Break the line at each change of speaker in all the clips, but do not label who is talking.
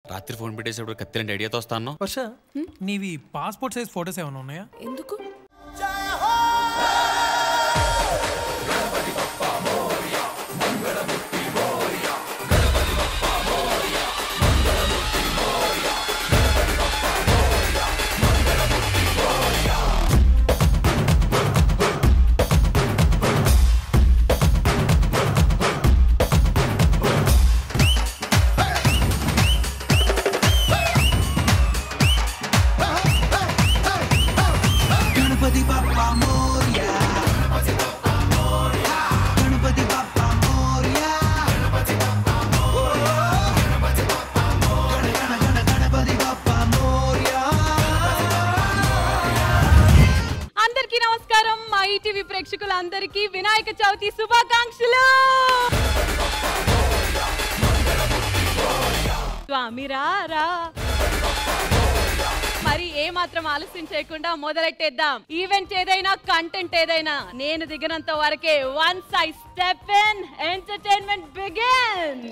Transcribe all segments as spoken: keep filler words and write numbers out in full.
రాత్రి ఫోన్ పెట్టేసేప్పుడు కత్తిలాంటి ఐడియాతో వస్తాను.
వర్ష, నీవి పాస్పోర్ట్ సైజ్ ఫోటోస్ ఏమైనా ఉన్నాయా?
ఎందుకు? ప్రేక్షకులందరికీ వినాయక చవితి శుభాకాంక్షలు. స్వామి రారా. మరి ఏ మాత్రం ఆలస్యం చేయకుండా మొదలెట్టేద్దాం. ఈవెంట్ ఏదైనా కంటెంట్ ఏదైనా నేను దిగినంత వరకే. Once I step in entertainment begin.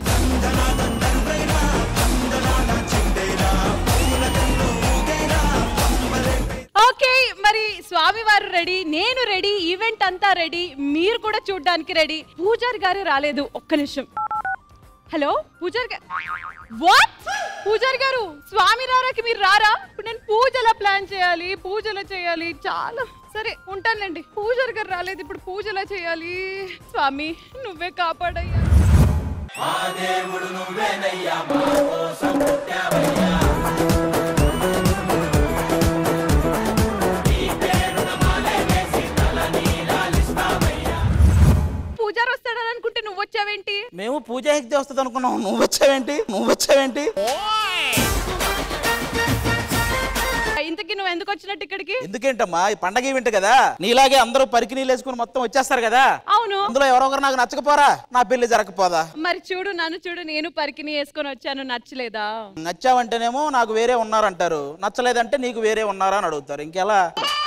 Okay, మరి స్వామి వారు రెడీ, నేను రెడీ, ఈవెంట్ అంతా రెడీ, మీరు కూడా చూడడానికి రెడీ. పూజారి గారు రాలేదు, ఒక్క నిమిషం. హలో పూజారి గారు. వాట్? పూజారి గారు, స్వామి రారాకి మీరు రారా? ఇప్పుడు నేను పూజలా ప్లాన్ చేయాలి, పూజలా చేయాలి. చాలా సరే ఉంటానండి. పూజారి గారు రాలేదు, ఇప్పుడు పూజలా చేయాలి. స్వామి నువ్వే కాపాడయ్యా. పూజారి వస్తాడని అనుకుంటే నువ్వు వచ్చావేంటి?
మేము పూజ హెక్తి వస్తుంది అనుకున్నాం, నువ్వు వచ్చావేంటి? నువ్వు వచ్చావేంటి?
ఇంతకీ నువ్వు ఎందుకు వచ్చినట్టు ఇక్కడికి?
ఎందుకేంటమ్మా, ఈ పండగ ఈవెంట్ కదా, నీలాగే అందరూ పరికి నీళ్ళు వేసుకుని మొత్తం వచ్చేస్తారు కదా.
అవును.
అందులో ఎవరో ఒకరు నాకు నచ్చకపోరా, నా పెళ్లి జరగకపోదా?
మరి చూడు నన్ను చూడు, నేను పరికిని వేసుకొని వచ్చాను, నచ్చలేదా?
నచ్చావంటేనేమో నాకు వేరే ఉన్నారంటారు, నచ్చలేదంటే నీకు వేరే ఉన్నారా అని అడుగుతారు. ఇంకెలా?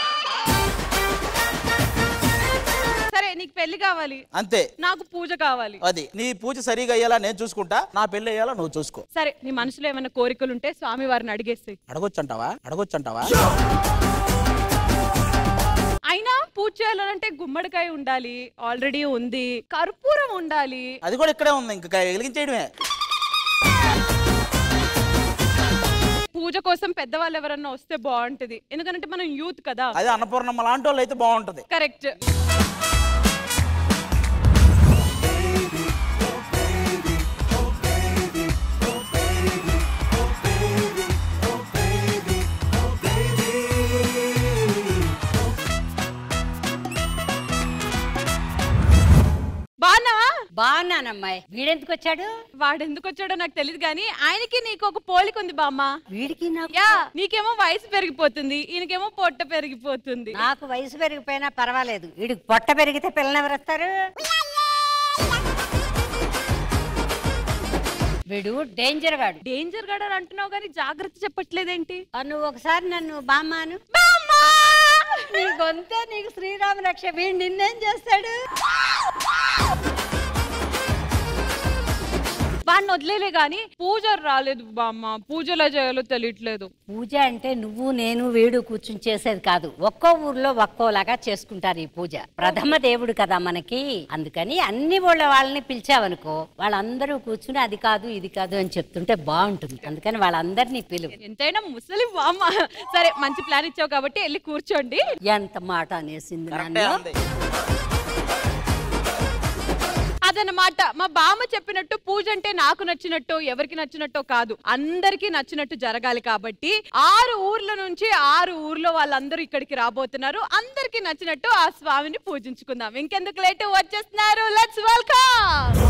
సరే నీకు పెళ్లి కావాలి
అంతే,
నాకు పూజ కావాలి.
అది నీ పూజ సరిగా అయ్యేలా నేను చూసుకుంటా, నా పెళ్లి అయ్యేలా నువ్వు చూసుకో.
సరే నీ మనసులో ఏమైనా కోరికలు ఉంటే స్వామి వారిని అడిగేస్తాయి.
అడగొచ్చంటావా? అడగొచ్చంటావా?
అయినా పూజ చేయాలంటే గుమ్మడికాయ ఉండాలి, ఆల్రెడీ ఉంది. కర్పూరం ఉండాలి,
అది కూడా ఇక్కడే ఉంది, ఇంకా వెలిగించేయడమే.
పూజ కోసం పెద్దవాళ్ళు ఎవరన్నా వస్తే బాగుంటది, ఎందుకంటే మనం యూత్ కదా.
అదే అన్నపూర్ణమ్మ లాంటి వాళ్ళు అయితే బాగుంటది.
కరెక్ట్. బాగున్నావా?
బాగున్నానమ్మాయి. వీడెందుకు వచ్చాడు?
వాడు ఎందుకు వచ్చాడో నాకు తెలియదు కానీ ఆయనకి నీకు ఒక పోలిక ఉంది బామ్మ.
వీడికి నాకు?
యా, నీకేమో వయసు పెరిగిపోతుంది, ఈయనకేమో పొట్ట పెరిగిపోతుంది.
నాకు వయసు పెరిగిపోయినా పర్వాలేదు, వీడికి పొట్ట పెరిగితే పిల్లలు ఎవరు వస్తారు? వీడు డేంజర్ గాడు.
డేంజర్ గాడు అని అంటున్నావు కానీ జాగ్రత్త చెప్పట్లేదేంటి?
నువ్వు ఒకసారి నన్ను బామ్మాను. నీ గొంతే నీకు శ్రీరామ రక్ష. వీడు నిన్నేం చేస్తాడు?
వాడిని వదిలేలే గాని పూజ రాలేదు బామ్మ, పూజలో చేయాలో తెలియట్లేదు.
పూజ అంటే నువ్వు నేను వీడు కూర్చుని చేసేది కాదు, ఒక్కో ఊర్లో ఒక్కోలాగా చేసుకుంటారు ఈ పూజ. ప్రథమ దేవుడు కదా మనకి, అందుకని అన్ని ఊళ్ళ వాళ్ళని పిలిచావనుకో, వాళ్ళందరూ కూర్చుని అది కాదు ఇది కాదు అని చెప్తుంటే బాగుంటుంది, అందుకని వాళ్ళందరినీ పిలువు.
ఎంతైనా ముసలి బామ్మ. సరే మంచి ప్లాన్ ఇచ్చావు కాబట్టి వెళ్ళి కూర్చోండి.
ఎంత మాట అనేసింది నన్ను.
అదనమాట, మా బామ్మ చెప్పినట్టు పూజ అంటే నాకు నచ్చినట్టు ఎవరికి నచ్చినట్టో కాదు, అందరికి నచ్చినట్టు జరగాలి. కాబట్టి ఆరు ఊర్ల నుంచి ఆరు ఊర్లో వాళ్ళందరూ ఇక్కడికి రాబోతున్నారు. అందరికి నచ్చినట్టు ఆ స్వామిని పూజించుకుందాం. ఇంకెందుకు లేటు, వచ్చేస్తున్నారు. Let's welcome.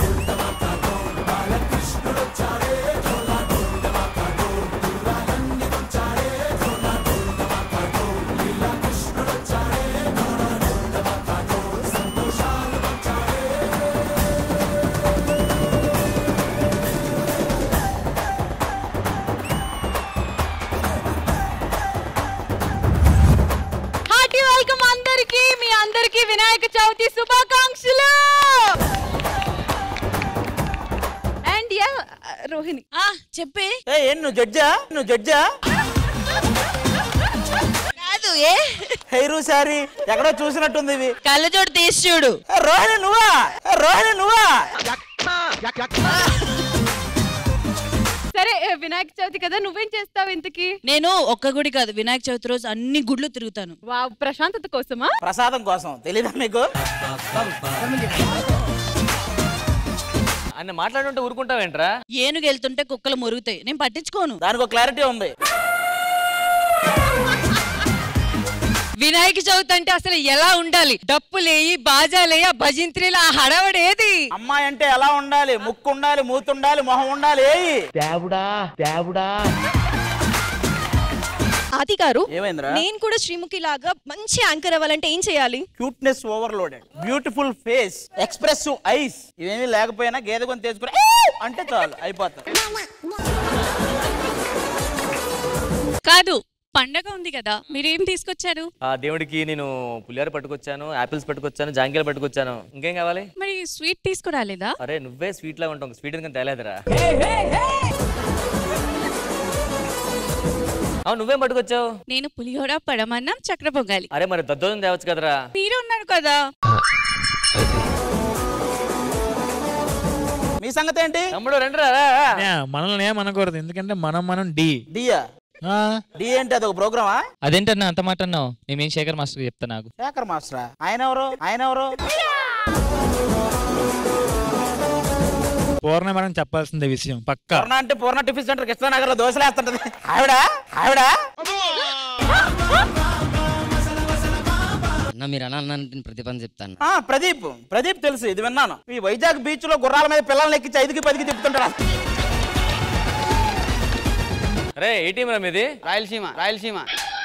మీ అందరికీ వినాయక చవితి శుభాకాంక్షలు. అండ్ రోహిణి.
ఆ చెప్పే.
ఏ ఏం నువ్వు జడ్జా నువ్వు జడ్జా
కాదు ఏ
హెయిరు సారీ ఎక్కడో చూసినట్టుంది ఇవి.
కళ్ళజోడు తీసి చూడు.
ఏ, రోహిణి నువ్వా ఏ, రోహిణి నువ్వా
సరే ఏ, వినాయక చవితి కదా, నువ్వేం చేస్తావు ఇంతకి?
నేను ఒక్క గుడి కాదు, వినాయక చవితి రోజు అన్ని గుడ్లు తిరుగుతాను.
వా ప్రశాంతత కోసమా?
ప్రసాదం కోసం తెలీదా మీకు?
ఆయన మాట్లాడుంటే ఊరుకుంటావేంట్రా?
ఏనుగు వెళ్తుంటే కుక్కలు మురుగుతాయి, నేను పట్టించుకోను.
దానికి ఒక క్లారిటీ ఉంది.
వినాయక చవితి అంటే అసలు ఎలా ఉండాలి? డప్పులేయి బాజాలేయి భజింత్రీలు ఆ హడావడి ఏది?
అమ్మాయి అంటే ఎలా ఉండాలి? ముక్కు ఉండాలి, మూతి ఉండాలి, మొహం ఉండాలి. ఏయ్ దేవుడా దేవుడా
ఆది గారు,
ఏమైందిరా?
నేను కూడా శ్రీముఖి లాగా మంచి యాంకర్ అవ్వాలంటే ఏం చేయాలి?
Cuteness overloaded, beautiful face, expressive eyes, ఇవేమీ లేకపోయినా గేదె కొని తెచ్చుకుని అంటే చాలు అయిపోతారు.
కాదు, పండగ ఉంది కదా, మీరేం తీసుకొచ్చారు?
ఆ దేవుడికి నేను పులిహార పట్టుకొచ్చాను, ఆపిల్స్ పట్టుకొచ్చాను, జాంకాయలు పట్టుకొచ్చాను. ఇంకేం కావాలి?
మరి స్వీట్ తీసుకురాలేదా?
అరే నువ్వే స్వీట్ లా ఉంటావు, స్వీట్ ఎందుకని తేలేదురా? అవును నువ్వేం పట్టుకొచ్చావు?
నేను పులిహోర, పడమన్నం, చక్ర పొంగాలి.
అరే మరి దద్దోజనం తేవచ్చు కదరా?
మీరు ఉన్నారు కదా.
మీ సంగతి ఏంటి?
తమ్ముడు రండిరా.
మనల్ని ఏమనకూడదు, ఎందుకంటే మనం మనం డి
డియా డి ఏంటి? అదొక ప్రోగ్రామా?
అదేంటన్నా అంత మాట అన్నావు? నేను శేఖర్ మాస్టర్ చెప్తా. నాకు
శేఖర్ మాస్టరా? ఆయన ఎవరు? ఆయన ఎవరు?
పూర్ణ మేడం చెప్పాల్సిందే విషయం పక్కా.
పూర్ణ అంటే పూర్ణ టిఫిన్ సెంటర్ కృష్ణానగర్ లో దోశలు వేస్తుంటది ఆవిడ. ఆవిడ
మీరు అన్న ప్రతిపని చెప్తాను.
ఆ ప్రదీప్ ప్రదీప్ తెలుసు, ఇది విన్నాను. ఈ వైజాగ్ బీచ్ లో గుర్రాల మీద పిల్లల్ని ఎక్కించి ఐదుకి పదికి తిప్పుతుంటాడు.
అరే ఏ టీం రా మీది?
రాయలసీమ. రాయలసీమ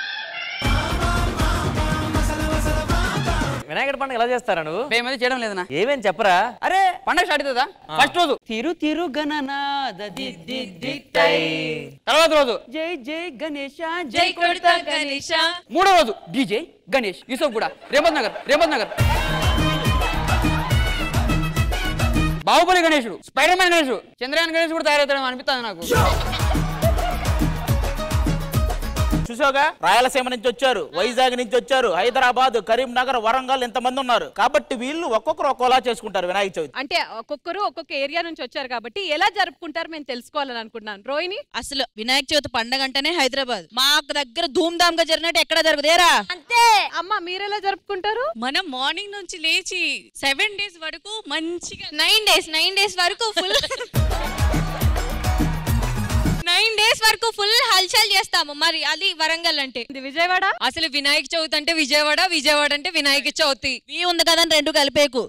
వినాయకుడి పండుగ ఎలా చేస్తారా నువ్వు?
మేమేది చేయడం లేదనా?
ఏమేం చెప్పరా?
అరే పండగ స్టార్ట్ అవుతుందా? ఫస్ట్ రోజు తిరు తిరు గణనాద ది ది తై. తర్వాత రోజు జై జై గణేశ జై కొడతా గణేశ. మూడో రోజు డీజే గణేష్ యూసఫ్ కూడా రేవంత్ నగర్ రేవంత్ నగర్. బాహుబలి గణేశుడు, స్పైడర్ మ్యాన్ గణేశుడు, చంద్రయాన్ గణేష్ కూడా తయారవుతాడు అనిపిస్తుంది నాకు.
చూసావుగా, రాయలసీమ నుంచి వచ్చారు, వైజాగ్ నుంచి వచ్చారు, హైదరాబాద్, కరీంనగర్, వరంగల్ ఇంతమంది ఉన్నారు. కాబట్టి వీళ్ళు ఒక్కొక్కరు ఒక్కోలా చేసుకుంటారు వినాయక చవితి.
అంటే ఒక్కొక్కరు ఒక్కొక్క ఏరియా నుంచి వచ్చారు కాబట్టి ఎలా జరుపుకుంటారు మేము తెలుసుకోవాలని అనుకున్నాను. రోహిణి,
అసలు వినాయక చవితి పండగ అంటేనే హైదరాబాద్. మాకు దగ్గర ధూమ్ ధామ్ గా జరిగినట్టు ఎక్కడ జరుగుదేరా?
అంతే. అమ్మ మీరెలా జరుపుకుంటారు?
మనం మార్నింగ్ నుంచి లేచి సెవెన్ డేస్ వరకు మంచిగా
నైన్ డేస్ నైన్ డేస్ వరకు ఫుల్ నైన్ డేస్ వరకు ఫుల్ హల్చల్ చేస్తాము. మరి అది వరంగల్ అంటే.
ఇది విజయవాడ.
అసలు వినాయక చవితి అంటే విజయవాడ, విజయవాడ అంటే వినాయక చవితి.
వీ ఉంది కదా రెండు కలిపేకు.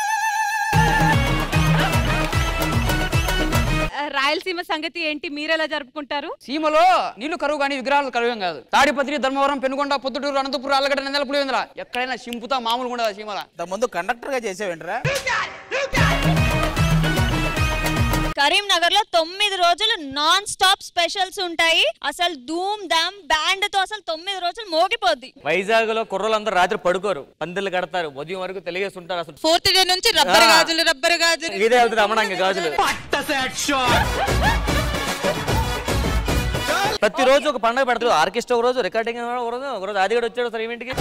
రాయలసీమ సంగతి ఏంటి? మీరెలా జరుపుకుంటారు?
సీమలో నీళ్లు కరువు కానీ విగ్రహాలు కరువు కాదు. తాడిపత్రి, ధర్మవరం, పెనుగొండ, పొద్దుటూరు, అనంతపురం, అల్లగడ్డ, నంద్యాల, పులివెందుల ఎక్కడైనా సింపుతా మామూలుగా ఉండదు సీమల.
ముందు కండక్టర్ గా చేసేవేంట్రా?
కరీంనగర్ లో తొమ్మిది రోజులు నాన్ స్టాప్ స్పెషల్స్ ఉంటాయి. అసలు ధూమ్ ధామ్ బ్యాండ్ తో అసలు తొమ్మిది రోజులు మోగిపోద్ది.
వైజాగ్ లో కుర్రోళ్ళందరూ రాత్రి పడుకోరు, పందిళ్ళు కడతారు, ఉదయం వరకు తెలియజేస్తుంటారు. అసలు
ఫోర్త్ డే నుంచి రబ్బర్ గాజులు రబ్బర్ గాజులు
ఇదే వెళ్తుంది అమ్మడానికి గాజులు. ప్రతిరోజు ఒక పండుగ పెడతారు. ఆర్కెస్ట్రా ఒక రోజు, రికార్డింగ్ ఒక రోజు, ఒక రోజు ఆదిగడు వచ్చాడు సార్ ఈవెంట్కి.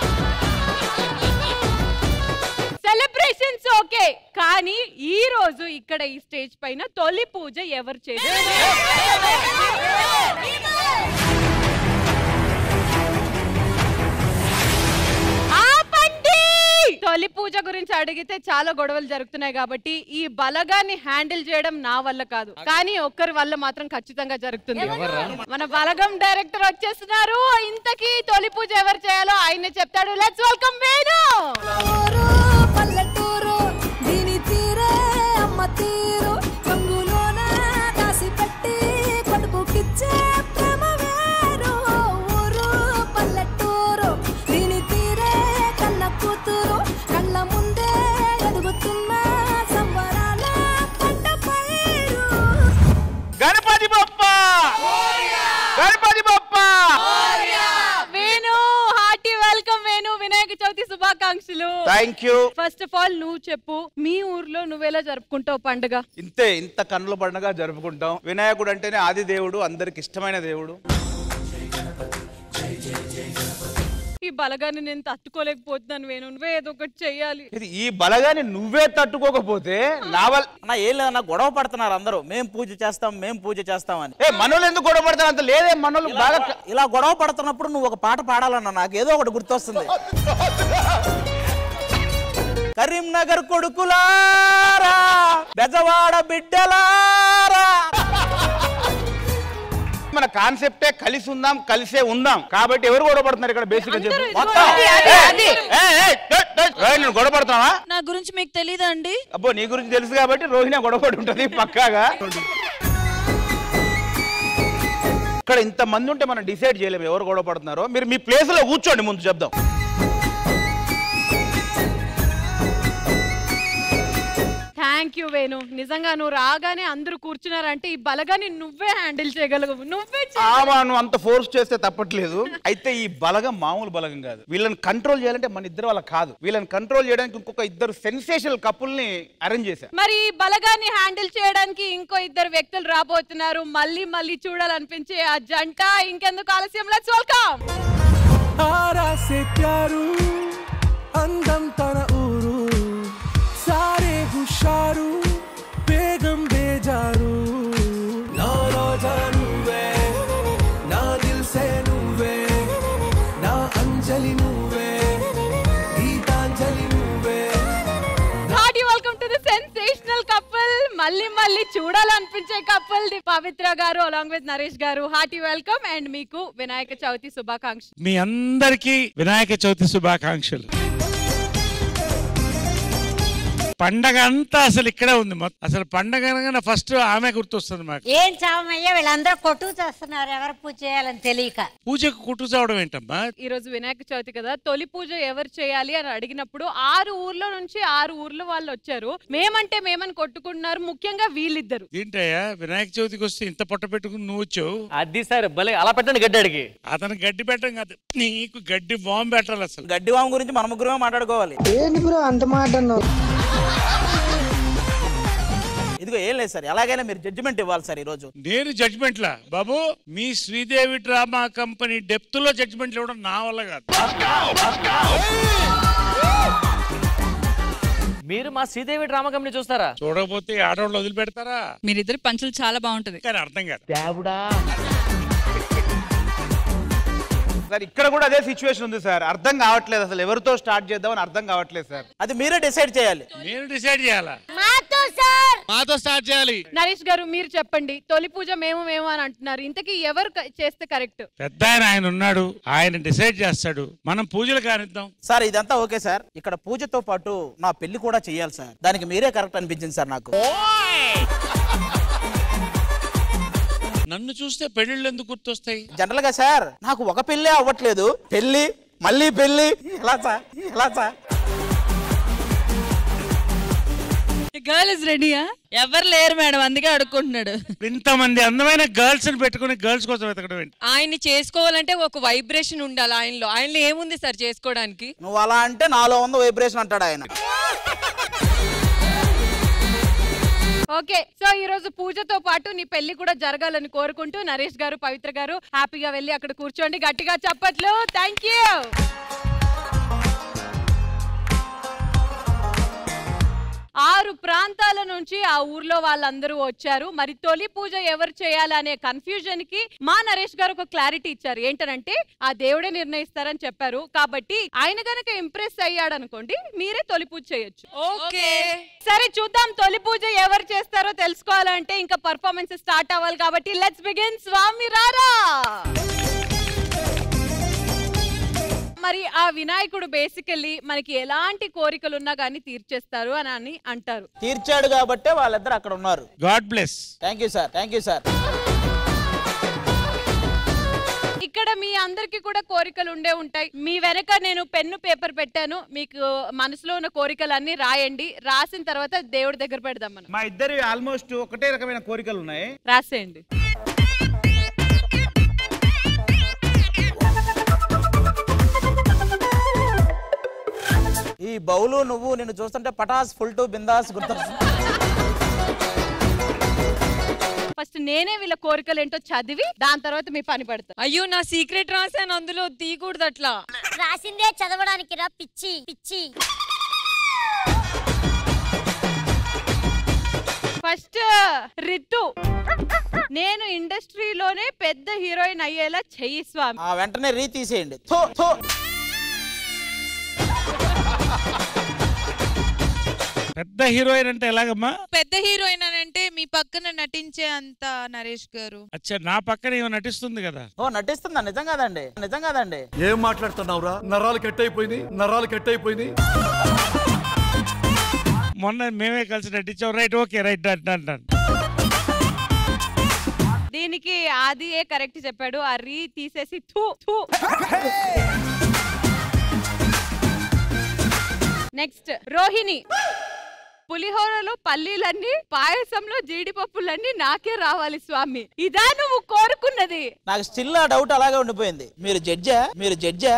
సెలబ్రేషన్స్ ఓకే, కానీ ఈ రోజు ఇక్కడ ఈ స్టేజ్ పైన తొలి పూజ ఎవరు చేశారు? తొలి పూజ గురించి అడిగితే చాలా గొడవలు జరుగుతున్నాయి కాబట్టి ఈ బలగాన్ని హ్యాండిల్ చేయడం నా వల్ల కాదు, కానీ ఒక్కరి వల్ల మాత్రం ఖచ్చితంగా జరుగుతుంది. మన బలగం డైరెక్టర్ వచ్చేస్తున్నారు. ఇంతకీ తొలి పూజ ఎవరు చేయాలో ఆయన చెప్తాడు. Let's welcome Venu.
పల్లెటూరు దీని తీరే అమ్మ తీరు రంగులోన దాసి పెట్టి కొడుకుకిచ్చే ప్రేమ వేరు. ఊరు పల్లెటూరు దీని తీరే కన్న కూతురు కళ్ళ ముందే ఎదుగుతున్న సంబరాల పంట పైరు.
గణపతి బప్ప గణపతి బప్ప.
Venu hearty welcome. వేణు వినాయక చవితి శుభాకాంక్షలు. శుభాకాంక్షలు.
Thank you.
First of all నువ్వు చెప్పు, మీ ఊర్లో నువ్వెలా జరుపుకుంటావు పండుగ?
ఇంతే, ఇంత కన్నుల పండుగ జరుపుకుంటాం. వినాయకుడు అంటేనే ఆది దేవుడు, అందరికి ఇష్టమైన దేవుడు.
ఈ బలగాన్ని నేను తట్టుకోలేకపోతున్నాను వేణు, నువ్వే ఏదో ఒకటి చెయ్యాలి.
ఇది ఈ బలగాన్ని నువ్వే తట్టుకోకపోతే నా వల్ల ఏం లేదన్నా, గొడవ పడుతున్నారు అందరూ. మేం పూజ చేస్తాం మేం పూజ చేస్తామని. ఏ మనోళ్ళు ఎందుకు గొడవ పడతారు? అంత లేదే మనోళ్ళు బాగా. ఇలా గొడవ పడుతున్నప్పుడు నువ్వు ఒక పాట పాడాలన్నా, నాకు ఏదో ఒకటి గుర్తొస్తుంది. కరీంనగర్ కొడుకులారా, బెజవాడ బిడ్డలారా. మన కాన్సెప్టే కలిసి ఉందాం, కలిసే ఉందాం. కాబట్టి ఎవరు గొడవ పడుతున్నారు ఇక్కడ? బేసిక్ గా చెప్పు. నేను గొడవ పడుతున్నావా?
నా గురించి మీకు తెలీదా అండి?
అబ్బో, నీ గురించి తెలుసు కాబట్టి రోహిణి గొడవ పడి ఉంటుంది పక్కాగా. ఇక్కడ ఇంత మంది ఉంటే మనం డిసైడ్ చేయలేము ఎవరు గొడవ పడుతున్నారో. మీరు మీ ప్లేస్ లో కూర్చోండి, ముందు చెప్దాం.
థ్యాంక్ యూ వేణు, నిజంగా నువ్వు రాగానే అందరూ కూర్చున్నారంటే ఈ బలగాన్ని నువ్వే హ్యాండిల్ చేయగలవు. నువ్వే
నువ్వు అంత ఫోర్స్ చేస్తే తప్పట్లేదు. అయితే ఈ బలగం మామూలు బలగం కాదు. వీళ్ళని కంట్రోల్ చేయాలంటే మన ఇద్దరు వాళ్ళ కాదు. వీళ్ళని కంట్రోల్ చేయడానికి ఇంకొక ఇద్దరు సెన్సేషనల్ కపుల్ని అరేంజ్ చేశారు.
మరి ఈ బలగాన్ని హ్యాండిల్ చేయడానికి ఇంకో ఇద్దరు వ్యక్తులు రాబోతున్నారు. మళ్ళీ మళ్ళీ చూడాలనిపించే ఆ జంట. ఇంకెందుకు ఆలస్యం, లెట్స్ వెల్కమ్.
అందం తన ఊరు, సారే హుషారు, బేగం బేజారు. నా రోజా నువ్వే, నా దిల్ సే నువ్వే, నా అంజలి నువ్వే, గీతాంజలి నువ్వే.
Hearty welcome to the sensational couple. మళ్ళీ మళ్ళీ చూడాలనిపించే కపుల్ ది పవిత్ర గారు అలాంగ్ విత్ నరేష్ గారు. హార్టీ వెల్కమ్ అండ్ మీకు వినాయక చవితి శుభాకాంక్షలు.
మీ అందరికీ వినాయక చవితి శుభాకాంక్షలు. పండగ అంతా అసలు ఇక్కడే ఉంది. అసలు పండగ అనగానే ఫస్ట్ ఆమె గుర్తొస్తుంది మాకు.
ఏం చావమయ్యా, వీళ్ళందరూ కొట్టు చేస్తున్నారు ఎవరు పూజ చేయాలని తెలియక.
పూజకు కుట్టు చావడం ఏంటమ్మా?
ఈ రోజు వినాయక చవితి కదా, తొలి పూజ ఎవరు చేయాలి అని అడిగినప్పుడు ఆరు ఊర్లో నుంచి ఆరు ఊర్ల వాళ్ళు వచ్చారు. మేమంటే మేమని కొట్టుకుంటున్నారు, ముఖ్యంగా వీళ్ళిద్దరు.
ఏంటయ్యా వినాయక చవితికి వస్తే ఇంత పొట్ట పెట్టుకుని నువ్వు వచ్చావు?
అది సార్ భలే అలా పెట్టండి గడ్డి అడిగి.
అతను గడ్డి పెట్టడం కాదు, నీకు గడ్డి బాంబు పెట్టాలి. అసలు
గడ్డి బాంబు గురించి మన ముగ్గురమే మాట్లాడుకోవాలి.
ఏంటి బ్రో అంత మాట అన్నావు?
ఇదిగో ఏం లేదు సార్, ఎలాగైనా మీరు జడ్జిమెంట్ ఇవ్వాలి సార్ ఈ రోజు.
నేను జడ్జిమెంట్ లా బాబు, మీ శ్రీదేవి డ్రామా కంపెనీ డెప్త్ లో జడ్జిమెంట్ ఇవ్వడం నా వల్ల కాదు.
మీరు మా శ్రీదేవి డ్రామా కంపెనీ చూస్తారా?
చూడకపోతే ఆడవాళ్ళు వదిలిపెడతారా?
మీరిద్దరు పంచులు చాలా బాగుంటది.
కానీ అర్థం కాదు.
దేవుడా, సార్ ఇక్కడ కూడా అదే సిచ్యువేషన్ ఉంది సార్. అర్థం కావట్లేదు అసలు ఎవరితో స్టార్ట్ చేద్దామని అర్థం కావట్లేదు సార్. అది మీరే డిసైడ్ చేయాలి.
నేను డిసైడ్ చేయాలా?
మాతో సార్,
మాతో స్టార్ట్ చేయాలి.
నరేష్ గారు మీరు చెప్పండి. తొలి పూజ మేము మేము అని అంటున్నారు, ఇంతకీ ఎవరు చేస్తే కరెక్ట్?
పెద్ద ఆయన ఆయన ఉన్నాడు, ఆయన డిసైడ్ చేస్తాడు. మనం పూజలు కానిద్దాం
సార్. ఇదంతా ఓకే సార్. ఇక్కడ పూజతో పాటు నా పెళ్లి కూడా చెయ్యాలి సార్. దానికి మీరే కరెక్ట్ అనిపించింది సార్ నాకు.
నన్ను చూస్తే పెళ్లిళ్ళు ఎందుకు గుర్తొస్తాయి?
జనరల్ గా సార్ నాకు ఒక పెళ్లి అవ్వట్లేదు, పెళ్లి మళ్ళీ పెళ్లి. ఎలా సార్, ఎలా సార్?
గర్ల్ ఇస్ రెడీయా? ఎవరు లేరు మేడం, అందుకే అడుక్కుంటున్నాడు.
ఇంతమంది అందమైన గర్ల్స్ ని పెట్టుకుని గర్ల్స్ కోసం వెతకడం ఏంటి?
ఆయన్ని చేసుకోవాలంటే ఒక వైబ్రేషన్ ఉండాలి ఆయనలో. ఆయనలో ఏముంది సార్ చేసుకోవడానికి?
నువ్వు అలా అంటే నాలో ఉంది వైబ్రేషన్ అంటాడు ఆయన.
ఓకే, సో ఈ రోజు పూజతో పాటు నీ పెళ్లి కూడా జరగాలని కోరుకుంటూ నరేష్ గారు, పవిత్ర గారు హ్యాపీగా వెళ్ళి అక్కడ కూర్చోండి. గట్టిగా చప్పట్లు. Thank you. ఆరు ప్రాంతాల నుంచి ఆ ఊర్లో వాళ్ళందరూ వచ్చారు. మరి తొలి పూజ ఎవరు చేయాలనే కన్ఫ్యూజన్ కి మా నరేష్ గారు ఒక క్లారిటీ ఇచ్చారు. ఏంటనంటే ఆ దేవుడే నిర్ణయిస్తారని చెప్పారు. కాబట్టి ఆయన గనక ఇంప్రెస్ అయ్యాడు అనుకోండి, మీరే తొలి పూజ చేయొచ్చు.
ఓకే
సరే, చూద్దాం తొలి పూజ ఎవరు చేస్తారో తెలుసుకోవాలంటే ఇంకా పర్ఫార్మెన్స్ స్టార్ట్ అవ్వాలి. కాబట్టి లెట్స్ బిగిన్. స్వామి రారా. మరి ఆ వినాయకుడు బేసికల్లీ మనకి ఎలాంటి కోరికలు ఉన్నా గానీ తీర్చేస్తారు అని అని అంటారు.
తీర్చాడు కాబట్టే వాళ్ళిద్దరు అక్కడ ఉన్నారు.
God bless.
Thank you sir, thank you sir.
ఇక్కడ మీ అందరికి కూడా కోరికలు ఉండే ఉంటాయి. మీ వెనక నేను పెన్ను పేపర్ పెట్టాను. మీకు మనసులో ఉన్న కోరికలన్నీ రాయండి. రాసిన తర్వాత దేవుడి దగ్గర పెడదాం మనం.
మా ఇద్దరు ఆల్మోస్ట్ ఒకటే రకమైన కోరికలు ఉన్నాయి.
రాసేయండి.
బౌలు నువ్వు నిన్ను చూస్తుంటే పటాస్ ఫుల్ టు బిందాస్ గుర్తు.
ఫస్ట్ నేనే వీళ్ళ కోరికలు ఏంటో చదివి దాని తర్వాత మీ పని పడతా.
అయ్యో నా సీక్రెట్ రాసాను, అందులో తీయకూడదు అట్లా.
రాసిందే చదవడానికి రా పిచ్చి పిచ్చి.
ఫస్ట్ రితు, నేను ఇండస్ట్రీలోనే పెద్ద హీరోయిన్ అయ్యేలా చెయ్యి స్వామి.
ఆ వెంటనే రీ తీసేయండి. Though though.
పెద్ద హీరోయిన్ అంటే ఎలాగమ్మా?
పెద్ద హీరోయిన్ అని అంటే మీ పక్కన నటించే అంత నరేష్ గారు.
అచ్చా, నా పక్కన ఏమో నటిస్తుంది కదా.
ఓ నటిస్తుందా? నిజం కాదండి, నిజం కాదండి.
ఏం మాట్లాడుతున్నావురా? నరాలు కట్ అయిపోయింది, నరాలు కట్ అయిపోయింది.
మొన్న మేమే కలిసి నటించాం. Right, okay, right, done done.
దీనికి ఆది ఏ కరెక్ట్ చెప్పాడు. ఆ రీ తీసేసి థూ థూ. నెక్స్ట్ రోహిణి, పులిహోరలో పల్లీలన్నీ పాయసంలో జీడిపప్పులన్నీ నాకే రావాలి స్వామి. ఇదా నువ్వు కోరుకున్నది?
నాకు స్టిల్ ఆ డౌట్ అలాగే ఉండిపోయింది. మీరు జడ్జా? మీరు జడ్జా?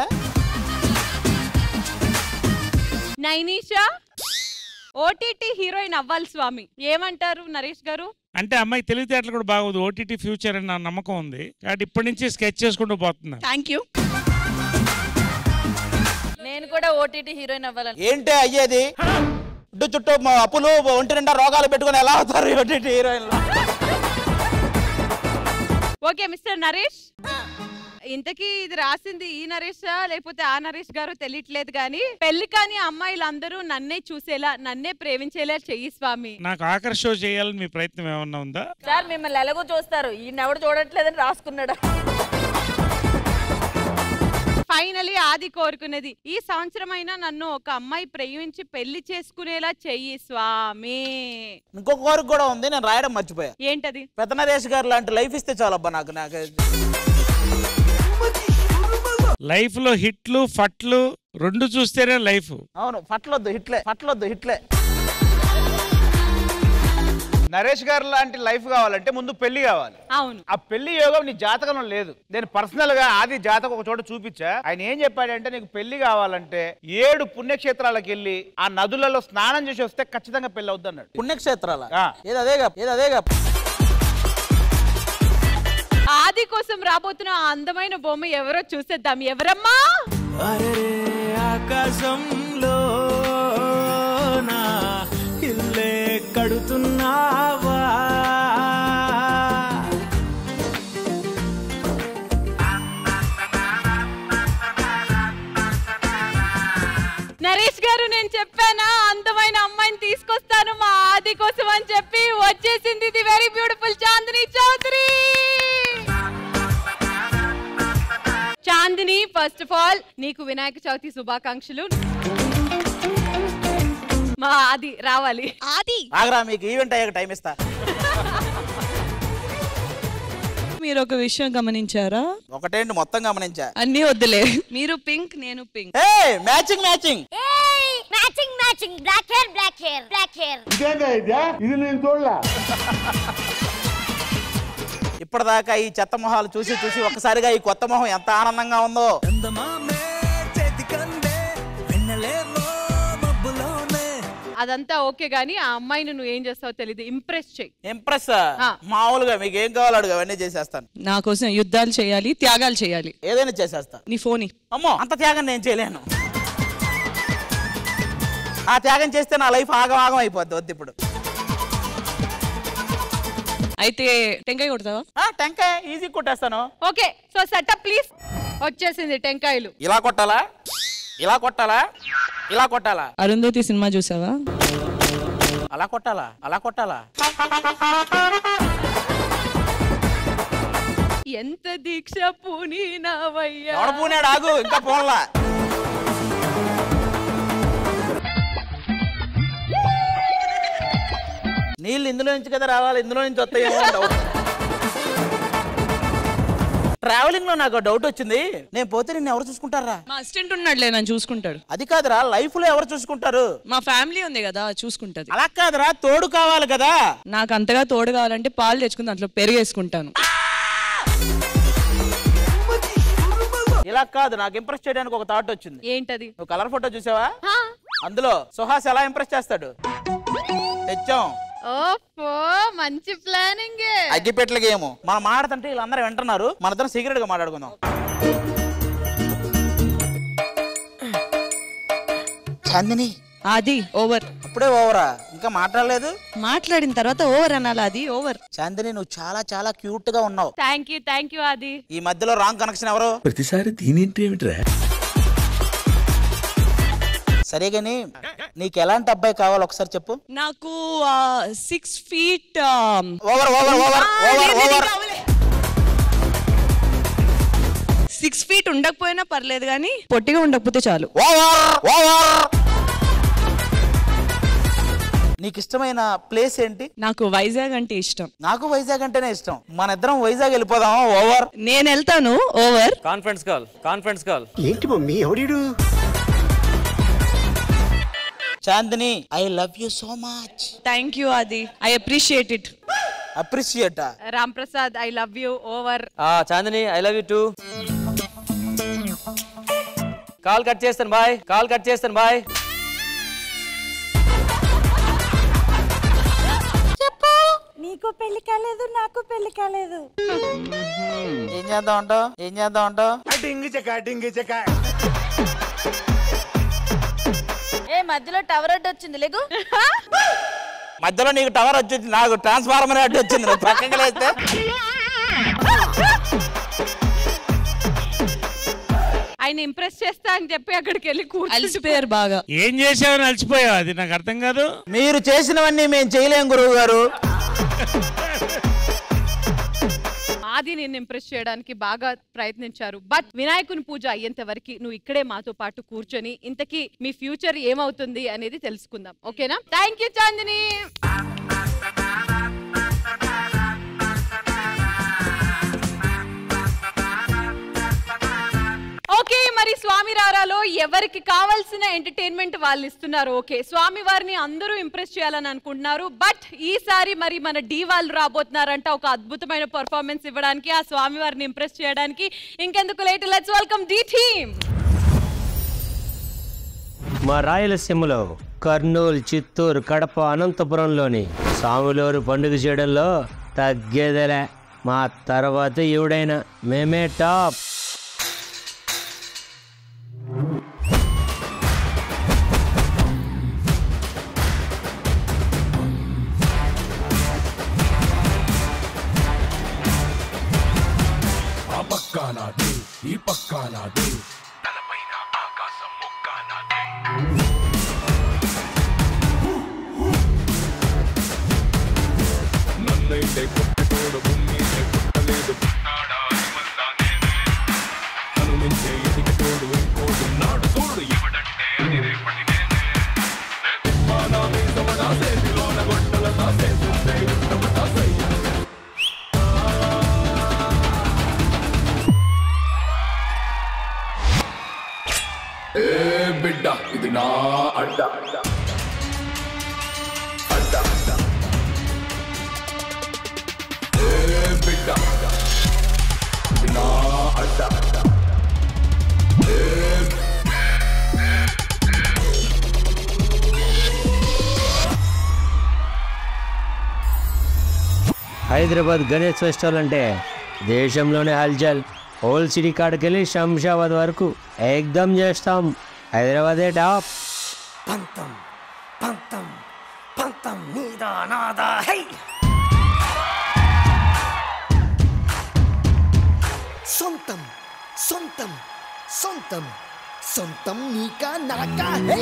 నైనిషా, ఓటీటీ హీరోయిన్ అవ్వాలి స్వామి. ఏమంటారు నరేష్ గారు?
అంటే అమ్మాయి తెలివితేటలు కూడా బాగోదు. ఓటీటీ ఫ్యూచర్ అని నా నమ్మకం ఉంది కాబట్టి ఇప్పటి నుంచి స్కెచ్ చేసుకుంటూ పోతున్నా.
Thank you. నేను కూడా ఓటీటీ హీరోయిన్ అవ్వాలని.
ఏంటి అయ్యేది? ఇటు చుట్టూ అప్పులు ఒంటి నిండా రోగాలు పెట్టుకుని ఎలా అవుతారు ఓటీటీ హీరోయిన్లు?
ఓకే మిస్టర్ నరేష్, ఇంతకీ ఇది రాసింది ఈ నరేషా లేకపోతే ఆ నరేష్ గారు తెలియట్లేదు కానీ పెళ్లి కాని అమ్మాయిలందరూ నన్నే చూసేలా నన్నే ప్రేమించేలా చెయ్యి స్వామి.
నాకు ఆకర్ష షో చేయాలని మీ ప్రయత్నం ఏమన్నా ఉందా?
సార్ మిమ్మల్ని ఎలాగో చూస్తారు, ఈయన ఎవడు చూడట్లేదని రాసుకున్నాడా?
ఫైనలీ ఆది కోరుకునేది, ఈ సంవత్సరం అయినా నన్ను ఒక అమ్మాయి ప్రేమించి పెళ్లి చేసుకునేలా చెయ్యి స్వామి.
ఇంకొక కోరిక కూడా ఉంది, నేను రాయడం మర్చిపోయా.
ఏంటది?
పెద్ద నరేష్ గారు లాంటి లైఫ్ ఇస్తే చాలబ్బా నాకు. నాకు
లైఫ్ లో హిట్లు ఫట్లు రెండు చూస్తేనే లైఫ్.
అవును, ఫట్లొద్దు హిట్లే, ఫట్లొద్దు హిట్లే.
నరేష్ గారు లాంటి లైఫ్ కావాలంటే ముందు పెళ్లి కావాలి.
అవును,
ఆ పెళ్లి యోగం నీ జాతకంలో లేదు. నేను పర్సనల్ గా ఆది జాతకం ఒక చోట చూపించా. ఆయన ఏం చెప్పాడంటే నీకు పెళ్లి కావాలంటే ఏడు పుణ్యక్షేత్రాలకు వెళ్ళి ఆ నదులలో స్నానం చేసి వస్తే ఖచ్చితంగా పెళ్లి అవుద్ది అన్నాడు.
పుణ్యక్షేత్రాల ఏది అదేగా ఏది అదేగా
ఆది కోసం రాబోతున్న ఆ అందమైన బొమ్మ ఎవరో చూసేద్దాం. ఎవరమ్మా?
ఆకాశంలో నా ఇల్లే కడుతున్నావా?
నరేష్ గారు, నేను చెప్పానా అందమైన అమ్మాయిని తీసుకొస్తాను మా ఆది కోసం అని చెప్పి వచ్చేసింది the very beautiful Chandini Chowdary. Chandini, first of all నీకు వినాయక చవితి శుభాకాంక్షలు. మా ఆది రావాలి.
ఆది
ఆగరా, మీకు ఈవెంట్ అయ్యాక టైం ఇస్తా.
మీరు ఒక విషయం గమనించారా?
ఒకటేంటి మొత్తం గమనించా.
అన్ని వద్దులే, మీరు పింక్ నేను పింక్.
ఏయ్ మ్యాచింగ్ మ్యాచింగ్
ఏయ్ matching matching black hair black hair black hair.
ఇదేగా ఇదే? ఇది నేను చూడలా.
ఇప్పటిదాకా ఈ చెత్త మొహాలు చూసి చూసి ఒక్కసారిగా ఈ కొత్త మొహం ఎంత ఆనందంగా ఉందో.
అదంతా ఓకే గానీ ఆ అమ్మాయిని నువ్వు ఏం చేస్తావో తెలియదు. ఇంప్రెస్ చెయ్యి.
ఇంప్రెస్ మామూలుగా మీకు ఏం కావాలో అడుగు, అవన్నీ చేసేస్తాను.
నా కోసం యుద్ధాలు చేయాలి, త్యాగాలు చేయాలి,
ఏదైనా చేసేస్తా.
నీ ఫోన్.
అమ్మో, అంత త్యాగం నేను చేయలేను. ఆ త్యాగం చేస్తే నా లైఫ్ ఆగం ఆగం అయిపోద్ది. వద్దు ఇప్పుడు.
అయితే టెంకాయ కొడతావా?
టెంకాయ ఈజీ కొట్టేస్తాను.
Okay, so setup please. వచ్చేసింది టెంకాయలు.
ఇలా కొట్టాలా? ఇలా కొట్టాలా? ఇలా కొట్టాలా?
అరుంధతి సినిమా చూసావా?
అలా కొట్టాలా? అలా కొట్టాలా?
ఎంత దీక్ష పూనీనావయ్యా.
ఎవడ పూనాడు? ఆగు, ఇంకా పోన్లా. నీళ్ళు ఇందులో నుంచి కదా రావాలి, ఇందులో నుంచి వస్తాయేమో డౌట్. ట్రావెలింగ్ లో నాకు డౌట్ వచ్చింది. నేను పోతే నిన్ను ఎవరు చూసుకుంటారా?
మా అసిస్టెంట్ ఉన్నాడులే, నన్ను చూసుకుంటాడు.
అది కాదురా, లైఫ్ లో ఎవరు చూసుకుంటారు?
మా ఫ్యామిలీ ఉంది కదా, చూసుకుంటది.
అలా కాదురా, తోడు కావాలి కదా.
నాకు అంతగా తోడు కావాలంటే పాలు తెచ్చుకుని దాంట్లో పెరిగేసుకుంటాను.
ఇలా కాదు, నాకు ఇంప్రెస్ చేయడానికి ఒక థాట్ వచ్చింది.
ఏంటది?
నువ్వు కలర్ ఫోటో చూసావా? అందులో సుహాస్ ఎలా ఇంప్రెస్ చేస్తాడు? తెచ్చాం.
ఓఫో మంచి ప్లానింగ్.
అగ్గిపెట్ల గేమ్ మనం మాట్లాడుతుంటే వీళ్ళందరూ వింటున్నారు. మన ఇద్దరం సీక్రెట్ గా మాట్లాడుకుందాం. చాందిని
అది ఓవర్.
అప్పుడే ఓవరా? ఇంకా మాట్లాడలేదు.
మాట్లాడిన తర్వాత ఓవర్ అనాలి. అది ఓవర్.
చాందిని నువ్వు చాలా చాలా క్యూట్ గా ఉన్నావు.
థ్యాంక్ యూ థ్యాంక్ యూ ఆది.
ఈ మధ్యలో రాంగ్ కనెక్షన్ ఎవరు?
ప్రతిసారి దీనింటి ఏమిట్రా?
సరే గాని నీకు ఎలాంటి అబ్బాయి కావాలి ఒకసారి చెప్పు.
నాకు six feet
over over over over over
six feet ఉండకపోయినా పర్లేదు కానీ పొట్టిగా ఉండకపోతే చాలు.
నీకు ఇష్టమైన ప్లేస్ ఏంటి?
నాకు వైజాగ్ అంటే ఇష్టం.
నాకు వైజాగ్ అంటేనే ఇష్టం. మన ఇద్దరం వైజాగ్ వెళ్ళిపోదాం. ఓవర్.
నేను వెళ్తాను. Over.
Conference call conference call.
ఏంటి మమ్మీ ఎవడీడు?
Chandini I love you so much.
Thank you Aadi. I appreciate it.
Appreciate.
Ram Prasad I love you. Over.
ఆ Chandini I love you too. Call cut చేస్తాను బాయ్. కాల్ కట్ చేస్తాను bye.
చెప్పు. నీకు పెళ్లి కాలేదు, నాకు పెళ్లి కాలేదు.
ఏం చేద్దాం అంటావు? ఏం చేద్దాం అంటావు?
డింగి చెక్క డింగి చెక్క.
ఏ మధ్యలో టవర్ అడ్డు వచ్చింది లేకు.
మధ్యలో నీకు టవర్ వచ్చింది, నాకు ట్రాన్స్ఫార్మర్ అడ్డు వచ్చింది. పక్కకి లేస్తే
ఆయన ఇంప్రెస్ చేస్తా అని చెప్పి అక్కడికి వెళ్ళి
అలసిపోయారు బాగా.
ఏం చేసావని అలసిపోయావు? అది నాకు అర్థం కాదు.
మీరు చేసినవన్నీ మేము చేయలేం గురువు గారు.
ఆది నేను ఇంప్రెస్ చేయడానికి బాగా ప్రయత్నించారు. బట్ వినాయకుని పూజ అయ్యేంత వరకు నువ్వు ఇక్కడే మాతో పాటు కూర్చొని ఇంతకీ మీ ఫ్యూచర్ ఏమవుతుంది అనేది తెలుసుకుందాం. ఓకేనా? Thank you Chandini. ఓకే మరి స్వామి రారాలో ఎవరికి కావాల్సిన ఎంటర్టైన్మెంట్ వాళ్ళు ఇస్తున్నారు. ఓకే స్వామి వారిని అందరూ ఇంప్రెస్ చేయాలని అనుకుంటున్నారు. బట్ ఈసారి మరి మన డి వాళ్ళు రాబోతున్నారంట ఒక అద్భుతమైన పర్ఫార్మెన్స్ ఇవ్వడానికి, ఆ స్వామి వారిని ఇంప్రెస్ చేయడానికి. ఇంకెందుకు late, let's welcome the team.
మా రాయలసీమలో కర్నూలు, చిత్తూరు, కడప, అనంతపురంలోని సాములూరు పండుగ చేయడంలో తగ్గేదలే. మా తర్వాత ఎవడైనా మేమే టాప్.
పక్కానాది ఈ పక్కానాది తలపైన ఆకాశం ముక్కానాది. నన్నైతే కొట్టుకోడు భూమితే పుట్టలేదు పుట్టాడా నన్ను మించే ఎదిగటోడు ఇంకోడు నాడు తోడు ఎవడంటే అది రేపటి నేనే. మానా మీసవడా సేతిలోన గొడ్డల తాసే చూస్తే ఉత్తమతాసై. ఏ బిడ్డ ఇది నా అడ్డ అడ్డ. ఏ బిడ్డ ఇది నా అడ్డ.
హైదరాబాద్ గణేష్ ఫెస్టివల్ అంటే దేశంలోనే హల్చల్. హోల్ సిటీ కాడికెళ్ళి శంషాబాద్ వరకు ఏకదం చేస్తాం. హైదరాబాదే టాప్.
పంతం పంతం పంతం నీదా నాదా హై. సొంతం సొంతం సొంతం సొంతం నీకా నాకా హై.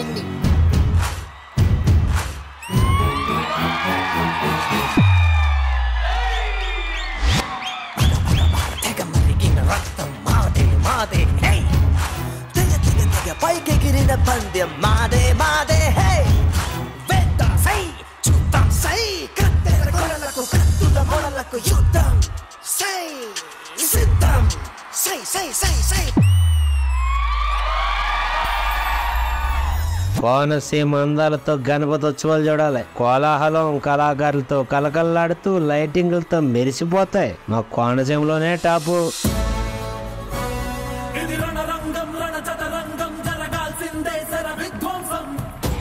రక్తం మాదే మాదే హై. తెగ తెగ తెగ పైకెగిరిన పందెం మాదే మాదే హై. వేద్దాం సై చూద్దాం సై. కత్తెర కొలలకు కత్తుల మొలలకు యుద్ధం సై. సిద్ధం సై సై సై సై.
కోనసీమ అందాలతో గణపతి ఉత్సవాలు చూడాలి. కోలాహలం కళాకారులతో కలకల్లాడుతూ లైటింగ్లతో మెరిసిపోతాయి. మా కోనసీమలోనే టాపు.
ఇది రణరంగం రణ చదరంగం జరగాల్సిందే శర విధ్వంసం.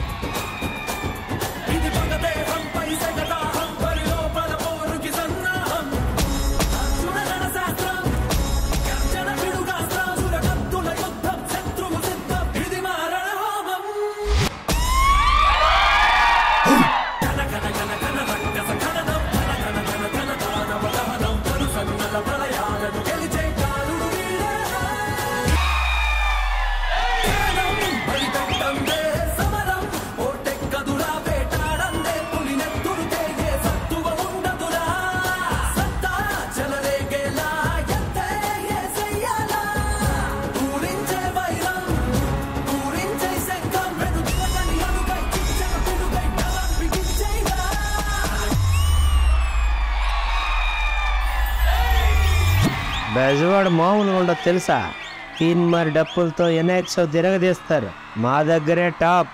బెజవాడ మామూలుగా ఉండదు తెలుసా? తీన్ మరి డప్పులతో ఎన్ఎక్స్ తిరగదీస్తారు. మా దగ్గరే టాప్.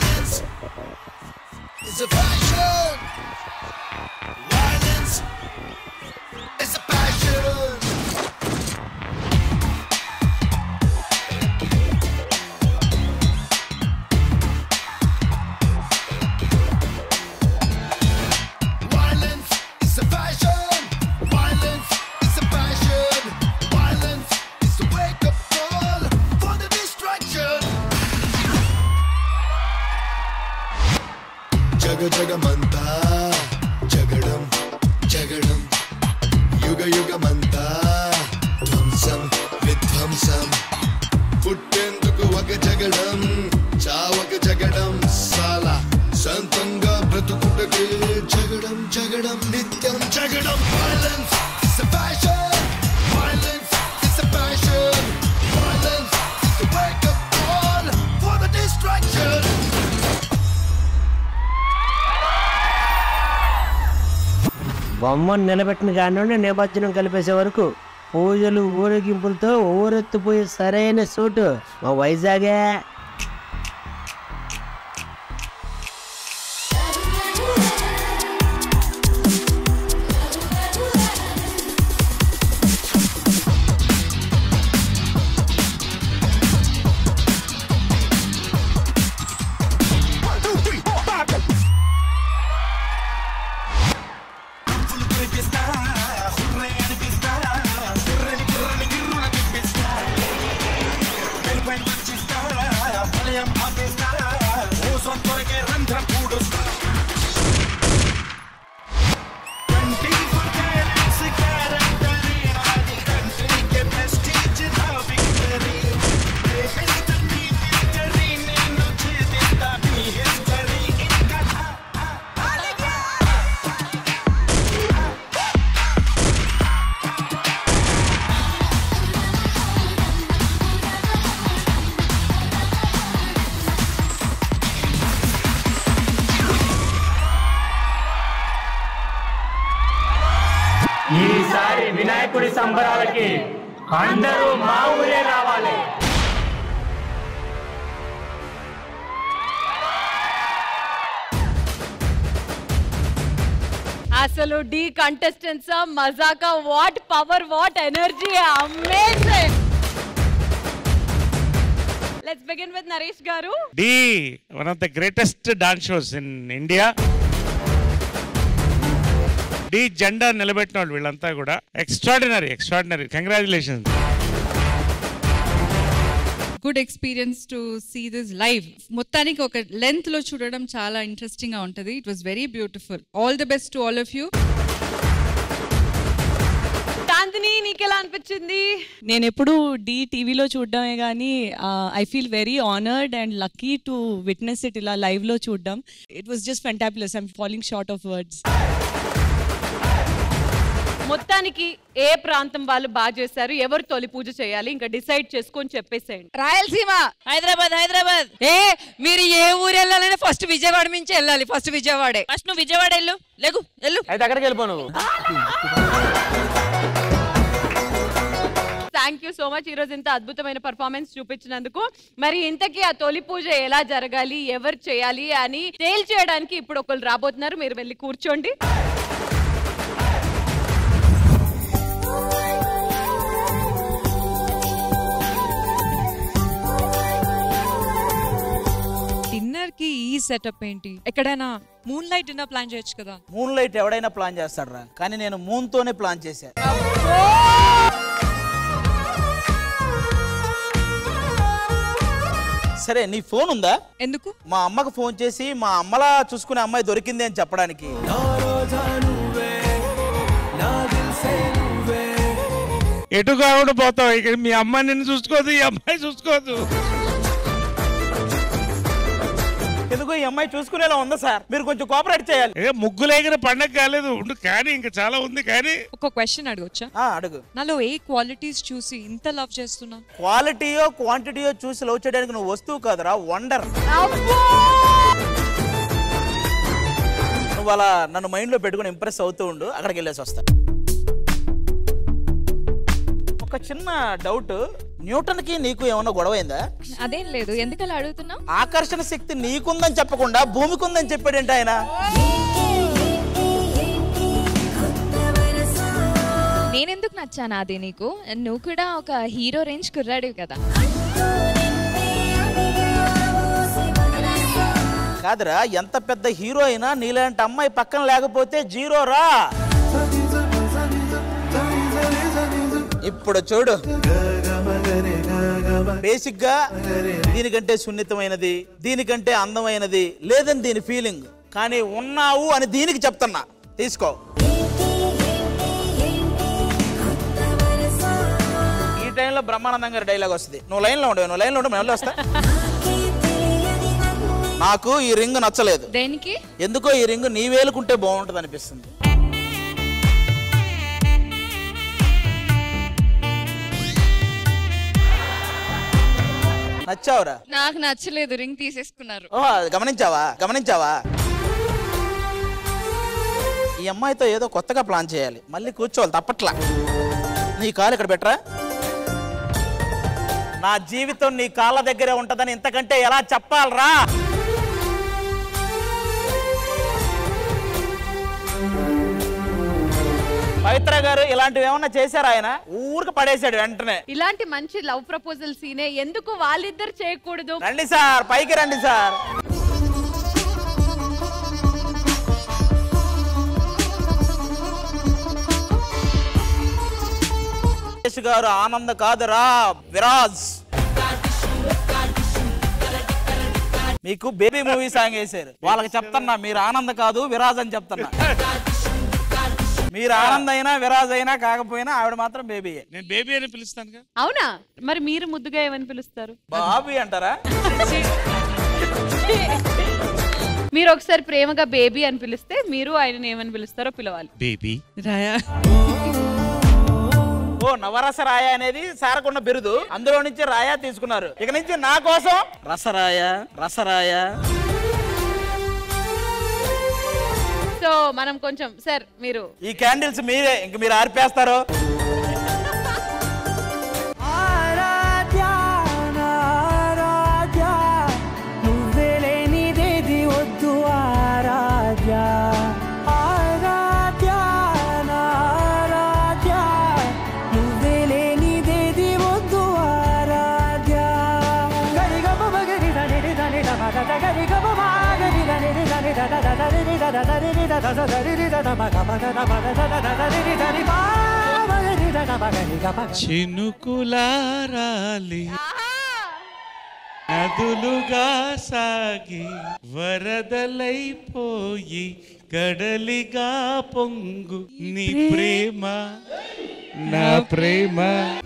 జగ జగమంతా జగడం జగడం యుగ యుగమంతా ధ్వంసం విధ్వంసం పుట్టేందుకు ఒక జగడం చావక జగడం సాల సొంతంగా బ్రతుకుటకే జగడం జగడం నిత్యం జగడం Violence is a passion Violence is a passion Violence is the wake up call for the distraction
బొమ్మను నిలబెట్టిన కాడి నుండి నేపథ్యం కలిపేసే వరకు పూజలు ఊరేగింపులతో ఊరెత్తిపోయే సరైన సూటు మా వైజాగే.
ఈసారి వినాయకుడి సంబరాలకి అందరూ మా ఊరే రావాలి.
అసలు డి కంటెస్టెంట్స్ మజాకా what power what energy amazing. Let's begin with Naresh garu.
The one of the greatest dance shows in India. The జెండా నిలబెట్టిన వాళ్ళు వీళ్ళంతా కూడా extraordinary extraordinary congratulations.
Good experience to see this live. మొత్తానికి ఒక లెంత్ లో చూడడం చాలా ఇంట్రెస్టింగ్ గా ఉంటది. It was very beautiful. All the best to all of you.
Chandini నీకెలా అనిపించింది?
నేను ఎప్పుడు డి టీవీలో చూడడమే కానీ I feel very honoured and lucky to witness it ఇలా లైవ్ లో చూడడం. It was just fantabulous. I'm following short of words.
మొత్తానికి ఏ ప్రాంతం వాళ్ళు బాగా చేశారు, ఎవరు తొలి పూజ చేయాలి ఇంకా డిసైడ్ చేసుకొని చెప్పేసేయండి.
రాయలసీమ,
హైదరాబాద్ హైదరాబాద్.
ఏ మీరు ఏ ఊరు వెళ్ళాలని ఫస్ట్ విజయవాడ నుంచి వెళ్ళాలి. ఫస్ట్ విజయవాడే.
ఫస్ట్ నువ్వు విజయవాడ వెళ్ళు. లేకు వెళ్ళు.
అయితే అక్కడికి వెళ్ళిపో నువ్వు.
థ్యాంక్ యూ సో మచ్ ఈ రోజు ఇంత అద్భుతమైన పర్ఫార్మెన్స్ చూపించినందుకు. మరి ఇంతకీ ఆ తొలి పూజ ఎలా జరగాలి, ఎవరు చేయాలి అని తేల్చేయడానికి ఇప్పుడు ఒకరు రాబోతున్నారు. మీరు వెళ్ళి కూర్చోండి.
డిన్నర్ కి ఈ సెటప్ ఏంటి? ఎక్కడైనా మూన్ లైట్ డిన్నర్ ప్లాన్ చేయొచ్చు కదా.
మూన్ లైట్ ఎవడైనా ప్లాన్ చేస్తాడు రా, కానీ నేను మూన్ తోనే ప్లాన్ చేశా. సరే నీ ఫోన్ ఉందా?
ఎందుకు?
మా అమ్మకు ఫోన్ చేసి మా అమ్మలా చూసుకునే అమ్మాయి దొరికింది అని చెప్పడానికి.
ఎటు కాకుండా పోతావు ఇక్కడ. మీ అమ్మాయి నిన్ను చూసుకోదు, ఈ అమ్మాయి చూసుకోదు.
ఎందుకు ఈ అమ్మాయి చూసుకునేలా ఉందా సార్? మీరు కొంచెం కోఆపరేట్ చేయాలి.
ఏ ముగ్గులేగిన పండగ కాలేదు ఉండు, కానీ ఇంకా చాలా ఉంది. కానీ
ఒక క్వశ్చన్ అడగొచ్చా?
అడుగు.
నాలో ఏ క్వాలిటీస్ చూసి ఇంత లవ్ చేస్తున్నా?
క్వాలిటీయో క్వాంటిటీయో చూసి లవ్ చేయడానికి నువ్వు వస్తువు కాదురా, వండర్. నువ్వు అలా నన్ను మైండ్ లో పెట్టుకుని ఇంప్రెస్ అవుతూ ఉండు, అక్కడికి వెళ్ళేసి వస్తా. ఒక చిన్న డౌట్, న్యూటన్ కి నీకు ఏమన్నా గొడవైందా?
అదేం లేదు, ఎందుకలా అడుగుతున్నావు?
ఆకర్షణ శక్తి నీకుందని చెప్పకుండా భూమికి ఉందని చెప్పాడేంటి ఆయన?
నేనెందుకు నచ్చాను అది నీకు? నువ్వు కూడా ఒక హీరో రేంజ్ కుర్రాడివి కదా.
కాదురా, ఎంత పెద్ద హీరో అయినా నీలాంటి అమ్మాయి పక్కన లేకపోతే జీరో రా. ఇప్పుడు చూడు, బేసిక్ గా దీనికంటే సున్నితమైనది, దీనికంటే అందమైనది లేదని దీని ఫీలింగ్, కానీ ఉన్నావు అని దీనికి చెప్తున్నా, తీసుకో. ఈ టైంలో బ్రహ్మానందం గారి డైలాగ్ వస్తుంది. నువ్వు లైన్ లో ఉండవు, నువ్వు లైన్ లో ఉండు, మేము వస్తా. నాకు ఈ రింగ్ నచ్చలేదు.
దేనికి?
ఎందుకో ఈ రింగ్ నీ వేలుకుంటే బాగుంటుంది అనిపిస్తుంది. నచ్చావురా?
నాకు నచ్చలేదు, రింగ్ తీసేసుకున్నారు.
ఓ గమనించావా గమనించావా ఈ అమ్మాయితో ఏదో కొత్తగా ప్లాన్ చేయాలి, మళ్ళీ కూర్చోవాలి తప్పట్లా. నీ కాలు ఇక్కడ పెట్టరా. నా జీవితం నీ కాళ్ళ దగ్గరే ఉంటదని ఇంతకంటే ఎలా చెప్పాలరా? పవిత్ర గారు ఇలాంటివి ఏమన్నా చేశారా? ఆయన ఊరికి పడేశాడు వెంటనే.
ఇలాంటి మంచి లవ్ ప్రపోజల్ సీనే ఎందుకు వాళ్ళిద్దరు చేయకూడదు?
రండి సార్, పైకి రండి సార్. గారు ఆనంద్ కాదురా, విరాజ్. మీకు బేబీ మూవీ సాంగ్ వేసారు, వాళ్ళకి చెప్తున్నా మీరు ఆనంద్ కాదు విరాజ్ అని చెప్తున్నా. మీరు ఆనంద్ అయినా విరాజ్ అయినా కాకపోయినా ఆవిడ మాత్రం బేబీ.
నేను బేబీ అని పిలుస్తాను.
అవునా? మరి మీరు ముద్దుగా ఏమని పిలుస్తారు?
బాబీ అంటారా?
మీరు ఒకసారి ప్రేమగా బేబీ అని పిలిస్తే మీరు ఆయన ఏమని పిలుస్తారో పిలవాలి.
బేబీ
రాయా.
ఓ నవరస రాయ అనేది సారకున్న బిరుదు, అందులో నుంచి రాయా తీసుకున్నారు. ఇక నుంచి నా కోసం రసరాయ రసరాయ.
సో మనం కొంచెం సార్ మీరు
ఈ క్యాండిల్స్ మీరే ఇంక మీరు ఆర్పేస్తారు.
చినుకులారాలి నదులుగా సాగి వరదలైపోయి కడలిగా పొంగు నీ ప్రేమ నా ప్రేమ.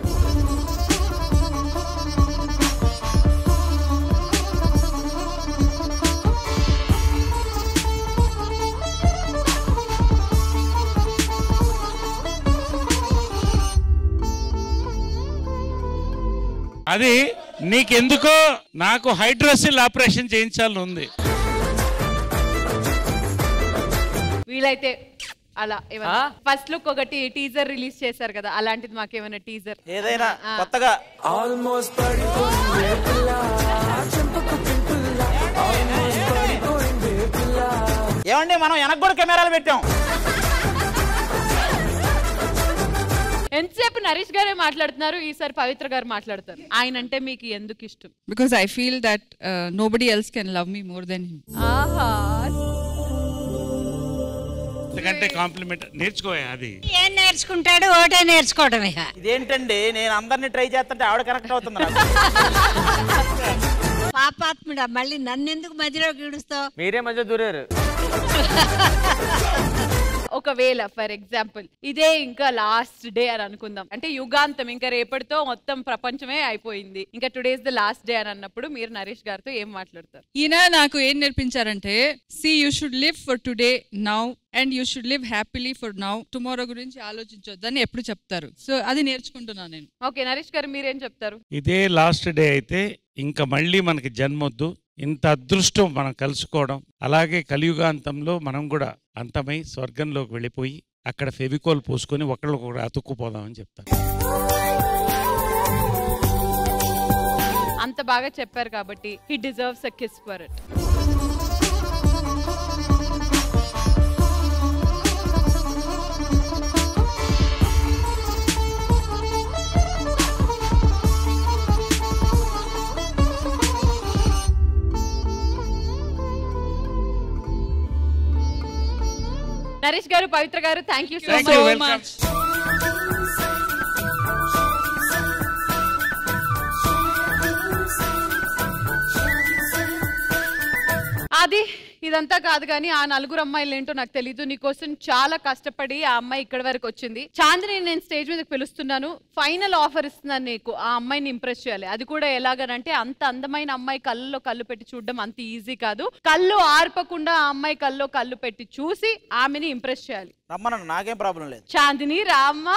అది నీకెందుకో నాకు హైడ్రోసిల్ ఆపరేషన్ చేయించాలని ఉంది.
వీలైతే అలా ఏమైనా ఫస్ట్ లుక్ ఒకటి టీజర్ రిలీజ్ చేశారు కదా, అలాంటిది మాకేమైనా టీజర్
ఏదైనా కొత్తగా. ఆల్మోస్ట్ ఏమండి మనం వెనక కూడా కెమెరాలు పెట్టాం.
ఎంతసేపు నరేష్ గారే మాట్లాడుతున్నారు, ఈసారి పవిత్ర గారు మాట్లాడతారు. ఆయన అంటే మీకు ఎందుకు ఇష్టం?
Because I feel that nobody else can love me more than him.
ఆహా,
ఎందుకంటే కాంప్లిమెంట్ నేర్చుకోయా. అది
ఏం నేర్చుకుంటాడు? ఒకటే నేర్చుకోవడం. ఇక
ఇదేంటండి నేను అందరినీ ట్రై చేస్తుంటే ఆవిడ కరెక్ట్ అవుతుంది.
పాపాత్ముడా, మళ్ళీ నన్నెందుకు మధ్యలో గీడుస్తావు?
మీరే మధ్య దూరారు.
ఒకవేళ ఫర్ ఎగ్జాంపుల్ ఇదే ఇంకా లాస్ట్ డే అని అనుకుందాం, అంటే యుగాంతం ఇంకా రేపటితో మొత్తం ప్రపంచమే అయిపోయింది, ఇంకా today is the last day అని అన్నప్పుడు మీరు నరేష్ గారితో ఏం మాట్లాడతారు?
ఈయన నాకు ఏం నేర్పించారంటే, see you should live for today now and you should live happily for now, tomorrow గురించి ఆలోచించొద్దని ఎప్పుడు చెప్తారు. సో అది నేర్చుకుంటున్నాను నేను.
ఓకే, నరేష్ గారు మీరేం చెప్తారు?
ఇదే లాస్ట్ డే అయితే ఇంకా మళ్ళీ మనకి జన్మొద్దు, ఇంత అదృష్టం మనం కలుసుకోవడం. అలాగే కలియుగాంతంలో మనం కూడా అంతమై స్వర్గంలోకి వెళ్ళిపోయి అక్కడ ఫెవికోల్ పూసుకొని ఒకళ్ళొకరు అతుక్కుపోదామని చెప్తాను.
అంత బాగా చెప్పారు కాబట్టి he deserves a kiss for it. Naresh garu, Pavitra గారు, థ్యాంక్ యూ సో మచ్. అది ఇదంతా కాదు కానీ ఆ నలుగురు అమ్మాయిలు ఏంటో నాకు తెలీదు. నీకోసం చాలా కష్టపడి ఆ అమ్మాయి ఇక్కడ వరకు వచ్చింది. చాందిని నేను స్టేజ్ మీదకి పిలుస్తున్నాను. ఫైనల్ ఆఫర్ ఇస్తున్నాను నీకు, ఆ అమ్మాయిని ఇంప్రెస్ చేయాలి. అది కూడా ఎలాగనంటే అంత అందమైన అమ్మాయి కళ్ళలో కళ్ళు పెట్టి చూడడం అంత ఈజీ కాదు. కళ్ళు ఆర్పకుండా ఆ అమ్మాయి కళ్ళలో కళ్ళు పెట్టి చూసి ఆమెని ఇంప్రెస్ చేయాలి.
రమ్మనండి, నాకేం ప్రాబ్లం లేదు.
చాందిని రామ్మా.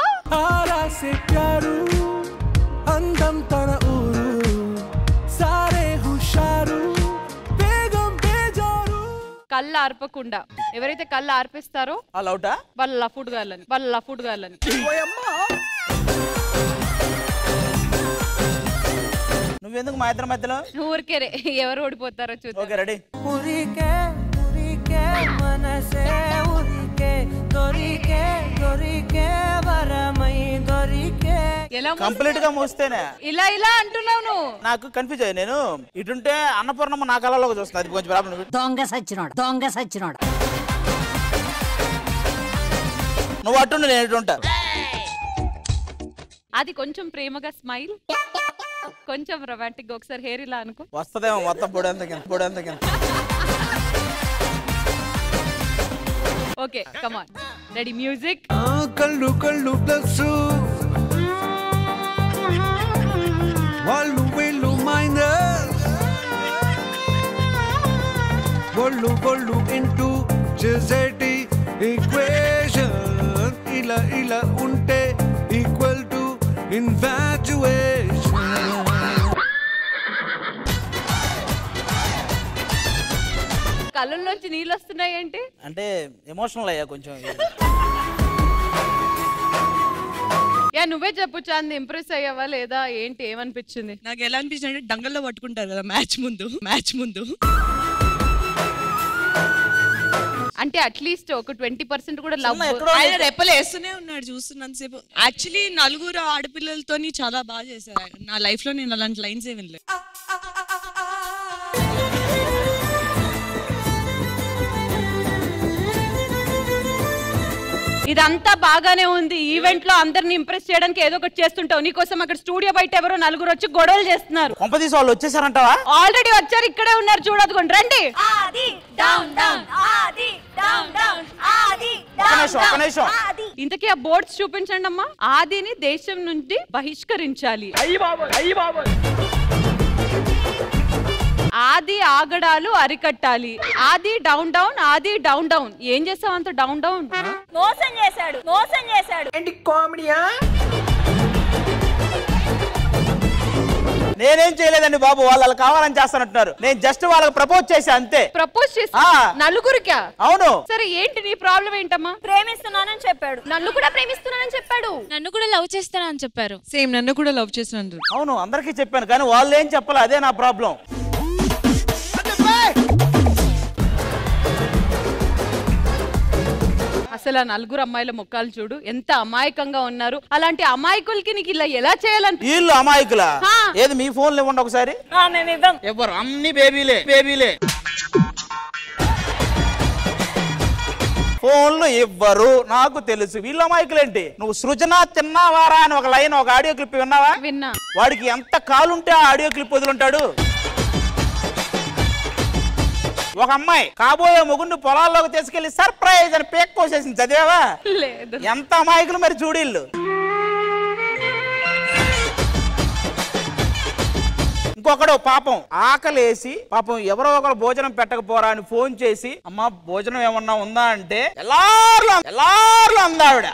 అందం తన ఊరు సారే హుషారు
కళ్ళు ఆర్పకుండా ఎవరైతే కళ్ళు ఆర్పిస్తారో వాళ్ళ లఫుడ్ గాలని వాళ్ళ లఫుడ్ గాలని
నువ్వెందుకు మా ఇద్దరి మధ్యలో?
ఊరికే ఎవరు ఓడిపోతారో చూద్దాం.
Okay ready.
ఉరికే ఉరికే మనసే ఉరికే దొరికే దొరికే వరమై దొరికే.
ఎలా
కంప్లీట్ గా మూస్తేనే
ఇలా ఇలా అంటున్నావు నువ్వు.
నాకు కన్ఫ్యూజ్ అయ్యి. నేను ఇటుంటే అన్నపూర్ణమ్మ నా కళలోకి చూస్తుంది. అది కొంచెం ప్రాబ్లం.
దొంగ సచ్చినోడు దొంగ సచ్చినోడు.
నువ్వు అటుండి నేను ఇటుంటా.
అది కొంచెం ప్రేమగా స్మైల్, కొంచెం రొమాంటిక్ గా ఒకసారి హెయిర్ ఇలా అనుకో.
వస్తదేమో మొత్తం పొడంత కింద పొడంత కింద.
Okay come on, ready music.
కళ్ళు కళ్ళు ప్లస్ వాళ్ళు వీళ్ళు మైనస్ ఒళ్ళు ఒళ్ళు ఇంటూ చేసేటి ఈక్వేషన్ ఇలా ఇలా ఉంటే ఈక్వల్ టు ఇన్ఫాచ్యుయేషన్.
కళ్ళల్లోంచి నీళ్ళు వస్తున్నాయి ఏంటి?
అంటే ఎమోషనల్ అయ్యా కొంచెం.
యా నువ్వే చెప్పు చాంది, ఇంప్రెస్ అయ్యావా లేదా ఏంటి, ఏమనిపించింది?
నాకు ఎలా అనిపించింది అంటే డంగల్లో పట్టుకుంటారు కదా మ్యాచ్ ముందు మ్యాచ్ ముందు
అంటే అట్లీస్ట్ ఒక ట్వంటీ పర్సెంట్ కూడా లవ్.
ఆయన రెప్పలు వేస్తూనే ఉన్నాడు చూస్తున్నంతసేపు. యాక్చువల్లీ నలుగురు ఆడపిల్లలతోని చాలా బాగా చేశారు. నా లైఫ్ లో నేను అలాంటి లైన్స్ ఏ వినలేదు.
ఇదంతా బాగానే ఉంది. ఈవెంట్ లో అందరిని ఇంప్రెస్ చేయడానికి ఏదో ఒకటి చేస్తుంటావు. నీకోసం అక్కడ స్టూడియో బయట ఎవరో నలుగురు వచ్చి గొడవలు చేస్తున్నారు.
కొంపదీసి వాళ్ళు వచ్చేసారంటావా?
ఆల్రెడీ వచ్చారు, ఇక్కడే ఉన్నారు, చూడదుకోండి రండి. ఇంతకీ ఆ బోర్డ్స్ చూపించండి అమ్మా. ఆదిని దేశం నుండి బహిష్కరించాలి. ఆది ఆగడాలు అరికట్టాలి. Aadi down down Aadi down down. ఏం చేసావు అంత డౌన్ డౌన్?
మోసం చేశాడు మోసం చేశాడు.
ఏంటి కామెడీయా?
నేనేం చేయలేదండి బాబు, వాళ్ళు కావాలని చేస్తానంటున్నారు. నేను జస్ట్ వాళ్ళకి ప్రపోజ్ చేశా అంతే.
ప్రపోజ్ చేసి నలుగురికా?
అవును.
సరే ఏంటి నీ ప్రాబ్లం ఏంటమ్మా?
ప్రేమిస్తున్నానని చెప్పాడు.
నన్ను కూడా ప్రేమిస్తున్నానని చెప్పాడు.
నన్ను కూడా లవ్ చేస్తానని చెప్పారు.
సేమ్ నన్ను కూడా లవ్ చేస్తున్నారు.
అవును అందరికీ చెప్పాను కానీ వాళ్ళు ఏం చెప్పాలి, అదే నా ప్రాబ్లం.
అసలు ఆ నలుగురు అమ్మాయిల ముఖాలు చూడు ఎంత అమాయకంగా ఉన్నారు. అలాంటి అమాయకులకి నీకు ఇలా ఎలా చేయాలని?
వీళ్ళు అమాయకులా? ఏది మీ ఫోన్లు ఇవ్వండి ఒకసారి. ఎవరు అన్ని బేబీలే బేబీలే. ఫోన్లు ఇవ్వరు నాకు తెలుసు. వీళ్ళు అమాయకులేంటి? నువ్వు సృజన తిన్నావారా అని ఒక లైన్ ఒక ఆడియో క్లిప్ విన్నావా?
విన్నా.
వాడికి ఎంత కాలుంటే ఆ ఆడియో క్లిప్ వదులుంటాడు. ఒక అమ్మాయి కాబోయే మొగుండు పొలాల్లోకి తీసుకెళ్లి సర్ప్రైజ్ అని పేక్ కోసేసింది, చదివావా?
లేదు.
ఎంత అమాయకులు మరి చూడిళ్ళు. ఇంకొకడు పాపం ఆకలేసి పాపం ఎవరో ఒకరు భోజనం పెట్టకపోరా అని ఫోన్ చేసి అమ్మా భోజనం ఏమన్నా ఉందా అంటే ఎల్లార్లు ఎల్లార్లు అందావిడ.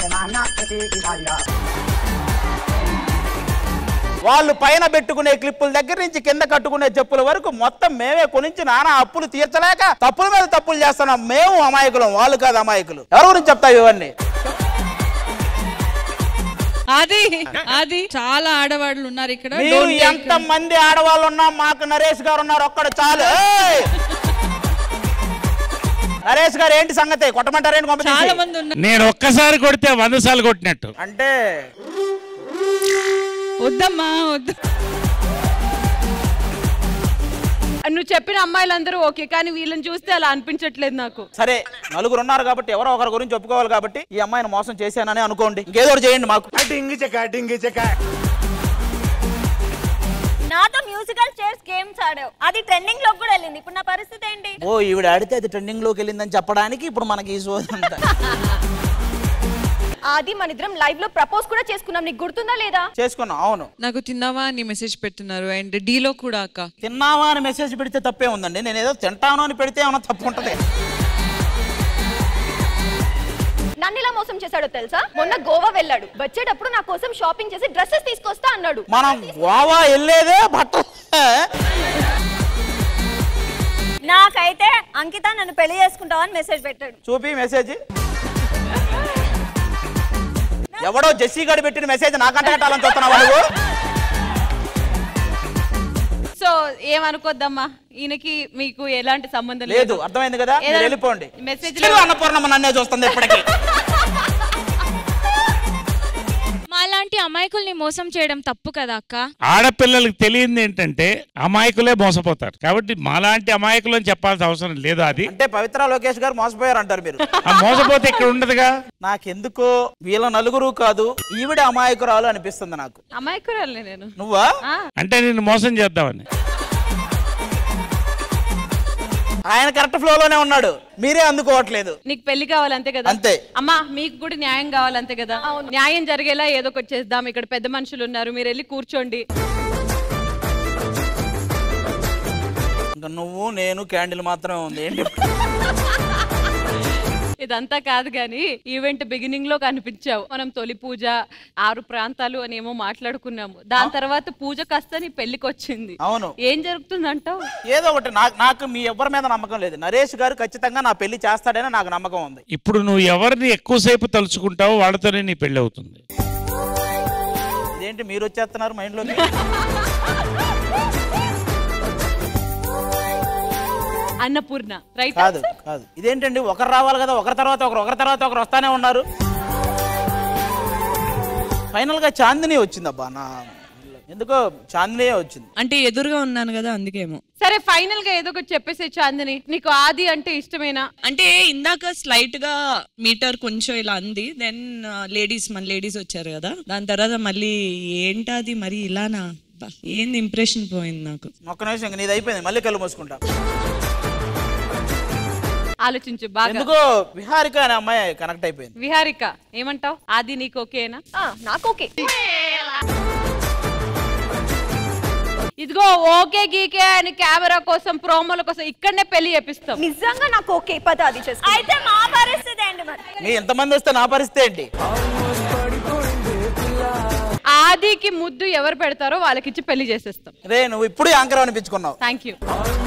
వాళ్ళు పైన పెట్టుకునే క్లిప్పుల దగ్గర నుంచి కింద కట్టుకునే చెప్పుల వరకు మొత్తం మేమే కొనించి నానా అప్పులు తీర్చలేక తప్పుల మీద తప్పులు చేస్తున్నాం. మేము అమాయకులం, వాళ్ళు కాదు అమాయకులు. ఎవరి గురించి చెప్తావు ఇవన్నీ?
అది అది చాలా ఆడవాళ్ళు ఉన్నారు ఇక్కడ.
మీరు
Don't take-
ఎంత మంది ఆడవాళ్ళు ఉన్నా మాకు నరేష్ గారు ఉన్నారు ఒక్కడు చాలు. ఏయ్! నరేష్ గారు ఏంటి సంగతి కొట్టమంటారేంటి?
చాలా మంది ఉన్నారు.
నేను ఒక్కసారి కొడితే వంద సార్లు కొట్టినట్టు.
అంటే
వద్దమ్మా వద్దు.
నువ్వు చెప్పిన అమ్మాయిలందరూ ఓకే, కానీ వీళ్ళని చూస్తే అలా అనిపించట్లేదు నాకు.
సరే నలుగురు ఉన్నారు కాబట్టి ఎవరో ఒకరి గురించి ఒప్పుకోవాలి కాబట్టి ఈ అమ్మాయిని మోసం చేశానని అనుకోండి. ఇంకేదో ఒకటి చేయండి మాకు.
నాతో మ్యూజికల్ చైర్స్ గేమ్స్ ఆడావు, అది ట్రెండింగ్ లోకి కూడా వెళ్ళింది. ఇప్పుడు నా పరిస్థితి ఏంటి?
ఓ ఈవిడ ఆడితే అది ట్రెండింగ్ లోకి వెళ్ళిందని చెప్పడానికి ఇప్పుడు మనకి ఈ సోది అంతా.
అది మన ఇద్దరం లైవ్ లో ప్రపోజ్ కూడా చేసుకున్నాం, నీకు గుర్తుందా లేదా?
చేసుకున్నాం. అవును.
నాకు తిన్నావా అని మెసేజ్ పెడుతున్నారు. అండ్ డీలో కూడా అక్క
తిన్నావా అని మెసేజ్ పెడితే తప్పే ఉందండి. నేను ఏదో తింటాను అని పెడితే ఏమన్నా తప్పు ఉంటది?
నన్ను ఇలా మోసం చేశాడో తెలుసా? మొన్న గోవా వెళ్ళాడు, వచ్చేటప్పుడు నా కోసం షాపింగ్ చేసి డ్రెస్సెస్ తీసుకొస్తా అన్నాడు.
మనం గోవా వెళ్ళేదే బట్ట.
నాకైతే అంకిత నన్ను పెళ్లి చేసుకుంటావా అని మెసేజ్ పెట్టాడు.
చూపి మెసేజ్. ఎవడో జెస్సీ గడి పెట్టిన మెసేజ్ నాకంట కట్టాలని చూస్తున్నావా నువ్వు?
సో ఏమనుకోద్దమ్మా, ఈయనకి మీకు ఎలాంటి సంబంధం
లేదు. అర్థమైంది కదా? మీరు వెళ్ళిపోండి.
మెసేజ్
అన్నపూర్ణమ్మ నన్నే చూస్తుంది ఎప్పటికీ.
మాలాంటి అమాయకుల్ని మోసం చేయడం తప్పు కదా అక్క.
ఆడపిల్లలకు తెలియంది ఏంటంటే అమాయకులే మోసపోతారు. కాబట్టి మాలాంటి అమాయకులు అని చెప్పాల్సిన అవసరం లేదు. అది
అంటే పవిత్ర లోకేష్ గారు మోసపోయారు అంటారు మీరు.
ఆ మోసపోతే ఇక్కడ ఉండదుగా.
నాకెందుకో వీళ్ళ నలుగురు కాదు ఈవిడ అమాయకురాలు అనిపిస్తుంది నాకు.
అమాయకురాలే నేను.
నువ్వా?
అంటే నిన్ను మోసం చేద్దామని.
ఆయన కరెక్ట్ ఫ్లో లోనే ఉన్నాడు, మీరే అందుకోవట్లేదు.
నీకు పెళ్లి కావాలంతే కదా?
అంతే.
అమ్మా మీకు కూడా న్యాయం కావాలంతే కదా? న్యాయం జరిగేలా ఏదో ఒకటి చేద్దాం. ఇక్కడ పెద్ద మనుషులు ఉన్నారు, మీరు వెళ్ళి కూర్చోండి.
ఇంకా నువ్వు నేను క్యాండిల్ మాత్రమే ఉంది. ఏంటి
ఇదంతా కాదు గానీ ఈవెంట్ బిగినింగ్ లో కనిపించావు. మనం తొలి పూజ ఆరు ప్రాంతాలు అని ఏమో మాట్లాడుకున్నాము. దాని తర్వాత పూజ కాస్త నీ పెళ్లికి వచ్చింది.
అవును.
ఏం జరుగుతుందంటావు?
ఏదో ఒకటి. నాకు మీ ఎవరి మీద నమ్మకం లేదు. నరేష్ గారు ఖచ్చితంగా నా పెళ్లి చేస్తాడని నాకు నమ్మకం ఉంది.
ఇప్పుడు నువ్వు ఎవరిని ఎక్కువసేపు తలుచుకుంటావో వాళ్ళతోనే నీ పెళ్లి అవుతుంది.
ఇదేంటి మీరు వచ్చేస్తున్నారు మైండ్ లోకి?
అన్నపూర్ణ రైట్?
కాదు కాదు. ఇదేంటండి ఒకరు రావాలి కదా, ఒకరి తర్వాత ఒకరు ఒకరి తర్వాత ఒకరు వస్తానే ఉన్నారు. ఫైనల్ గా చాందిని వచ్చిందబ్బా. నా ఎందుకో చాందినియే వచ్చింది.
అంటే ఎదురుగా ఉన్నాను కదా అందుకేమో.
సరే ఫైనల్ గా ఏదో ఒకటి చెప్పేసే చాందిని. నీకు ఆది అంటే ఇష్టమేనా?
అంటే ఇందాక స్లైట్ గా మీటర్ కొంచెం ఇలా అంది. దెన్ లేడీస్ మన లేడీస్ వచ్చారు కదా, దాని తర్వాత మళ్ళీ ఏంటది మరి ఇలానా? ఏంది ఇంప్రెషన్ పోయింది నాకు.
ఒక్క నిమిషం, ఇంక నీది అయిపోయింది. మళ్ళీ కళ్ళు మూసుకుంటా.
ఆలోచించు బాగా.
ఎందుకో విహారిక అనే అమ్మాయి కనెక్ట్ అయిపోయింది.
విహారిక ఏమంటావు? ఆది నీకు ఓకేనా?
నాకు ఓకే.
ఇదిగో ఓకే గీకే అని కెమెరా కోసం ప్రోమోల కోసం ఇక్కడనే పెళ్లి చేపిస్తాం.
నిజంగా నాకు ఓకే. పద అది చేస్తా.
అయితే మా పరిస్థితి ఏంటి మరి?
మీ ఎంతమంది వస్తే నా పరిస్థితి ఏంటి?
ఆదికి ముద్దు ఎవరు పెడతారో వాళ్ళకిచ్చి పెళ్లి చేసేస్తాం.
రే నువ్వు ఇప్పుడు యాంకర్ అనిపించుకున్నావు.
Thank you.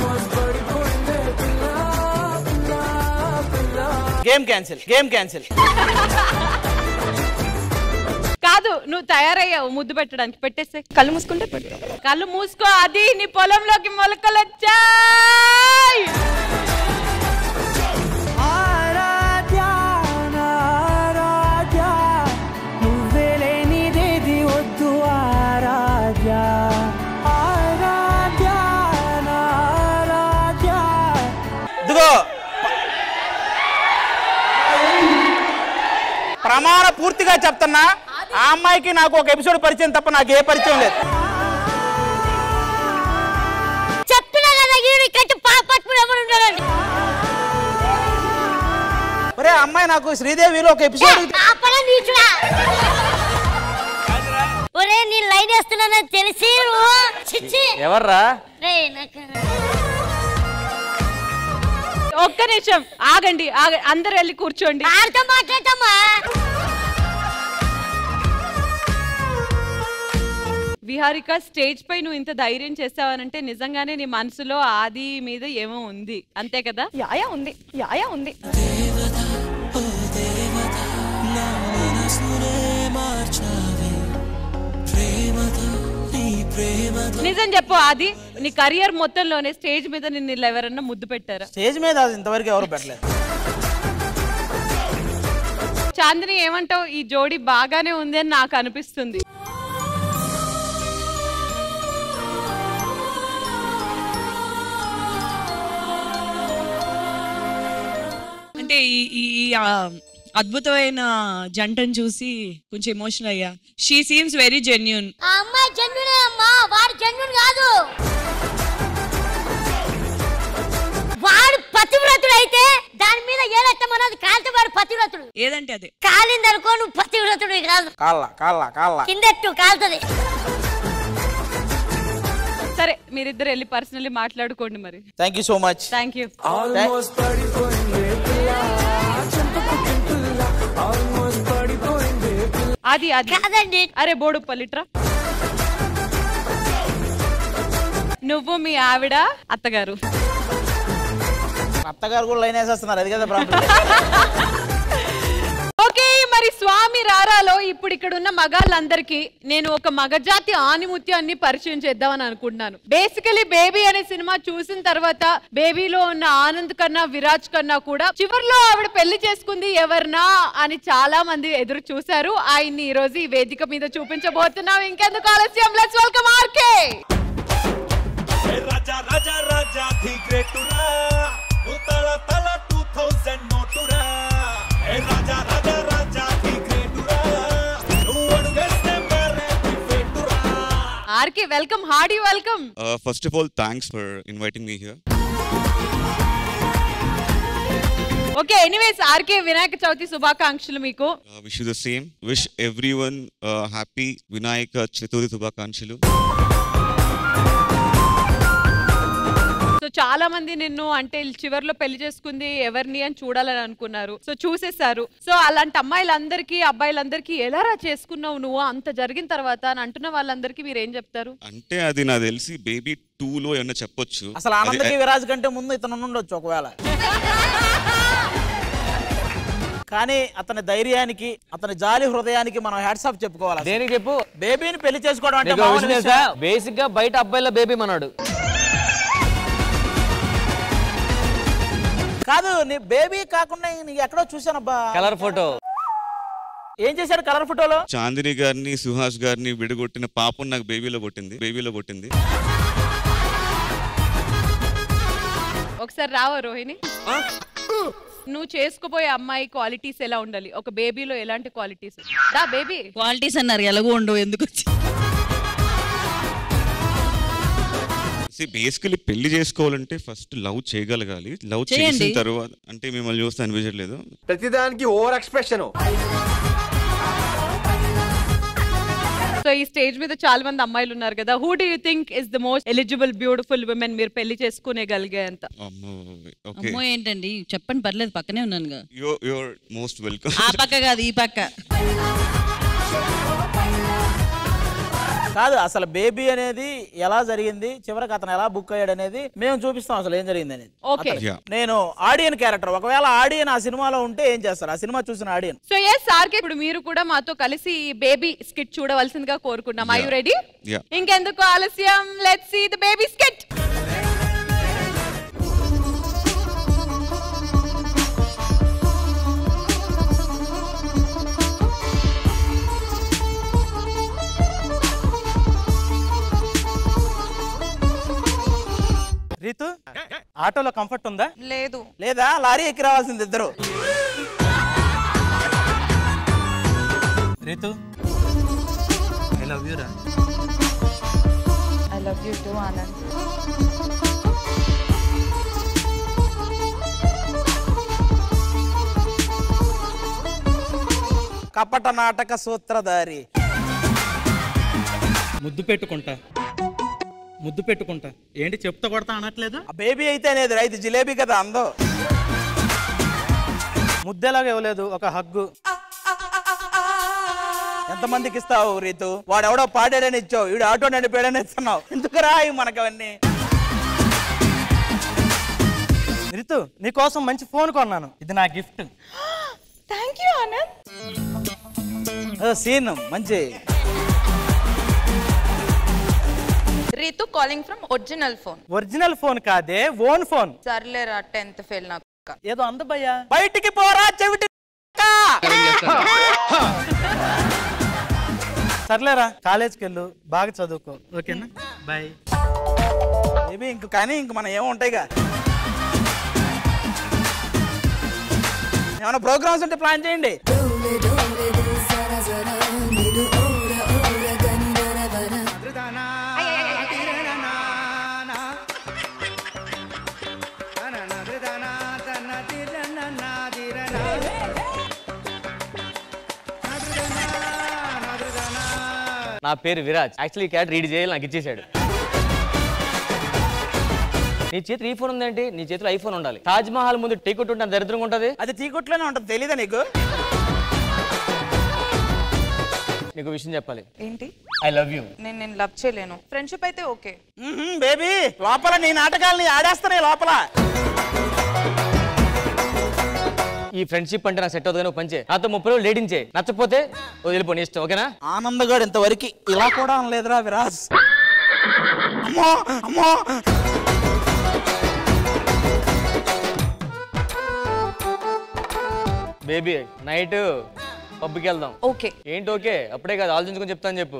Game cancel. Game cancel.
కాదు నువ్వు తయారయ్యావు ముద్దు పెట్టడానికి. పెట్టేస్తే కళ్ళు మూసుకుంటే పెట్టు. కళ్ళు మూసుకో. అది నీ పొలంలోకి మొలకలు వచ్చాయి.
ఇదిగో ప్రమాణ పూర్తిగా చెప్తున్నా, ఆ అమ్మాయికి నాకు ఒక ఎపిసోడ్ పరిచయం తప్ప నాకు ఏ పరిచయం లేదు.
చెప్తున్నా కదా ఈడికంటే పాపాత్ముడు ఎవరు ఉన్నారని.
ఒరే అమ్మాయి నాకు శ్రీదేవిలో ఒక ఎపిసోడ్.
పాపల నీచుడా. ఒరే నీ లైన్ వేస్తున్నానని తెలిసి చిచ్చి.
ఎవర్రా?
రే నాకు
ఒక్క నిమిషం ఆగండి. ఆగ అందరు వెళ్ళి కూర్చోండి.
మాట్లాడతామా?
విహారిక స్టేజ్ పై నువ్వు ఇంత ధైర్యం చేస్తావనంటే నిజంగానే నీ మనసులో ఆది మీద ఏమో ఉంది, అంతే కదా?
యాయా ఉంది. యాయా ఉంది.
మార్చావే
నిజం చెప్పు ఆది, నీ కెరియర్ మొత్తంలోనే స్టేజ్ మీద నిన్ను ఇలా ఎవరన్నా ముద్దు పెట్టారా?
స్టేజ్ మీద అది ఇంతవరకు ఎవరు పెట్టలేదు.
చాందిని ఏమంటావు? ఈ జోడీ బాగానే ఉంది అని నాకు అనిపిస్తుంది.
అంటే ఈ అద్భుతమైన జంటను చూసి కొంచెం ఎమోషనల్ అయ్యా. She seems very genuine.
ఆ అమ్మాయి జెన్యూనే అమ్మా, వాడు జెన్యూన్ కాదు. వాడు పతివ్రతుడు అయితే దాని మీద ఏలెత్తమన్నది కాలితే వాడు పతివ్రతుడు.
ఏదంటే అదే
కాలిందనుకో నువ్వు పతివ్రతుడు కాదు.
కాళ్ళ కాళ్ళ కాళ్ళ
కిందెట్టు కాలుతుంది.
సరే మీరిద్దరు వెళ్ళి పర్సనల్లీ మాట్లాడుకోండి మరి.
Thank you so much.
Thank you. అది అది
కాదండి.
అరే బోడు పల్లిట్రా. నువ్వు మీ ఆవిడ అత్తగారు
అత్తగారు కూడా లైన్ వేసేస్తున్నారు, అది కదా ప్రాబ్లం.
ఓకే మరి స్వామి రారాలో ఇప్పుడు ఇక్కడ ఉన్న మగాళ్ళందరికీ నేను ఒక మగజాతి ఆనిముత్యాన్ని పరిచయం చేద్దామని అనుకుంటున్నాను. బేసికలీ బేబీ అనే సినిమా చూసిన తర్వాత బేబీలో ఉన్న ఆనంద్ కన్నా విరాజ్ కన్నా కూడా చివర్లో ఆవిడ పెళ్లి చేసుకుంది ఎవరినా అని చాలా మంది ఎదురు చూశారు. ఆయన్ని ఈ రోజు ఈ వేదిక మీద చూపించబోతున్నాం. ఇంకెందుకు ఆలస్యం, let's welcome RK.
Raja Raja Raja the గ్రేటురా ఉతల తల రెండు వేల నోటురా. ఏ రాజా రాజా రాజా ది గ్రేటురా నువ్వు అడుగేస్తే మరే ఫేటురా.
RK welcome, hearty welcome.
First of all thanks for inviting me here.
Okay anyways RK Vinayaka Chavithi శుభాకాంక్షలు మీకు.
Wish you the same. Wish everyone happy Vinayaka Chaturthi శుభాకాంక్షలు.
సో చాలా మంది నిన్ను అంటే చివర్లో పెళ్లి చేసుకుంది ఎవరిని అని చూడాలని అనుకున్నారు. సో చూసేశారు. సో అలాంటి అమ్మాయిలందరికీ అబ్బాయిలందరికీ ఎలా రా చేసుకున్నావు నువ్వు అంత జరిగిన తర్వాత అని అంటున్న వాళ్ళందరికీ మీరు ఏం చెప్తారు?
అంటే అది నాకు తెలిసి బేబీ టూ లో ఏమన్నా చెప్పొచ్చు.
అసలు ఆనందకి విరాజ్ కంటే ముందు ఇతను ఉండొచ్చు ఒకవేళ. కానీ అతని ధైర్యానికి అతని జాలి హృదయానికి మనం హ్యాట్స్ ఆఫ్ చెప్పుకోవాలి.
దేనికి చెప్పు?
బేబీని పెళ్లి చేసుకోవడం అంటే
బేసిక్ గా బయట అబ్బాయిల బేబీ మనాడు
కాదు. నీ బేబీ కాకుండా నీకు ఎక్కడో చూసానబ్బా
కలర్ ఫోటో.
ఏం చేశాడు కలర్ ఫోటోలో?
చాందిని గారిని సుహాస్ గారిని విడగొట్టిన పాపం నాకు బేబీలో కొట్టింది బేబీలో కొట్టింది
ఒకసారి రావా రోహిణి? నువ్వు చేసుకోబోయే అమ్మాయి క్వాలిటీస్ ఎలా ఉండాలి? ఒక బేబీలో ఎలాంటి క్వాలిటీస్? దా బేబీ
క్వాలిటీస్ అన్నారు, ఎలాగో ఉండవు, ఎందుకు వచ్చి
బేసికలీ పెళ్లి చేసుకోవాలంటే ఫస్ట్ లవ్ చేయగలగాలి. లవ్ చేసిన తర్వాత అంటే మిమ్మల్ని చూస్తే అనిపించట్లేదు
ప్రతిదానికి ఓవర్ ఎక్స్ప్రెషన్.
సో ఈ స్టేజ్ మీద చాలా మంది అమ్మాయిలు ఉన్నారు కదా. Who do you think is the most eligible beautiful women మీరు పెళ్లి చేసుకునేగలిగే అంత?
అమ్మో ఏంటండి చెప్పండి, పర్లేదు పక్కనే ఉన్నానుగా.
You are most welcome.
ఆ పక్క కాదు ఈ పక్క
కాదు. అసలు బేబీ అనేది ఎలా జరిగింది, చివరికి అతను ఎలా బుక్ అయ్యాడు అనేది మేము చూపిస్తాం అసలు ఏం జరిగింది అనేది. నేను ఆడియన్ క్యారెక్టర్, ఒకవేళ ఆడియన్ ఆ సినిమాలో ఉంటే ఏం చేస్తారు ఆ సినిమా చూసిన ఆడియన్.
సో ఎస్ ఆర్కే ఇప్పుడు మీరు కూడా మాతో కలిసి బేబీ స్కిట్ చూడవలసిందిగా కోరుకున్నాం. Are you ready? ఇంకెందుకు ఆలస్యం, let's see the baby skit.
Ritu ఆటోలో కంఫర్ట్ ఉందా?
లేదు.
లేదా లారీ ఎక్కి రావాల్సింది ఇద్దరు. రీతు ఐ లవ్ యూ రా.
I love you too Anand.
కపట నాటక సూత్రధారి.
ముద్దు పెట్టుకుంటా ముద్దు పెట్టుకుంటా ఏంటి చెప్తా కొడతా అనట్లేదు?
బేబీ అయితే అనేది రైతు జిలేబీ కదా అందో.
ముద్దెలాగా ఇవ్వలేదు, ఒక హగ్గు.
ఎంతమందికి ఇస్తావు రీతు? వాడు ఎవడో పాడాడని ఇచ్చావు, వీడు ఆటో నడిపాడని ఇస్తున్నావు. ఎందుకు రాయి మనకు అవన్నీ?
రీతు నీకోసం మంచి ఫోన్ కొన్నాను, ఇది నా gift.
Thank you Anand.
Scene మంచి.
Ritu calling from original phone.
Original phone కాదే, ఓన్ ఫోన్.
సర్లేరా టెన్త్ ఫెయిల్ నాకు.
ఏదో అంద భయ్యా.
బయటికి పోరా చెవిటి.
సర్లేరా కాలేజ్కి వెళ్ళు, బాగా చదువుకో, ఓకేనా? బాయ్.
మేబీ ఇంక కానీ ఇంక మనం ఏమో ఉంటాయిగా. ఏమైనా ప్రోగ్రామ్స్ ఉంటే ప్లాన్ చేయండి.
నా పేరు విరాజ్. యాక్చువల్లీ క్యాట్ రీడ్ చేయాలి, నాకు ఇచ్చేసాడు. నీ చేతిలో ఈ ఫోన్ ఉందేంటి? నీ చేతిలో ఐఫోన్ ఉండాలి. తాజ్ మహల్ ముందు టీ కొట్టు ఉంటే దరిద్రంగా ఉంటది.
అది టీ కొట్టులోనే ఉంటది, తెలీదా నీకు?
నీకు విషయం చెప్పాలి.
ఏంటి?
I love you.
నేను నేను లవ్ చేయలేను. ఫ్రెండ్షిప్ అయితే ఓకే.
బేబీ లోపల నీ నాటకాలని ఆడేస్తానే లోపల.
ఈ ఫ్రెండ్షిప్ అంటే నాకు సెట్ అవుతుంది. నువ్వు పంచే నాతో ముప్పై రోజులు డేటింగ్ చేయి, నచ్చపోతే వదిలిపోయి ఇష్టం, ఓకేనా?
ఆనందగాడు ఇంతవరకు ఇలా కూడా అనలేదురా విరాజ్. అమ్మో అమ్మో.
బేబీ నైట్ పబ్కి వెళ్దాం.
ఓకే.
ఏంటి ఓకే? అప్పుడే కాదు, ఆలోచించుకొని చెప్తాను చెప్పు.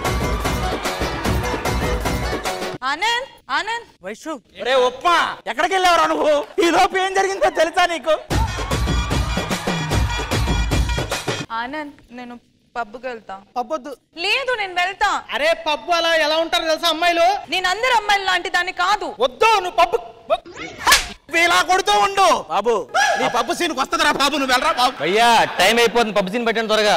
ఆనంద్ ఆనంద్.
వైషు రే ఉప్మా, ఎక్కడికి వెళ్ళావురా నువ్వు? ఈ లోపు ఏం జరిగిందో తెలుసా నీకు?
ఆనంద్ నేను పబ్కి వెళ్తా.
పబ్బొద్దు.
లేదు నేను వెళ్తా.
అరే పబ్బు అలా ఎలా ఉంటారు తెలుసా అమ్మాయిలు?
నేను అందరు అమ్మాయిలు లాంటి దాన్ని కాదు.
వద్దు నువ్వు పబ్బు
ఇలా కొడుతూ ఉండు బాబు. నీ పబ్బు సీన్కి వస్తుందిరా బాబు, నువ్వు వెళ్ళరా బాబు.
అయ్యా టైం అయిపోతుంది, పబ్బు సీన్ పెట్టండి త్వరగా.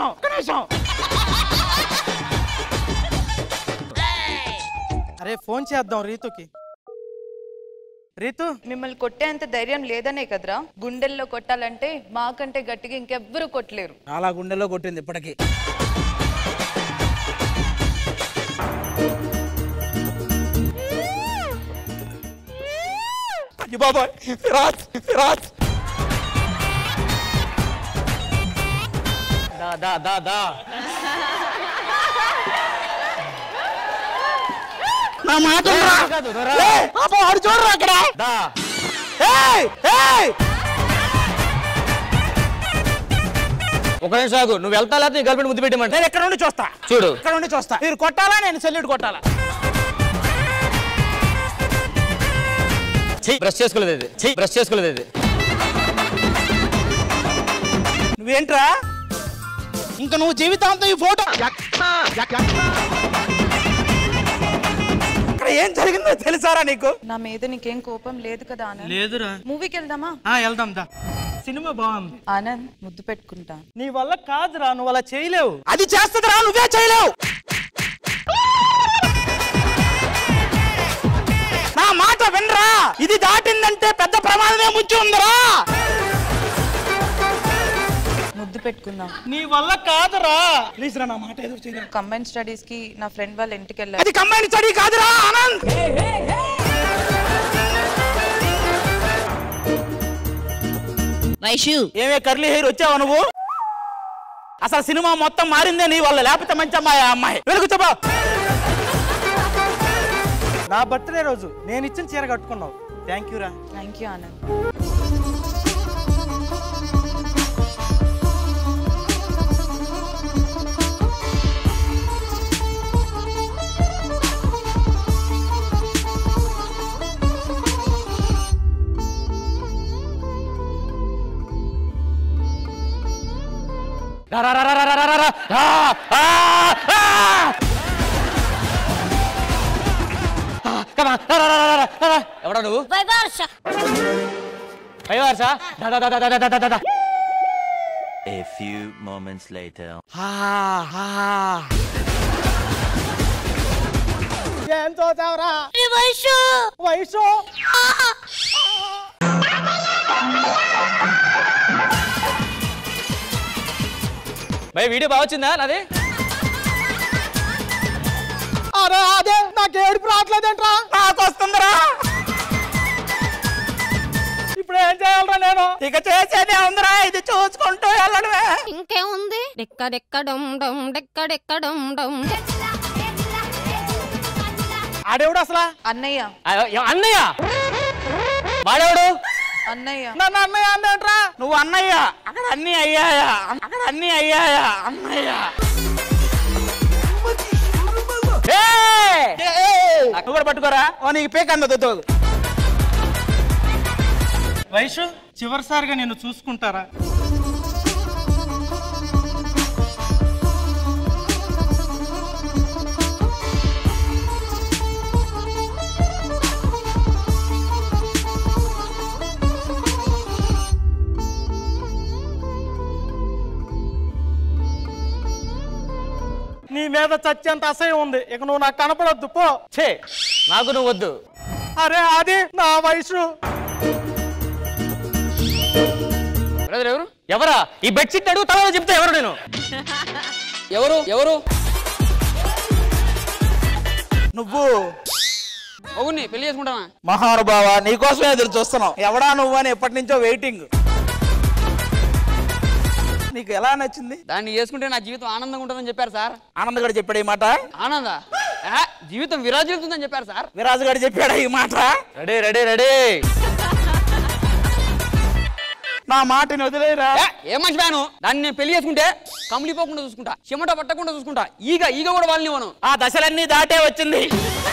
అరే ఫోన్ చేద్దాం రీతుకి. రీతు
మిమ్మల్ని కొట్టేంత ధైర్యం లేదనే కదరా గుండెల్లో కొట్టాలంటే మాకంటే గట్టిగా ఇంకెవ్వరూ కొట్టలేరు.
చాలా గుండెల్లో కొట్టింది ఇప్పటికి. బాబాయ్ రాజ్ రాజ్
దా దా దా దా.
నా మాట చూడరా అక్కడ.
ఒక నిమిషం ఆగు. నువ్వు వెళ్తా లేదా నీ గర్ల్ ఫ్రెండ్ ముద్దు పెట్టమంటే?
నేను ఎక్కడ నుండి చూస్తా.
చూడు
ఇక్కడ నుండి చూస్తా. మీరు కొట్టాలా, నేను సెల్యూట్ కొట్టాలా?
చెయ్యి బ్రష్ చేసుకోలేదు ఇది. చెయ్యి బ్రష్ చేసుకోలేదు ఇది.
నువ్వేంట్రా ఇంకా నువ్వు జీవితాంతం ఈ ఫోటో. ఇక్కడ ఏం జరిగిందో తెలుసారా నీకు?
నా మీద నీకేం కోపం లేదు కదా ఆనంద్?
లేదురా.
మూవీకి వెళ్దామా?
వెళ్దాం దా. సినిమా బాగుంది.
ఆనంద్ ముద్దు పెట్టుకుంటా.
నీ వల్ల కాదురా, నువ్వు అలా చేయలేవు.
అది చేస్తుందిరా, నువ్వే చేయలేవు. నా మాట వినరా, ఇది దాటిందంటే పెద్ద ప్రమాదమే ముంచి ఉందిరా.
ముద్దు పెట్టుకుందాం.
నీ వల్ల కాదురా. ప్లీజ్ రా, నా మాట ఎదురు చేయరా.
కంబైన్ స్టడీస్ కి నా ఫ్రెండ్ వాళ్ళ ఇంటికి వెళ్ళారు.
అది కంబైన్ స్టడీ కాదురా ఆనంద్.
వైషు
ఏమే కర్లీ హెయిర్ వచ్చావా నువ్వు? అసలు సినిమా మొత్తం మారిందే నీ వల్ల, లేకపోతే మంచి అమ్మాయి అమ్మాయి. వెలుగు చెప్పా.
నా బర్త్డే రోజు నేను ఇచ్చిన చీర కట్టుకున్నావు. థ్యాంక్ యూ రా.
Thank you Anand.
రా రా రా రా రా రా రా రా. ఎవడా నువ్వు?
వైవర్ష.
వైవర్ష. దా దా దా దా దా దా దా దా.
A few moments later.
ఏం చూసావురా?
వైషు
వైషు
భయ్ వీడియో బాగా వచ్చిందా నాది?
అరే అదే నాకు ఏడుపు రావట్లేదేంట్రా?
నాకు వస్తుందిరా.
ఇప్పుడు ఏం చేయాలరా నేను?
ఇక చేసేదే ఉందిరా, ఇది చూసుకుంటూ వెళ్ళడమే.
ఇంకేముంది? డెక్కడెక్కడం డమ్ డెక్కడెక్కడం డమ్.
ఆడేవుడు అసలు
అన్నయ్య
అన్నయ్య వాడేవాడు
అన్నయ్య
నన్ను అన్నయ్య అందేంట్రా నువ్వు అన్నయ్య అక్కడ అన్ని అయ్యాయా అక్కడ అన్ని అయ్యాయా అన్నయ్య నువ్వు కూడా పట్టుకోరా ఓ నీకు పేక అందదు
వైషు చివరిసారిగా నేను చూసుకుంటారా? నీ మీద చచ్చేంత అసహ్యం ఉంది, ఇక నువ్వు నాకు కనపడొద్దు పో.
ఛే నాకు నువ్వు వద్దు.
అరే అది నా వయసు.
ఎవరు ఎవరా ఈ బెడ్షీట్ అడుగు తలలో చెప్తే ఎవరు నేను ఎవరు ఎవరు
నువ్వు
అవును పెళ్లి చేసుకుంటావా?
మహానుభావ నీకోసమే ఎదురు చూస్తున్నావు. ఎవడా నువ్వు అని ఎప్పటి నుంచో వెయిటింగ్. నీకు ఎలా నచ్చింది?
దాన్ని చేసుకుంటే నా జీవితం ఆనందంగా ఉంటుందని చెప్పారు సార్.
ఆనంద్ గారు చెప్పాడు ఈ మాట.
ఆనంద జీవితం విరాజిల్లుతుందని చెప్పారు సార్.
విరాజు గారు చెప్పాడా ఈ మాట?
రెడీ రెడీ రెడీ
నా మాటని వదిలేరా.
ఏం మంచి ఫ్యాను. దాన్ని నేను పెళ్లి చేసుకుంటే కమిలిపోకుండా చూసుకుంటా, చెమట పట్టకుండా చూసుకుంటా, ఈగ ఈగ కూడా వాళ్ళని ఇవ్వను.
ఆ దశలన్నీ దాటే వచ్చింది.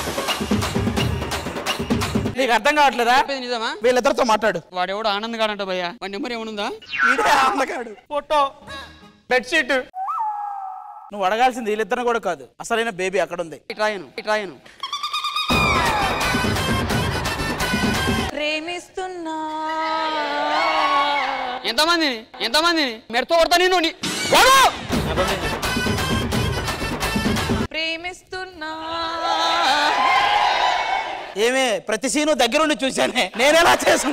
నీకు అర్థం కావట్లేదా?
నిజమా?
వీళ్ళిద్దరితో మాట్లాడు.
వాడు ఎవడు ఆనంద్ గాడంట భయ్యా. వాడి నెంబర్ ఏమనుందా?
ఆనందగాడు ఫోటో బెడ్షీట్. నువ్వు అడగాల్సింది వీళ్ళిద్దరిని కూడా కాదు, అసలైన బేబీ అక్కడ ఉంది.
ఇట్రాయను ఇట్రాయను
ప్రేమిస్తున్నా
ఎంతమందిని ఎంతమందిని మెడతో కొడతా నేను.
ప్రేమిస్తున్నా
ఏమే ప్రతి సీను దగ్గరుండి చూశానే, నేనేలా చేసాను.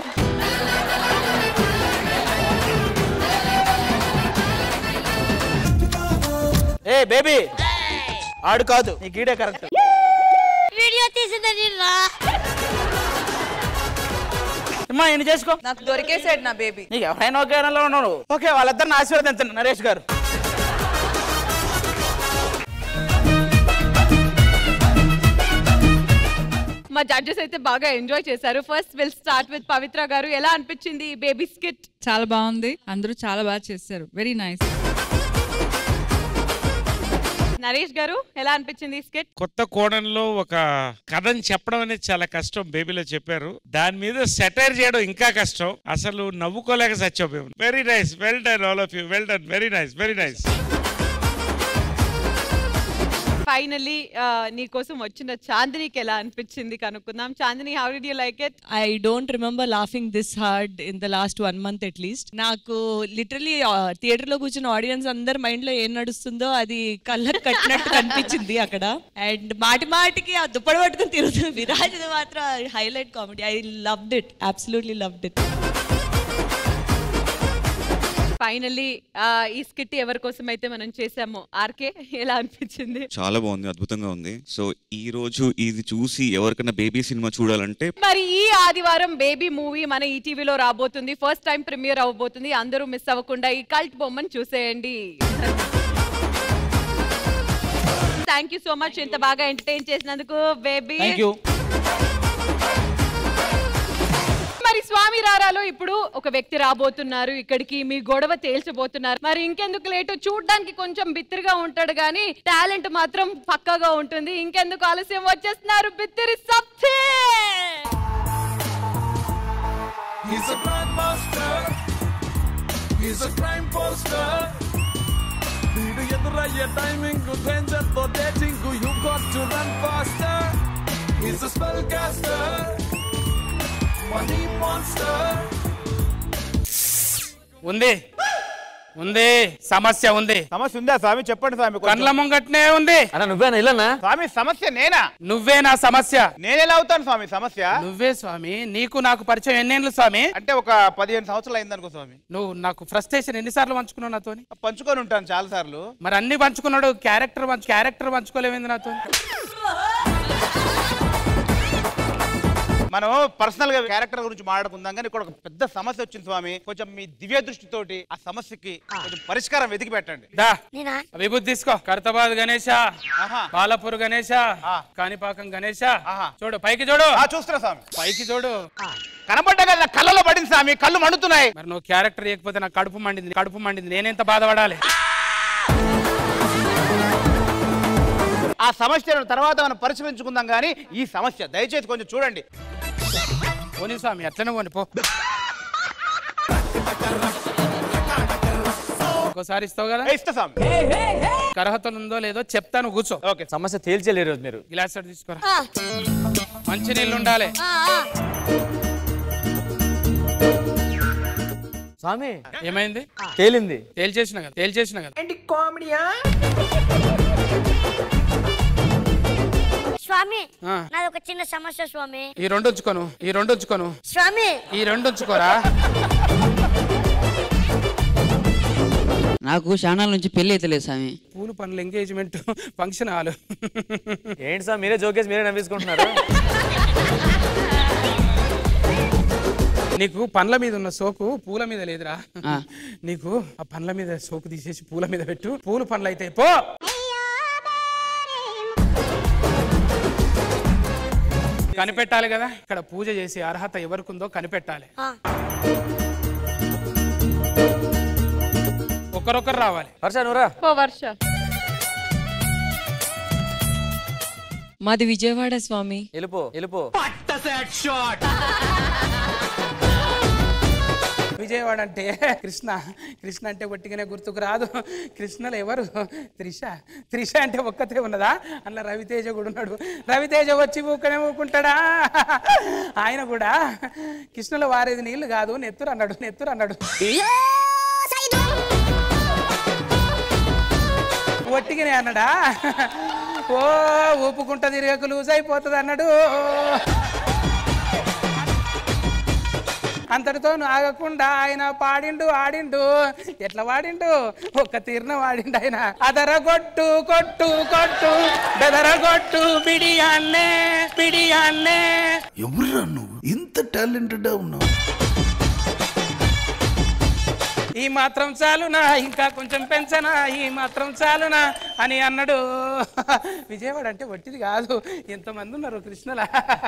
ఏ బేబీ ఆడు కాదు, నీ గీడే కరెక్ట్.
వీడియో తీసిందని
అమ్మా ఈయన చేసుకో.
నాకు దొరికేసాడు నా బేబీ.
నీకు ఎవరైనా ఒకే ఉన్నావు. ఓకే వాళ్ళిద్దరిని ఆశీర్వదించండి నరేష్ గారు.
మా జడ్జెస్ అయితే బాగా ఎంజాయ్ చేశారు. First will start with Pavitra garu. ఎలా అనిపించింది ఈ బేబీ స్కిట్?
చాలా బాగుంది, అందరూ చాలా బాగా చేశారు. Very nice.
నరేష్ గారు ఎలా అనిపించింది ఈ స్కిట్?
కొత్త కోణంలో ఒక కథని చెప్పడం అనేది చాలా కష్టం. బేబీలో చెప్పారు, దాని మీద సెటైర్ చేయడం ఇంకా కష్టం. అసలు నవ్వుకోలేక సత్యం. Very nice, well done all of you, well done, very nice, very nice.
Finally నీ కోసం వచ్చిన చాందినికి ఎలా అనిపించింది కనుక్కుందాం. Chandini, how did you like it?
I don't remember laughing this hard in the last one month at least. నాకు literally theatre లో కూర్చున్న ఆడియన్స్ అందరి మైండ్ లో ఏం నడుస్తుందో అది కళ్ళకు కట్టినట్టు కనిపించింది అక్కడ. అండ్ మాటి మాటికి ఆ దుప్పటి పట్టుకుని తిరుగుతుంది విరాజ్ మాత్రం highlight comedy. I loved it, absolutely loved it.
Finally ఈ స్కిట్ ఎవరి కోసం అయితే మనం చేసామో, ఆర్కే ఎలా అనిపించింది?
చాలా బాగుంది, అద్భుతంగా ఉంది. సో ఈ రోజు ఇది చూసి ఎవరికైనా బేబీ సినిమా చూడాలంటే
మరి ఈ ఆదివారం బేబీ మూవీ మన ఈటీవీలో రాబోతుంది. ఫస్ట్ టైం ప్రీమియర్ అవబోతుంది. అందరూ మిస్ అవ్వకుండా ఈ కల్ట్ బొమ్మను చూసేయండి. థ్యాంక్ యూ సో మచ్ ఇంత బాగా ఎంటర్టైన్ చేసినందుకు బేబీ. మరి స్వామి రారాలో ఇప్పుడు ఒక వ్యక్తి రాబోతున్నారు ఇక్కడికి, మీ గొడవ తేల్చబోతున్నారు. మరి ఇంకెందుకు లేటు, చూడ్డానికి కొంచెం బిత్తిరిగా ఉంటాడు కానీ టాలెంట్ మాత్రం పక్కాగా ఉంటుంది. ఇంకెందుకు ఆలస్యం, వచ్చేస్తున్నారు బిత్తిరి సత్తే.
He's a grandmaster. He's a crime poster. వీడు ఎదురయ్యే టైమింగ్ డేంజర్ తో dating, you got to run faster. He's a spellcaster. Money monster.
ఉంది ఉంది సమస్య ఉంది.
సమస్య ఉందా స్వామి? చెప్పండి స్వామి.
కళ్ళ ముంగట్నే ఉంది.
అన్న నువ్వేనా ఇల్లన్నా?
స్వామి సమస్య నేనా?
నువ్వే నా సమస్య.
నేనెలా అవుతాను స్వామి సమస్య?
నువ్వే స్వామి. నీకు నాకు పరిచయం ఎన్నేళ్ళు స్వామి?
అంటే ఒక పదిహేను సంవత్సరాలు అయిందనుకో స్వామి.
నువ్వు నాకు ఫ్రస్ట్రేషన్ ఎన్నిసార్లు పంచుకున్నావు నాతో?
పంచుకొని ఉంటాను చాలా సార్లు.
మరి అన్ని పంచుకున్నాడు, క్యారెక్టర్ క్యారెక్టర్ పంచుకోలేమైంది నాతో? మనం పర్సనల్ గా క్యారెక్టర్ గురించి మాట్లాడుకుందాం కానీ ఇక్కడ ఒక పెద్ద సమస్య వచ్చింది స్వామి. కొంచెం మీ దివ్య దృష్టితోటి ఆ సమస్యకి కొంచెం పరిష్కారం వెతికి పెట్టండి.
దా విభూతి తీసుకో. కర్తబాద్ గణేశ, బాలపూర్ గణేశ, కాణిపాకం గణేశ. చూడు పైకి చూడు.
చూస్తున్నా స్వామి.
పైకి చూడు.
కనబడ్డా కదా కళ్ళలో పడింది స్వామి, కళ్ళు మండుతున్నాయి.
మరి నువ్వు క్యారెక్టర్ లేకపోతే నాకు కడుపు మండింది, కడుపు మండింది. నేనెంత బాధపడాలి?
ఆ సమస్యను తర్వాత మనం పరిష్కరించుకుందాం కానీ ఈ సమస్య దయచేసి కొంచెం చూడండి.
పోనీ స్వామి అట్లనే పోని పో. ఒకసారి ఇస్తావు కదా?
ఇస్తా స్వామి.
అర్హతలు ఉందో లేదో చెప్తాను, కూర్చో.
ఓకే, సమస్య తేల్చలేరు మీరు.
గ్లాస్ తీసుకోరా. మంచి నీళ్ళు ఉండాలి.
స్వామి
ఏమైంది?
తేలింది.
తేల్చేసిన కదా, తేల్చేసిన కదా.
స్వామి నాది ఒక చిన్న సమస్య స్వామి.
ఈ రెండు ఉంచుకోను, ఈ రెండు ఉంచుకోను
స్వామి.
ఈ రెండు ఉంచుకోరా.
నాకు ఛానల్ నుంచి పెళ్లి అయితే లేదు స్వామి.
పూలు పనులు, ఎంగేజ్మెంట్, ఫంక్షన్ హాల్.
ఏంటి సార్ మీరే జోకేసి మీరే నవ్వేసుకుంటున్నారు?
నీకు పండ్ల మీద ఉన్న సోకు పూల మీద లేదురా. నీకు ఆ పండ్ల మీద సోకు తీసేసి పూల మీద పెట్టు, పూలు పండ్లు అయితే పో. కనిపెట్టాలి కదా, ఇక్కడ పూజ చేసి అర్హత ఎవరికి ఉందో కనిపెట్టాలి. ఒకరొకరు రావాలి.
వర్ష నువ్వురా.
ఓ వర్ష.
మాది విజయవాడ స్వామి.
వెళ్ళిపో వెళ్ళిపో.
విజయవాడ అంటే కృష్ణ, కృష్ణ అంటే ఒట్టిగానే గుర్తుకు రాదు. కృష్ణలో ఎవరు? త్రిష. త్రిష అంటే ఒక్కతే ఉన్నదా? అందులో రవితేజ కూడా ఉన్నాడు. రవితేజ వచ్చి ఊకనే ఊకుంటాడా? ఆయన కూడా కృష్ణలో వారేది నీళ్లు కాదు నెత్తురు అన్నాడు, నెత్తురు అన్నాడు. ఒట్టిగానే అన్నాడా? ఓ ఊపుకుంటా తిరగకు లూజ్ అయిపోతుంది అన్నాడు. అంతటితో ఆగకుండా ఆయన పాడిండు ఆడిండు. ఎట్లా వాడిండు? ఒక్క తీర్న వాడిండు ఆయన. అదర కొట్టు కొట్టు కొట్టు బెదర కొట్టు బిడియాన్నే బిడియాన్నే.
ఎవరురా నువ్వు ఇంత టాలెంటెడ్ ఉన్నావు?
ఈ మాత్రం చాలునా, ఇంకా కొంచెం పెంచనా, ఈ మాత్రం చాలునా అని అన్నాడు. విజయవాడ అంటే వట్టిది కాదు, ఎంతమంది ఉన్నారు కృష్ణలా.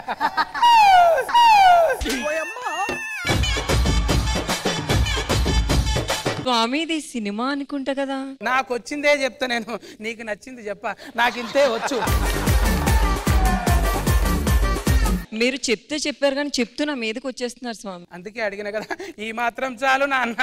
స్వామి ఇది సినిమా అనుకుంటా కదా.
నాకు వచ్చిందే చెప్తా నేను, నీకు నచ్చింది చెప్ప. నాకు ఇంతే వచ్చు.
మీరు చెప్తే చెప్పారు కానీ చెప్తున్నా మీదకి వచ్చేస్తున్నారు స్వామి.
అందుకే అడిగిన కదా, ఈ మాత్రం చాలు నాన్న.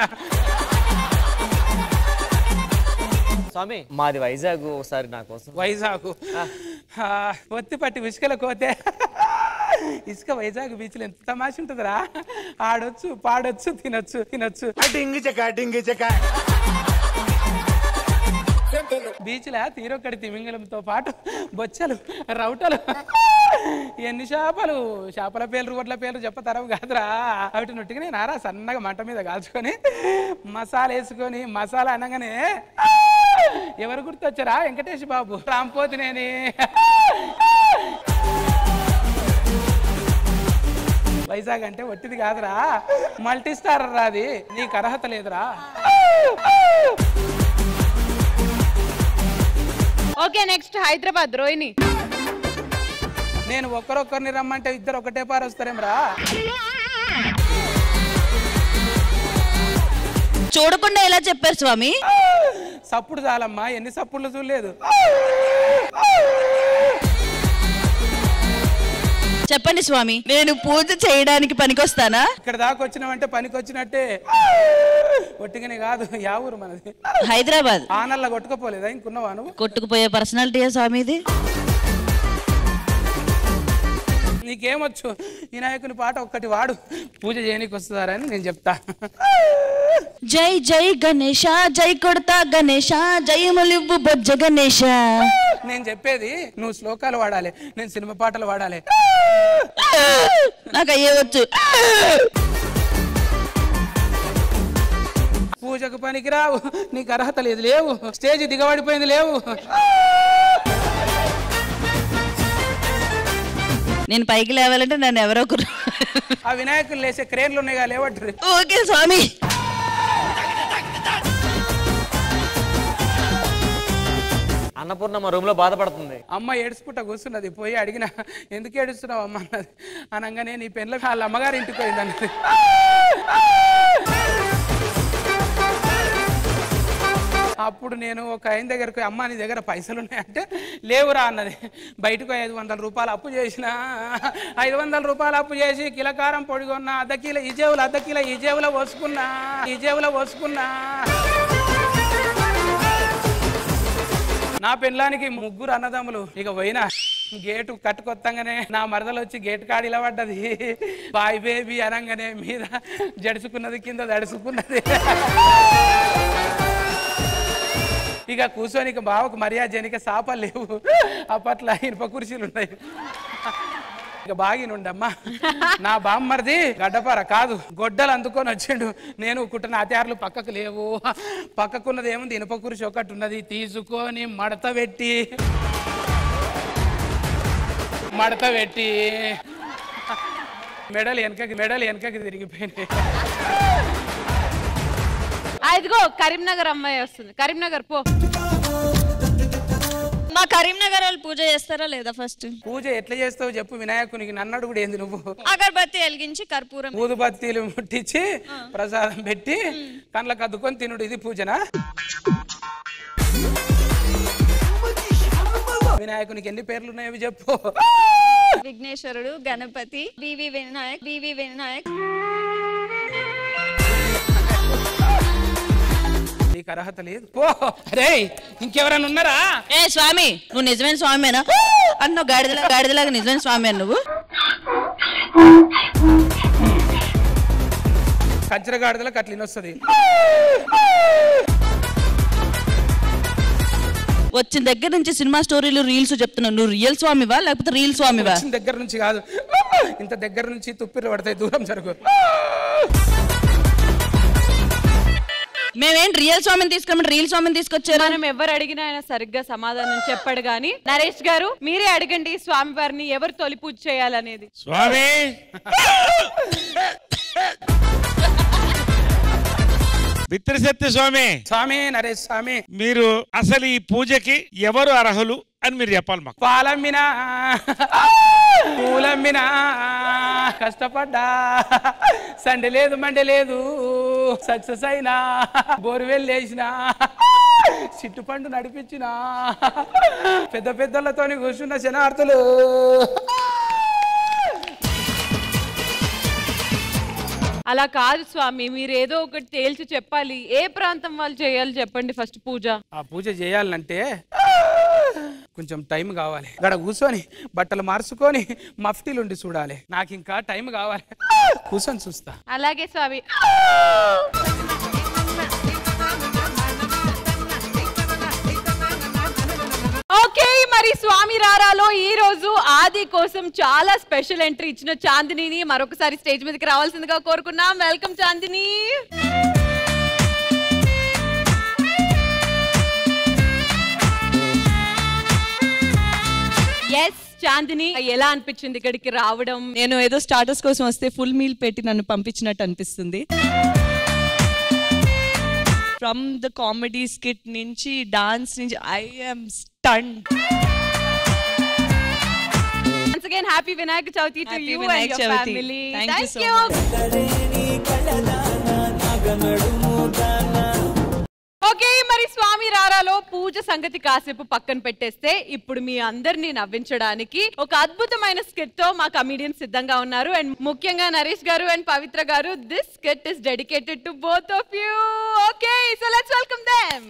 స్వామి మాది వైజాగ్, ఒకసారి నా కోసం.
వైజాగ్ ఒత్తి పట్టి ఉసుకల కోతే. ఇసుక వైజాగ్ బీచ్ లో ఎంత తమాష ఉంటుందిరా. ఆడొచ్చు పాడొచ్చు తినొచ్చు తినొచ్చు.
డింగి చెక్క డింగి చెక్క.
బీచ్ లా తీరొక్కడి తిమింగలంతో పాటు బొచ్చలు, రౌటలు, ఎన్ని చేపలు. చేపల పేర్లు గొడ్ల పేర్లు చెప్పతరవు కాదురా. అవిటి నొట్టిగానే నారా సన్నగా మంట మీద కాల్చుకొని మసాలా వేసుకొని, మసాలా అనగానే ఎవరు గుర్తొచ్చారా? వెంకటేష్ బాబు, రాంపోతినేని. వైజాగ్ అంటే ఒట్టిది కాదురా, మల్టీ స్టార్ రా. అది నీకు అర్హత లేదురా.
Okay next Hyderabad Rohini.
నేను ఒక్కరొక్కరిని రమ్మంటే ఇద్దరు ఒకటే పారు వస్తారేమ్రా.
చూడకుండా ఎలా చెప్పారు స్వామి?
సప్పుడు చాలమ్మా, ఎన్ని సప్పుళ్ళు చూడలేదు.
చెప్పండి స్వామి, నేను పూజ చేయడానికి పనికొస్తానా?
ఇక్కడ దాకా వచ్చినామంటే పనికి వచ్చినట్టే. ఒట్టిగానే కాదు. యా ఊరు మనది?
హైదరాబాద్.
ఆనల్లా కొట్టుకుపోలేదా? ఇంకున్నావా నువ్వు?
కొట్టుకుపోయే పర్సనాలిటీయా స్వామి ఇది?
నీకేమొచ్చు? వినాయకుని పాట ఒక్కటి వాడు, పూజ చేయడానికి వస్తుందారని నేను చెప్తా.
జై జై గణేష, జై కొడతా గణేష, జై ములివ్వు బొజ్జ గణేష.
నేను చెప్పేది నువ్వు శ్లోకాలు వాడాలి, నేను సినిమా పాటలు వాడాలి.
నాకు అయ్యే వచ్చు.
పూజకు పనికి రావు, నీకు అర్హత లేదు, లేవు. స్టేజ్ దిగబడిపోయింది, లేవు.
నేను పైకి లేవాలంటే నన్ను ఎవరో ఒకరు
ఆ వినాయకులు లేసే క్రేన్లు ఉన్నాయి లేవట్రు.
ఓకే స్వామి.
అన్నపూర్ణ మా రూమ్ లో బాధపడుతుంది.
అమ్మ ఏడుచుకుంటా కూర్చున్నది. పోయి అడిగిన ఎందుకు ఏడుస్తున్నావు అమ్మ అన్నది. అనగానే నీ పెళ్ళ వాళ్ళ అమ్మగారి ఇంటికి పోయింది అన్నది. అప్పుడు నేను ఒక ఆయన దగ్గరకు అమ్మ నీ దగ్గర పైసలు ఉన్నాయంటే లేవురా అన్నది. బయటకు ఐదు వందల రూపాయలు అప్పు చేసిన ఐదు వందల రూపాయలు అప్పు చేసి కిలకారం పొడిగొన్నా అర్ధ కిలో ఈ జేవులు అర్ధ కిలో ఈ జేవులో పోసుకున్నా ఈ జేవులో పోసుకున్నా. నా పెళ్ళానికి ముగ్గురు అన్నదమ్ములు. ఇక పోయినా గేటు కట్టుకొత్తంగానే నా మరదలు వచ్చి గేటు కాడి ఇలా పడ్డది. బాయ్ బేబీ అనగానే మీద జడుచుకున్నది కింద దడుచుకున్నది. ఇక కూర్చొని ఇక బావకు మర్యాద జనిక సాపలు లేవు. అప్పట్లో ఇనుప కుర్చీలు ఉన్నాయి. ఇక బాగినుండమ్మా నా బామ్మర్ది గడ్డపార కాదు గొడ్డలు అందుకొని వచ్చిండు. నేను కుట్టిన అత్యారులు పక్కకు లేవు. పక్కకున్నది ఏముంది ఇనుప కుర్చీ ఒకటి ఉన్నది. తీసుకొని మడత పెట్టి మడత పెట్టి మెడలు వెనకకి మెడలు వెనకకి తిరిగిపోయినాయి.
ఇదిగో కరీంనగర్ అమ్మాయి వస్తుంది. కరీంనగర్ పో.
మా కరీంనగర్ వాళ్ళు పూజ చేస్తారా లేదా? ఫస్ట్
పూజ ఎట్లా చేస్తావు చెప్పు వినాయకునికి. నన్నడు కూడా ఏంది నువ్వు?
అగరబత్తి వెలిగించి కర్పూరం
ఊదుబత్తీలు ముట్టించి ప్రసాదం పెట్టి కండ్లకు అద్దుకొని తినుడు. ఇది పూజనా? వినాయకునికి ఎన్ని పేర్లు ఉన్నాయో చెప్పు.
విఘ్నేశ్వరుడు, గణపతి, వివి వినాయక్, వివి వినాయక్.
నీకు అర్హత లేదు పో. అరే ఇంకెవరైనా ఉన్నారా?
ఏ స్వామి నువ్వు నిజమైన స్వామినా అన్నావు. గాడిదలా గాడిదలాగా నిజమైన స్వామి అని నువ్వు.
కంచర గాడిదలకు అట్లా వస్తుంది.
వచ్చిన దగ్గర నుంచి సినిమా స్టోరీలు రీల్స్ చెప్తున్నావు. నువ్వు రియల్ స్వామివా లేకపోతే రీల్ స్వామివా?
వచ్చిన దగ్గర నుంచి కాదు, ఇంత దగ్గర నుంచి తుప్పిరి పడతాయి. దూరం జరుగు.
మేమేం రియల్ స్వామిని తీసుకురమంటే రియల్ స్వామిని తీసుకొచ్చారు.
మనం ఎవరు అడిగినా ఆయన సరిగ్గా సమాధానం చెప్పాడు. గాని నరేష్ గారు మీరే అడగండి స్వామి వారిని ఎవరు తొలి పూజ చేయాలనేది.
స్వామి మిత్రశక్తి స్వామి.
స్వామి నరేష్ స్వామి
మీరు అసలు ఈ పూజకి ఎవరు అర్హులు అని మీరు చెప్పాలి మాకు.
పాలమ్మినా పూలమ్మినా కష్టపడ్డా సండే లేదు మండే లేదు సక్సెస్ అయినా బోర్వెల్ వేసినా చిట్టుపండు నడిపించిన పెద్ద పెద్దలతోని కూర్చున్న శనార్థులు.
అలా కాదు స్వామి, మీరు ఏదో ఒకటి తేల్చి చెప్పాలి. ఏ ప్రాంతం వాళ్ళు చేయాలి చెప్పండి ఫస్ట్ పూజ.
ఆ పూజ చేయాలంటే కొంచెం టైం కావాలి. గడ కూర్చొని బట్టలు మార్చుకొని మఫ్టీలుండి చూడాలి. నాకు ఇంకా టైం కావాలి. కూర్చొని చూస్తా.
అలాగే స్వామి. ఓకే మరి స్వామి రారాలో ఈ రోజు ఆది కోసం చాలా స్పెషల్ ఎంట్రీ ఇచ్చిన చాందిని మరొకసారి స్టేజ్ మీదకి రావాల్సిందిగా కోరుకున్నాం. వెల్కమ్ చాందిని. ఎస్ చాందిని, ఎలా అనిపించింది ఇక్కడికి రావడం?
నేను ఏదో స్టార్టర్స్ కోసం వస్తే ఫుల్ మీల్ పెట్టి నన్ను పంపించినట్టు అనిపిస్తుంది. ఫ్రమ్ ద కామెడీ స్కిట్ నుంచి డాన్స్ నుంచి I am stunned.
Once again, happy Vinayak Chauthi to
Happy
you
Vinayak
and your
Chauthi.
family.
Thank
Thank
you so
you. Okay మరి స్వామి రారాలో పూజ సంగతి కాసేపు పక్కన పెట్టేస్తే ఇప్పుడు మీ అందరినీ నవ్వించడానికి ఒక అద్భుతమైన స్కిట్ తో మా కమిడియన్స్ సిద్ధంగా ఉన్నారు. అండ్ ముఖ్యంగా నరేష్ గారు and Pavitra garu, this skit is dedicated to both of you. Okay so let's welcome them.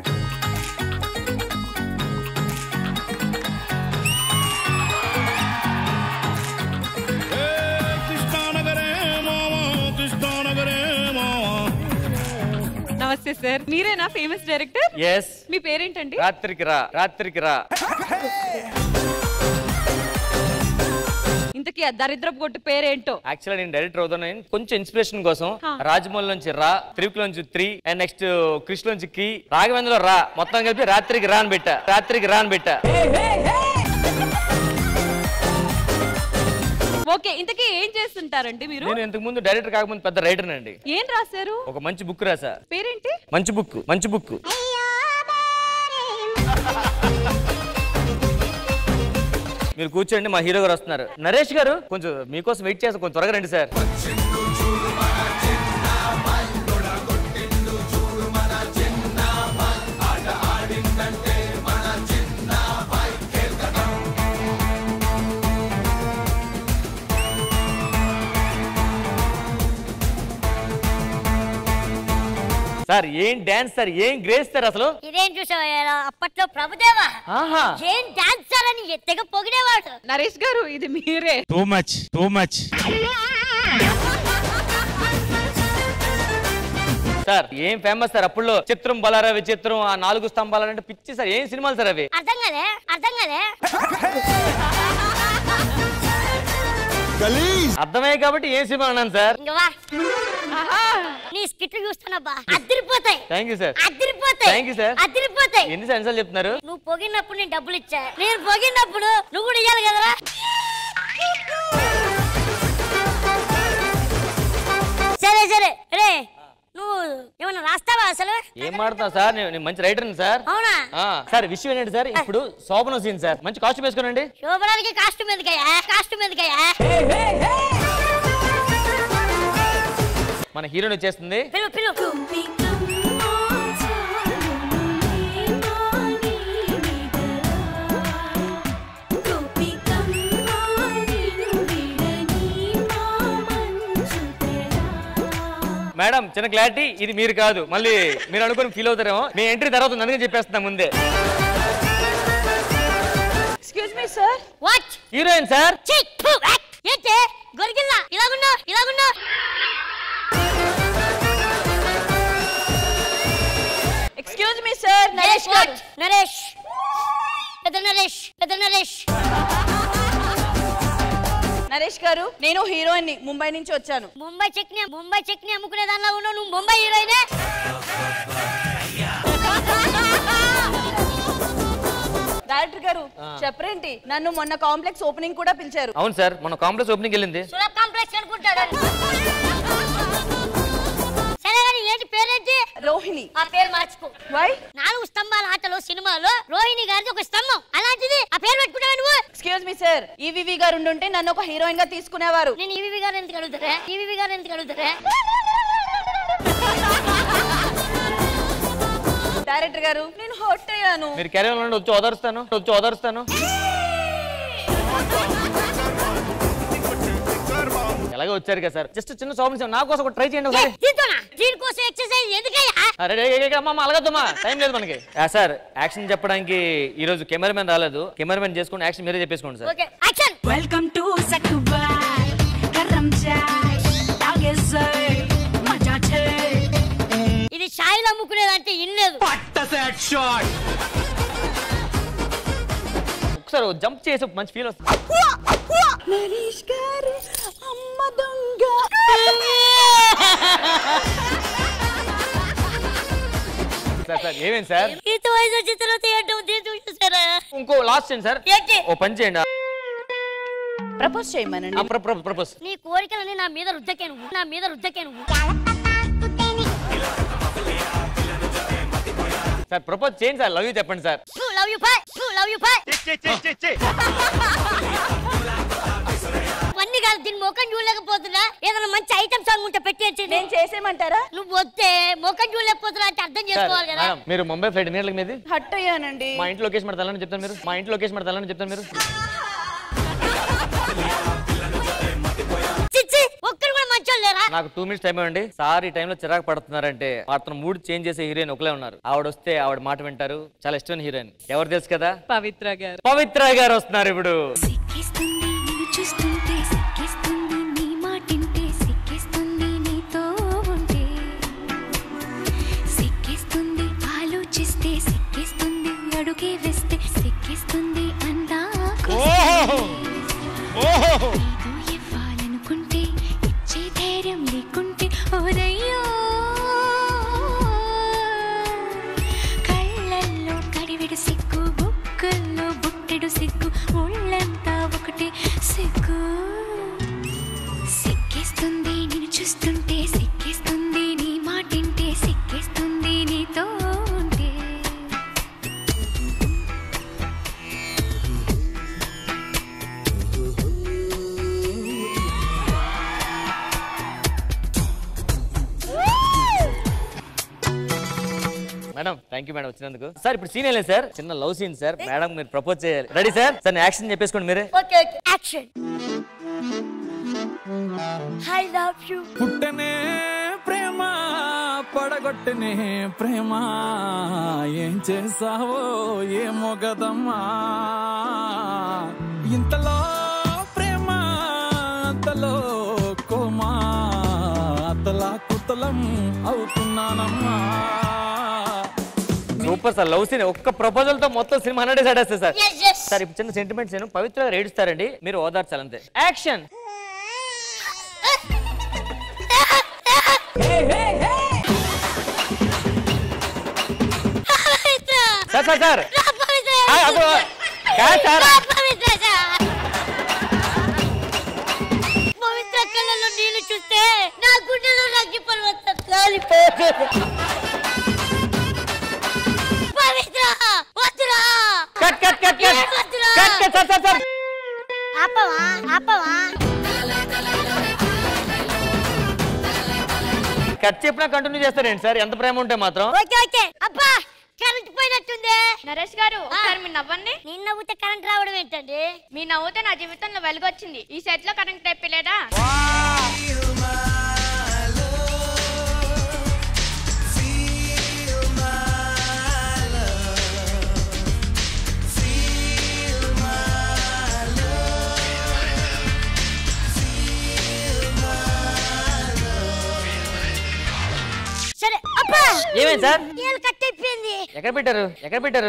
నమస్తే సార్, మీరేనా ఫేమస్ డైరెక్టర్?
yes
మీ పేరేంటండి?
రాత్రికి రా రాత్రికి రా.
ఇంతకీ ఆ దరిద్రపు కొట్టు పేరేంటో?
యాక్చువల్లీ నేను డైరెక్టర్ అవుతున్నాను. కొంచెం ఇన్స్పిరేషన్ కోసం రాజమౌళి నుంచి రా, త్రివిక్ నుంచి త్రీ అండ్ నెక్స్ట్ కృష్ణ నుంచి కి, రాఘవేంద్రలో రా, మొత్తం కలిపి రాత్రికి రా అని పెట్టా. రాత్రికి రా అని పెట్టా.
ఓకే, ఇంతకీ ఏం చేస్తుంటారండి మీరు?
నేను ఇంతకు ముందు డైరెక్టర్ కాకముందు పెద్ద రైటర్ అండి.
ఏం రాశారు?
ఒక మంచి బుక్ రాసా.
పేరేంటి?
మంచి బుక్. మంచి బుక్. మీరు కూర్చోండి, మా హీరో గారు వస్తున్నారు. నరేష్ గారు కొంచెం మీకోసం వెయిట్ చేస్తాం, కొంచెం త్వరగా రండి సార్. సార్ ఏం డాన్స్ సార్, ఏం గ్రేస్ సార్ అసలు.
ఇదేం చూసావా అప్పట్లో ప్రభుదేవా
ఆహా
ఏం డాన్సర్ అని ఎత్తగా పొగిడేవాడు.
నరేష్ గారు ఇది మీరే.
Too much too much.
Sir ఏం ఫేమస్ సార్ అప్పుడులో చిత్రం బలారా విచిత్రం, ఆ నాలుగు స్తంభాలంటే పిచ్చి సార్. ఏం సినిమాలు సార్ అవి?
అర్థం కాలే అర్థం కాలే
అర్థమే కాబట్టి ఏం సినిమా అన్నాను సార్.
నీ స్కిట్లు చూస్తానబ్బా అదిరిపోతాయి.
Thank you sir.
అదిరిపోతాయి.
Thank you sir.
అదిరిపోతాయి.
ఎన్ని సార్లు చెప్తున్నారు?
నువ్వు పొగినప్పుడు నేను డబ్బులు ఇచ్చా, నేను పొగినప్పుడు నువ్వు కూడా ఇవ్వాలి కదరా. సరే సరే రే నువ్వు ఏమన్నా రాస్తావా అసలు?
ఏం మాడుతున్నావు సార్? నేను మంచి రైటర్ సార్.
అవునా
సార్? విషయం ఏంటంటే సార్, ఇప్పుడు శోభనం సీన్ సార్, మంచి కాస్ట్యూమ్ వేసుకోనండి.
శోభనానికి కాస్ట్యూమ్ ఎందుకయ్యా? కాస్ట్యూమ్ ఎందుకయ్యా?
మన హీరోని వచ్చేస్తుంది.
పిలు పిలు
మేడం చిన్న క్లారిటీ, ఇది మీరు కాదు, మళ్ళీ మీరు అనుకుని ఫీల్ అవుతారేమో. మీ ఎంట్రీ తర్వాత అందుకే చెప్పేస్తున్నా ముందే.
Excuse me sir.
What?
Heroine sir.
ఏంటే గొరిగిల్లా ఇలాగున్నా ఇలాగున్నా?
Excuse me sir. Naresh garu.
Naresh పెద్ద నరేష్ పెద్ద నరేష్
నరేష్ గారు, నేను హీరోయిన్ ని, ముంబై నుంచి వచ్చాను.
ముంబై చట్నీ ముంబై చట్నీ అమ్ముకునే దానిలో ఉన్నావు నువ్వు. ముంబై హీరోయినే.
డైరెక్టర్ గారు చెప్పరేంటి, నన్ను మొన్న కాంప్లెక్స్ ఓపెనింగ్ కూడా పిలిచారు.
అవును సార్, మన కాంప్లెక్స్ ఓపెనింగ్ వెళ్ళింది.
సులభ్ కాంప్లెక్స్ అనుకుంటాడు. సరే కానీ ఏంటి పేరేంటి?
రోహిణి.
ఆ పేరు మార్చుకో.
వై?
నాలుగు స్తంభాల ఆటలో సినిమాలో రోహిణి గారిది ఒక స్తంభం, అలాంటిది ఆ పేరు పెట్టుకున్నావు నువ్వు.
ఎక్స్క్యూజ్ మీ సార్, ఈవీవి గారు ఉండుంటే నన్ను ఒక హీరోయిన్ గా తీసుకునేవారు.
నేను ఈవీవి గారు ఎందుకు అడుగుతారా? ఈవీవి గారు ఎందుకు అడుగుతారా?
డైరెక్టర్ గారు నేను హర్ట్ అయ్యాను.
మీరు కెరీర్ నుండి వచ్చి ఓదరుస్తాను వచ్చి ఓదరుస్తాను ఎలాగో వచ్చారు కదా సార్, జస్ట్ చిన్న సౌండ్ నా కోసం ట్రై చేయండి ఒకసారి.
దీనికోసం ఎక్సర్సైజ్ ఎందుకయ్యా?
అలగద్దమ్మా, టైం లేదు మనకి. సార్ యాక్షన్ చెప్పడానికి ఈ రోజు కెమెరామెన్ రాలేదు, కెమెరామెన్ చేసుకుని యాక్షన్ మీరే చెప్పేసుకోండి sir.
Okay action.
Welcome to Sakkubai గరం చాయ్ తాగేసై మజా చే.
ఇది ఛాయలు అమ్ముకునేదంటే ఇన్లేదు.
ఒకసారి జంప్ చేసి మంచి ఫీల్ వస్తుంది.
నరేష్ గారు అమ్మ దొంగ.
సార్ సార్ ఏమేం సార్?
ఇంత వయసు వచ్చిన తర్వాత ఏంటో చూసారా?
ఇంకో లాస్ట్ చేయండి సార్.
ఏంటి?
ఓ పని చేయండి,
ప్రపోజ్ చేయమనండి.
ప్రపోజ్.
నీ కోరికలని నా మీద రుద్దకే నువ్వు, నా మీద రుద్దకే నువ్వు.
సార్ ప్రపోజ్ చేయండి సార్, లవ్ యూ చెప్పండి sir.
Love you boy, love you boy. అన్ని కాదు, దీని ముఖం చూడలేకపోతున్నా. ఏదైనా మంచి ఐటమ్ సాంగ్ ఉంటే పెట్టి
నేను చేసేయమంటారా?
నువ్వు వస్తే ముఖం చూడలేకపోతున్నా అంటే అర్థం చేసుకోవాలి కదా.
మీరు ముంబై ఫ్లైట్ ఎన్ని గంటలకు మీది?
హట్ అయ్యానండి.
మా ఇంటి లొకేషన్ మరి తెల్లని చెప్తాను మీరు. మా ఇంటి లొకేషన్ మరి తెల్లని చెప్తాను మీరు.
ఒక్కరు కూడా మంచోళ్ళు లేరా?
నాకు టూ మినిట్స్ టైం ఇవ్వండి సార్. ఈ టైంలో చిరాకు పడుతున్నారంటే అతను మూడ్ చేంజ్ చేసే హీరోయిన్ ఒకలే ఉన్నారు. ఆవిడ వస్తే ఆవిడ మాట వింటారు. చాలా ఇష్టమైన హీరోయిన్ ఎవరు తెలుసు కదా?
పవిత్ర గారు.
పవిత్ర గారు వస్తున్నారు ఇప్పుడు.
చూస్తుంటే సిక్కిస్తుంది నీ మాటింటే, సిక్కిస్తుంది నీతో ఉంటే, సిక్కిస్తుంది ఆలోచిస్తే, సిక్కిస్తుంది అడుగే వేస్తే, సిక్కిస్తుంది అందాకు. ఏదో ఇవ్వాలనుకుంటే ఇచ్చే ధైర్యం లేకుంటే ఓరయ్యో, కళ్ళల్లో కడివిడు సిగ్గు, బుక్కల్లో బుట్టెడు సిగ్గు, ఒళ్ళంతా ఒకటి సిగ్గు.
థ్యాంక్ యూ మేడం వచ్చినందుకు. సార్ ఇప్పుడు సీన్ లేదు సార్, చిన్న లవ్ సీన్ సార్. మేడం మీరు ప్రపోజ్ చేయాలి. Ready sir? సార్ యాక్షన్ చెప్పేసుకోండి మీరే.
Okay okay action. I love you.
పుట్టనే ప్రేమ పడగొట్టనే ప్రేమ ఏం చేసావో ఏమో గదమ్మా ఇంతలో ప్రేమ అంతలో కోమా అతలా కుతలం అవుతున్నానమ్మా.
Super sir love scene. ఒక్క ప్రపోజల్ తో మొత్తం సినిమా హండ్రెడ్ సైడ్ వస్తుంది సార్.
Yes, yes.
సార్ ఇప్పుడు చిన్న సెంటిమెంట్స్ నేను పవిత్రగా రేడుస్తారండి, మీరు ఓదార్చాలి అంతే. Action. Sir sir sir
Pavitra కళ్ళలో నీళ్లు చూస్తే నా గుండెలో రగ్గి పర్వతం కాలిపోతుంది. పవిత్ర వద్దురా.
Cut cut cut cut cut cut sir sir sir
ఆపవా ఆపవా.
కట్ చెప్పినా కంటిన్యూ చేస్తారేంటి సార్? ఎంత ప్రేమ ఉంటే మాత్రం.
Okay okay. అబ్బా కరెంట్ పోయినట్టుంది.
నరేష్ గారు ఒకసారి మీరు నవ్వండి.
నేను నవ్వుతే కరెంట్ రావడం ఏంటండి?
మీ నవ్వుతే నా జీవితంలో వెలుగొచ్చింది. ఈ సెట్ లో కరెంట్ తెప్పిలేదా?
సరే అబ్బా
ఏమైంది సార్?
ఏలు కట్ అయిపోయింది.
ఎక్కడ పెట్టారు ఎక్కడ పెట్టారు?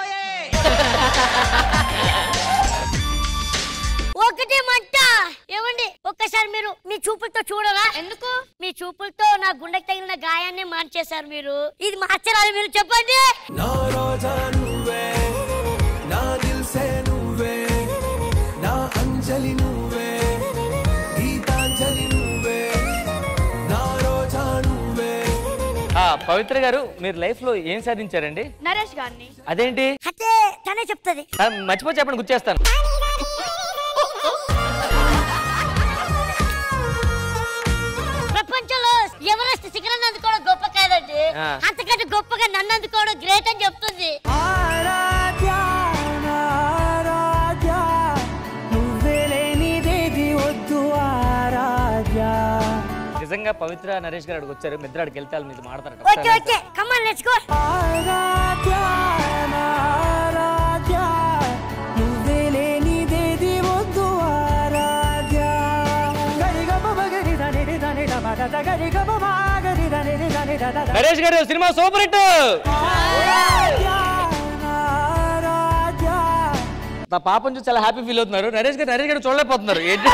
ఒకటే మంట. ఏమండి ఒక్కసారి మీరు మీ చూపులతో చూడరా? ఎందుకు? మీ చూపులతో నా గుండెకి తగిలిన గాయాన్ని మార్చేశారు మీరు. ఇది మార్చరాదు మీరు చెప్పండి.
నా రోజా నువ్వే నా దిల్సే నువ్వే నా అంజలి నువ్వే గీతాంజలి నువ్వే నా రోజా నువ్వే.
పవిత్ర గారు మీరు లైఫ్ లో ఏం సాధించారండి?
నరేష్ గారిని.
అదేంటి?
అదే తనే చెప్తది.
మర్చిపోతే చెప్పండి గుర్చేస్తాను.
ప్రపంచంలో ఎవరెస్ట్ శిఖరాన్ని అందుకోవడం గొప్ప కాదండి, అంతకంటే గొప్పగా నన్ను అందుకోవడం గ్రేట్ అని చెప్తుంది.
నిజంగా పవిత్ర నరేష్ గారు అక్కడికి వచ్చారు. మిద్ర అక్కడికి వెళ్తే మీతో మాట్లాడతారు.
Okay okay come on let's go.
Naresh garu cinema super hit. నా పాపం చూసి చాలా హ్యాపీ ఫీల్ అవుతున్నారు. నరేష్ గారు నరేష్ గారు చూడలేకపోతున్నారు. ఏంటి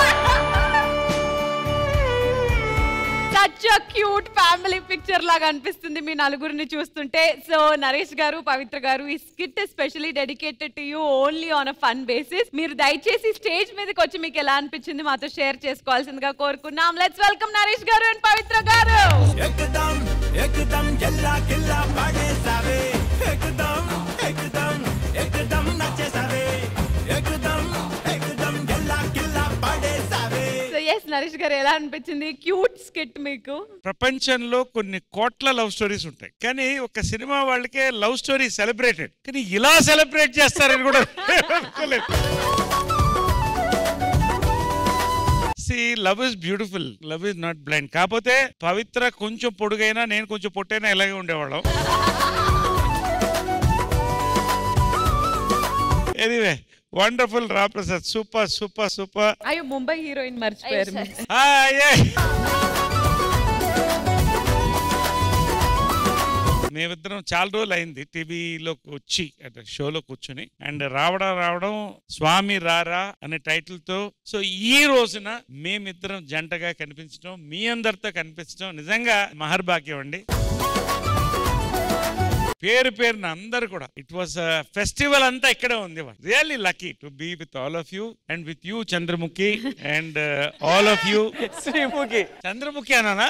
సచ్ క్యూట్ ఫ్యామిలీ పిక్చర్ లాగా అనిపిస్తుంది మీ నలుగురిని చూస్తుంటే. సో నరేష్ గారు పవిత్ర గారు ఈ skit especially dedicated to you only on a fun basis. మీరు దయచేసి స్టేజ్ మీదకి వచ్చి మీకు ఎలా అనిపించింది మాతో షేర్ చేసుకోవాల్సిందిగా కోరుకున్నాం. లెట్స్ వెల్కమ్ నరేష్ గారు అండ్ పవిత్ర గారు.
एकदम एकदम गिल्ला गिल्ला पड़ेसावे एकदम एकदम एकदम नचेसावे एकदम एकदम गिल्ला गिल्ला पड़ेसावे.
సో ఎస్ నరేష్ గారు ఎలా అనిపించింది క్యూట్ స్కిట్ మీకు?
ప్రపంచంలో కొన్ని కోట్ల లవ్ స్టోరీస్ ఉంటాయి, కానీ ఒక సినిమా వాళ్ళకే లవ్ స్టోరీ సెలబ్రేటెడ్, కానీ ఇలా సెలబ్రేట్ చేస్తారని కూడా అనుకోలేదు. See, love is beautiful. Love is not blind. కాకపోతే పవిత్ర కొంచెం పొడుగైనా నేను కొంచెం పొట్టైనా ఇలాగే ఉండేవాళ్ళం. ఎనీవే వండర్ఫుల్ రా ప్రసాద్, సూపర్ సూపర్ సూపర్.
అయ్యో ముంబై హీరోయిన్ మర్చిపోయారు.
మేమిద్దరం చాలా రోజులు అయింది టీవీలోకి వచ్చి అంటే షోలో కూర్చుని, అండ్ రావడం రావడం స్వామి రారా అనే టైటిల్ తో. సో ఈ రోజున మేమిద్దరం జంటగా కనిపించడం, మీ అందరితో కనిపించడం నిజంగా మహర్భాగ్యం అండి. పేరు పేరున అందరు కూడా ఇట్ వాస్ ఫెస్టివల్ అంతా ఇక్కడే ఉంది. Really lucky to be with all of you and with you Chandramukhi and all of you.
Sreemukhi
Chandramukhi అన్నానా?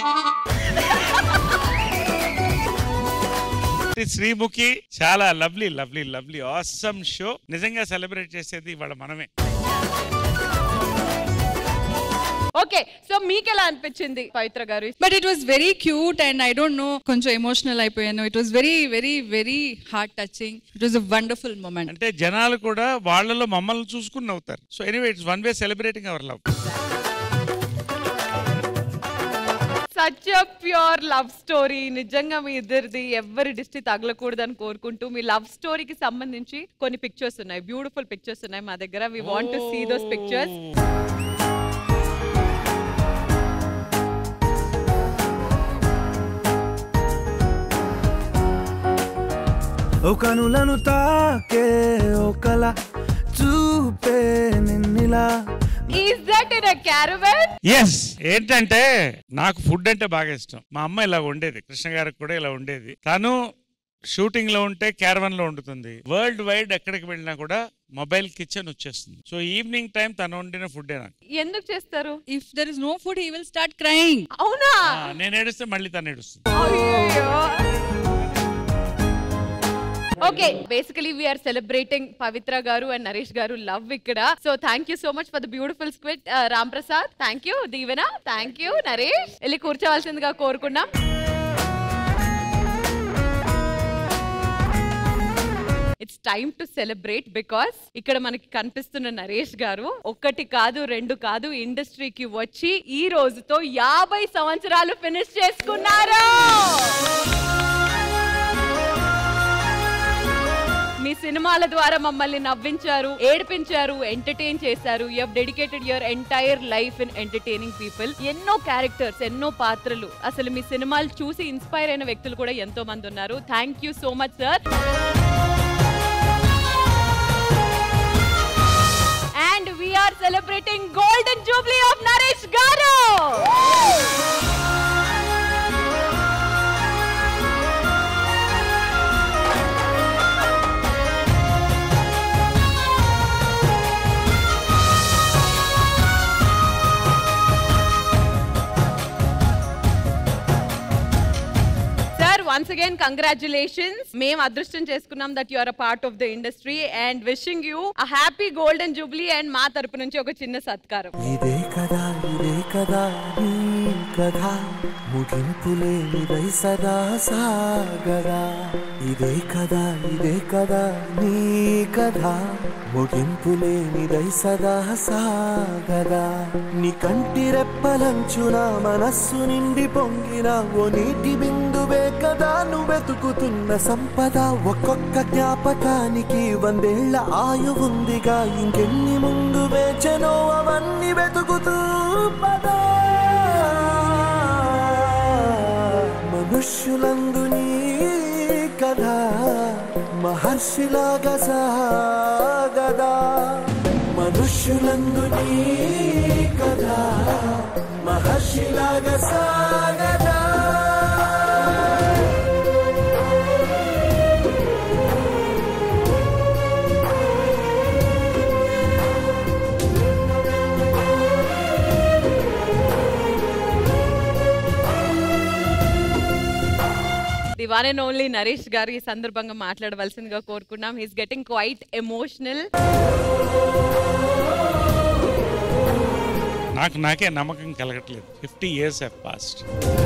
శ్రీముఖి. చాలా lovely lovely lovely awesome show. నిజంగా సెలబ్రేట్ చేసేది ఇవాళ మనమే.
ఓకే సో మీకు ఎలా అనిపించింది Pavitra garu?
But it was very cute and I don't know కొంచెం ఎమోషనల్ అయిపోయాను. It was very very very heart touching. It was a wonderful moment.
అంటే జనాలు కూడా వాళ్ళలో మమ్మల్ని చూసుకుని నవ్వుతారు. So anyway it's one way celebrating our love.
Such a pure love story. నిజంగా మీ ఇద్దరిది ఎవరి దిష్టి తగలకూడదని కోరుకుంటూ మీ లవ్ స్టోరీకి సంబంధించి కొన్ని పిక్చర్స్ ఉన్నాయి, బ్యూటిఫుల్ పిక్చర్స్ ఉన్నాయి మా దగ్గర. We want to see those pictures.
ఓ కనులను తాకే ఓ కల చూపే నిన్నిలా.
Is that in a caravan?
Yes. ఏంటంటే నాకు ఫుడ్ అంటే బాగా ఇష్టం. మా అమ్మ ఇలా ఉండేది, కృష్ణ గారికి కూడా ఇలా ఉండేది. తను షూటింగ్ లో ఉంటే క్యారవన్ లో వండుతుంది. వరల్డ్ వైడ్ ఎక్కడికి వెళ్ళినా కూడా మొబైల్ కిచెన్ వచ్చేస్తుంది. సో ఈవినింగ్ టైం తను వండిన ఫుడ్ నాకు.
ఎందుకు చేస్తారు?
If there is no food he will start crying.
అవునా?
నేను ఏడిస్తే మళ్ళీ తను ఏడుస్తుంది.
Okay, basically we're celebrating Pavitra garu and Naresh garu love ఇక్కడ. So thank you so much for the beautiful skit. Ram Prasad thank you, Deevena thank you, Naresh వెళ్ళి కూర్చోవలసిందిగా కోరుకున్నాం. It's time to celebrate because ఇక్కడ మనకి కనిపిస్తున్న నరేష్ గారు ఒక్కటి కాదు రెండు కాదు ఇండస్ట్రీకి వచ్చి ఈ రోజుతో యాభై సంవత్సరాలు ఫినిష్ చేసుకున్నారు. మీ సినిమాల ద్వారా మమ్మల్ని నవ్వించారు, ఏడిపించారు, ఎంటర్టైన్ చేశారు. You have dedicated your entire life in entertaining people. ఎన్నో క్యారెక్టర్స్, ఎన్నో పాత్రలు. అసలు మీ సినిమాలు చూసి ఇన్స్పైర్ అయిన వ్యక్తులు కూడా ఎంతో మంది ఉన్నారు. Thank you so much sir. And we're celebrating golden jubilee of Naresh garu. Once again, congratulations. మేము అదృష్టం చేసుకున్నాం that you are a part of the industry and wishing you a happy golden jubilee and మా తరపు నుంచి ఒక చిన్న సత్కారం.
ఇదే కదా ఇదే కదా నీ కథ ముగింపులే నిదై సదా సాగదా. ఇదే కదా ఇదే కదా నీ కథ ముగింపులే నిదై సదా సాగదా. నీ కంటి రెప్పలంచున మనస్సు నిండి పొంగిన ఓ నీటి బిందువే కదా నువ్వెతుకుతున్న సంపద. ఒక్కొక్క జ్ఞాపకానికి వందేళ్ల ఆయువుందిగా, ఇంకెన్ని ముందు వేచనో అవన్నీ వెతుకుతూ పదా. మనుష్యులందు నీ కథ మహర్షిలాగా సాగదా. మనుష్యులందు నీ కథ మహర్షిలాగా సాగదా.
The one and only Naresh garu ఈ సందర్భంగా మాట్లాడవలసిందిగా కోరుకున్నాం. He's getting quite emotional.
నాకు నాకే నమ్మకం కలగట్లేదు. Fifty years have passed.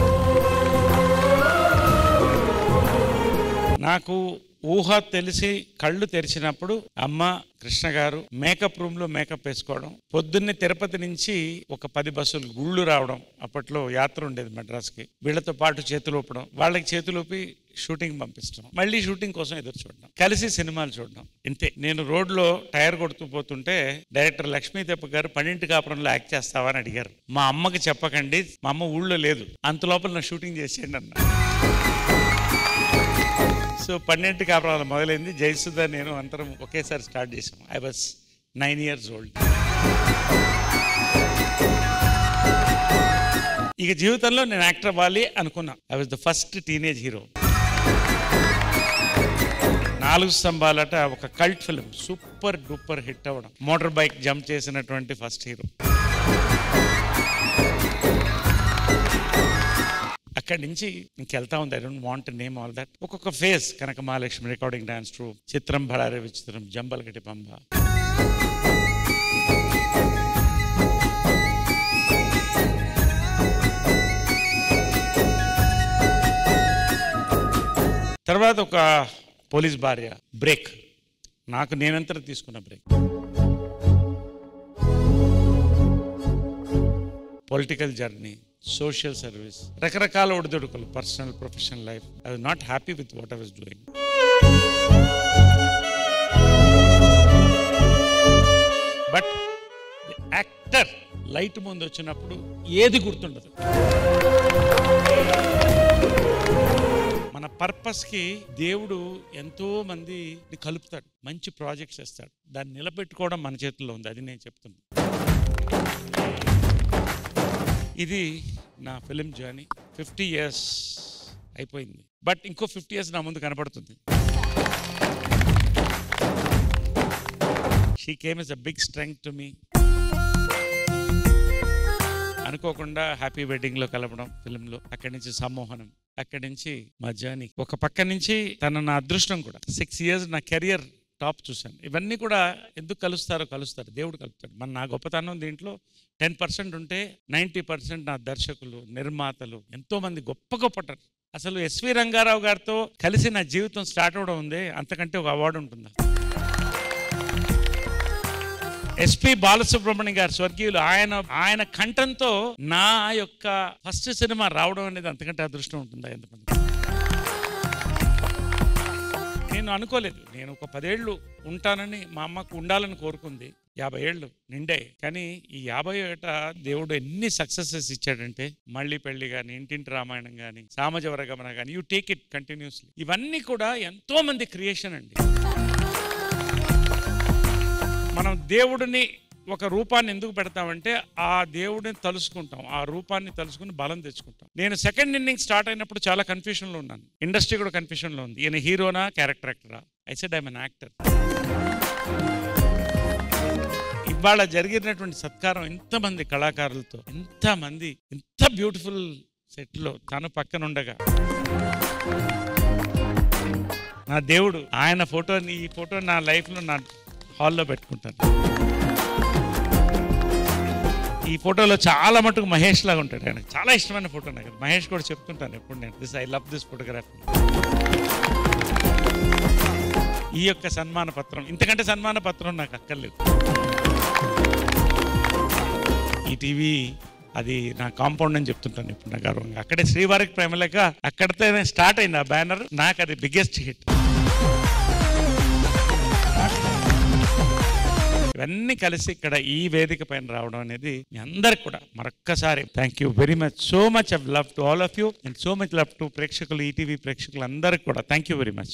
నాకు ఊహ తెలిసి కళ్ళు తెరిచినప్పుడు అమ్మ, కృష్ణ గారు మేకప్ రూమ్ లో మేకప్ వేసుకోవడం, పొద్దున్నే తిరుపతి నుంచి ఒక పది బస్సులు గుళ్ళు రావడం. అప్పట్లో యాత్ర ఉండేది మద్రాస్కి. వీళ్ళతో పాటు చేతులు ఊపడం, వాళ్ళకి చేతులు ఊపి షూటింగ్ పంపించడం, మళ్ళీ షూటింగ్ కోసం ఎదురు చూడడం, కలిసి సినిమాలు చూడడం. ఇంతే. నేను రోడ్లో టైర్ కొడుతూ పోతుంటే డైరెక్టర్ లక్ష్మీ తెప్ప గారు పన్నెండు కాపురంలో యాక్ట్ చేస్తావా అని అడిగారు. మా అమ్మకి చెప్పకండి, మా అమ్మ ఊళ్ళో లేదు, అంత లోపల నా షూటింగ్ చేసేయండి అన్న. సో పన్నెండు కాపురాలు మొదలైంది. జయసుధ నేను అందరం ఒకేసారి స్టార్ట్ చేసాం. I was nine years old. ఇక జీవితంలో నేను యాక్టర్ అవ్వాలి అనుకున్నా. I was the first teenage hero. నాలుగు స్తంభాలట ఒక cult film super duper hit అవ్వడం, మోటార్ బైక్ జంప్ చేసినటువంటి ఫస్ట్ హీరో. అక్కడి నుంచి ఇంకెళ్తా ఉంది. I don't want name all that. ఒక్కొక్క phase, Kanaka Mahalakshmi recording dance troupe, Chitram Bhalare విచిత్రం, జంబలగటి పంబ, తర్వాత ఒక పోలీస్ భార్య, బ్రేక్. నాకు నేనంతా తీసుకున్న break. Political journey, social service, రకరకాల ఒడిదొడుకులు, personal professional life. I was not happy with what I was doing. But actor light ముందు వచ్చినప్పుడు ఏది గుర్తుండదు. మన పర్పస్కి దేవుడు ఎంతో మంది కలుపుతాడు, మంచి ప్రాజెక్ట్స్ ఇస్తాడు. దాన్ని నిలబెట్టుకోవడం మన చేతుల్లో ఉంది. అది నేను చెప్తున్నా. ఇది నా ఫిలిం జర్నీ. ఫిఫ్టీ ఇయర్స్ అయిపోయింది, బట్ ఇంకో ఫిఫ్టీ ఇయర్స్ నా ముందు కనపడుతుంది. She came is a big strength to me. అనుకోకుండా హ్యాపీ వెడ్డింగ్లో కలపడం ఫిలింలో, అక్కడి నుంచి సమ్మోహనం, అక్కడి నుంచి మా జర్నీ. ఒక పక్క నుంచి తన నా అదృష్టం కూడా. సిక్స్ ఇయర్స్ నా కెరియర్ టాప్ చూశాను. ఇవన్నీ కూడా ఎందుకు కలుస్తారో కలుస్తారు, దేవుడు కలుపుతాడు. మన నా గొప్పతనం దీంట్లో టెన్ పర్సెంట్ ఉంటే నైంటీ పర్సెంట్ నా దర్శకులు, నిర్మాతలు, ఎంతో మంది గొప్ప గొప్పటారు. అసలు ఎస్వి రంగారావు గారితో కలిసి నా జీవితం స్టార్ట్ అవడం ఉంది, అంతకంటే ఒక అవార్డు ఉంటుందా? ఎస్పి బాలసుబ్రహ్మణ్యం గారు స్వర్గీయులు, ఆయన ఆయన కంఠంతో నా యొక్క ఫస్ట్ సినిమా రావడం అనేది అంతకంటే అదృష్టం ఉంటుందా ఎంతమంది? నేను అనుకోలేదు. నేను ఒక పదేళ్ళు ఉంటానని మా అమ్మకు ఉండాలని కోరుకుంది. యాభై ఏళ్ళు నిండాయి. కానీ ఈ యాభై ఏట దేవుడు ఎన్ని సక్సెసెస్ ఇచ్చాడంటే, మళ్ళీ పెళ్లి కానీ, ఇంటింటి రామాయణం కానీ, సామాజ వర్గమన కానీ, యూ టేక్ ఇట్ కంటిన్యూస్లీ. ఇవన్నీ కూడా ఎంతో మంది క్రియేషన్ అండి. మనం దేవుడిని ఒక రూపాన్ని ఎందుకు పెడతామంటే ఆ దేవుడిని తలుసుకుంటాం, ఆ రూపాన్ని తలుసుకుని బలం తెచ్చుకుంటాం. నేను సెకండ్ ఇన్నింగ్ స్టార్ట్ అయినప్పుడు చాలా కన్ఫ్యూషన్లో ఉన్నాను. ఇండస్ట్రీ కూడా కన్ఫ్యూషన్లో ఉంది. ఈయన హీరోనా క్యారెక్టర్ యాక్టరా? I said I'm an actor. ఇవాళ జరిగినటువంటి సత్కారం ఎంతమంది కళాకారులతో, ఎంతమంది ఎంత బ్యూటిఫుల్ సెట్లో తను పక్కన ఉండగా, నా దేవుడు ఆయన ఫోటోని, ఈ ఫోటో నా లైఫ్లో నా హాల్లో పెట్టుకుంటాను. ఈ ఫోటోలో చాలా మటుకు మహేష్ లాగా ఉంటాడు. ఆయన చాలా ఇష్టమైన ఫోటో నాకు. మహేష్ కూడా చెప్తుంటాను ఎప్పుడు నేను, this I love this photography. ఈ యొక్క సన్మాన పత్రం, ఇంతకంటే సన్మాన పత్రం నాకు అక్కర్లేదు. ఈ టీవీ అది నా కాంపౌండ్ అని చెప్తుంటాను ఇప్పుడు నా గర్వంగా. అక్కడే శ్రీవారికి ప్రేమలేక అక్కడితో స్టార్ట్ అయింది ఆ బ్యానర్. నాకు అది బిగ్గెస్ట్ హిట్. ఇవన్నీ కలిసి ఇక్కడ ఈ వేదిక పైన రావడం అనేది మీ అందరికి కూడా మరొక్కసారి thank you very much. So much I love to all of you and so much love to ప్రేక్షకులు, ఈటీవీ ప్రేక్షకులు అందరికి కూడా థ్యాంక్ యూ వెరీ మచ్.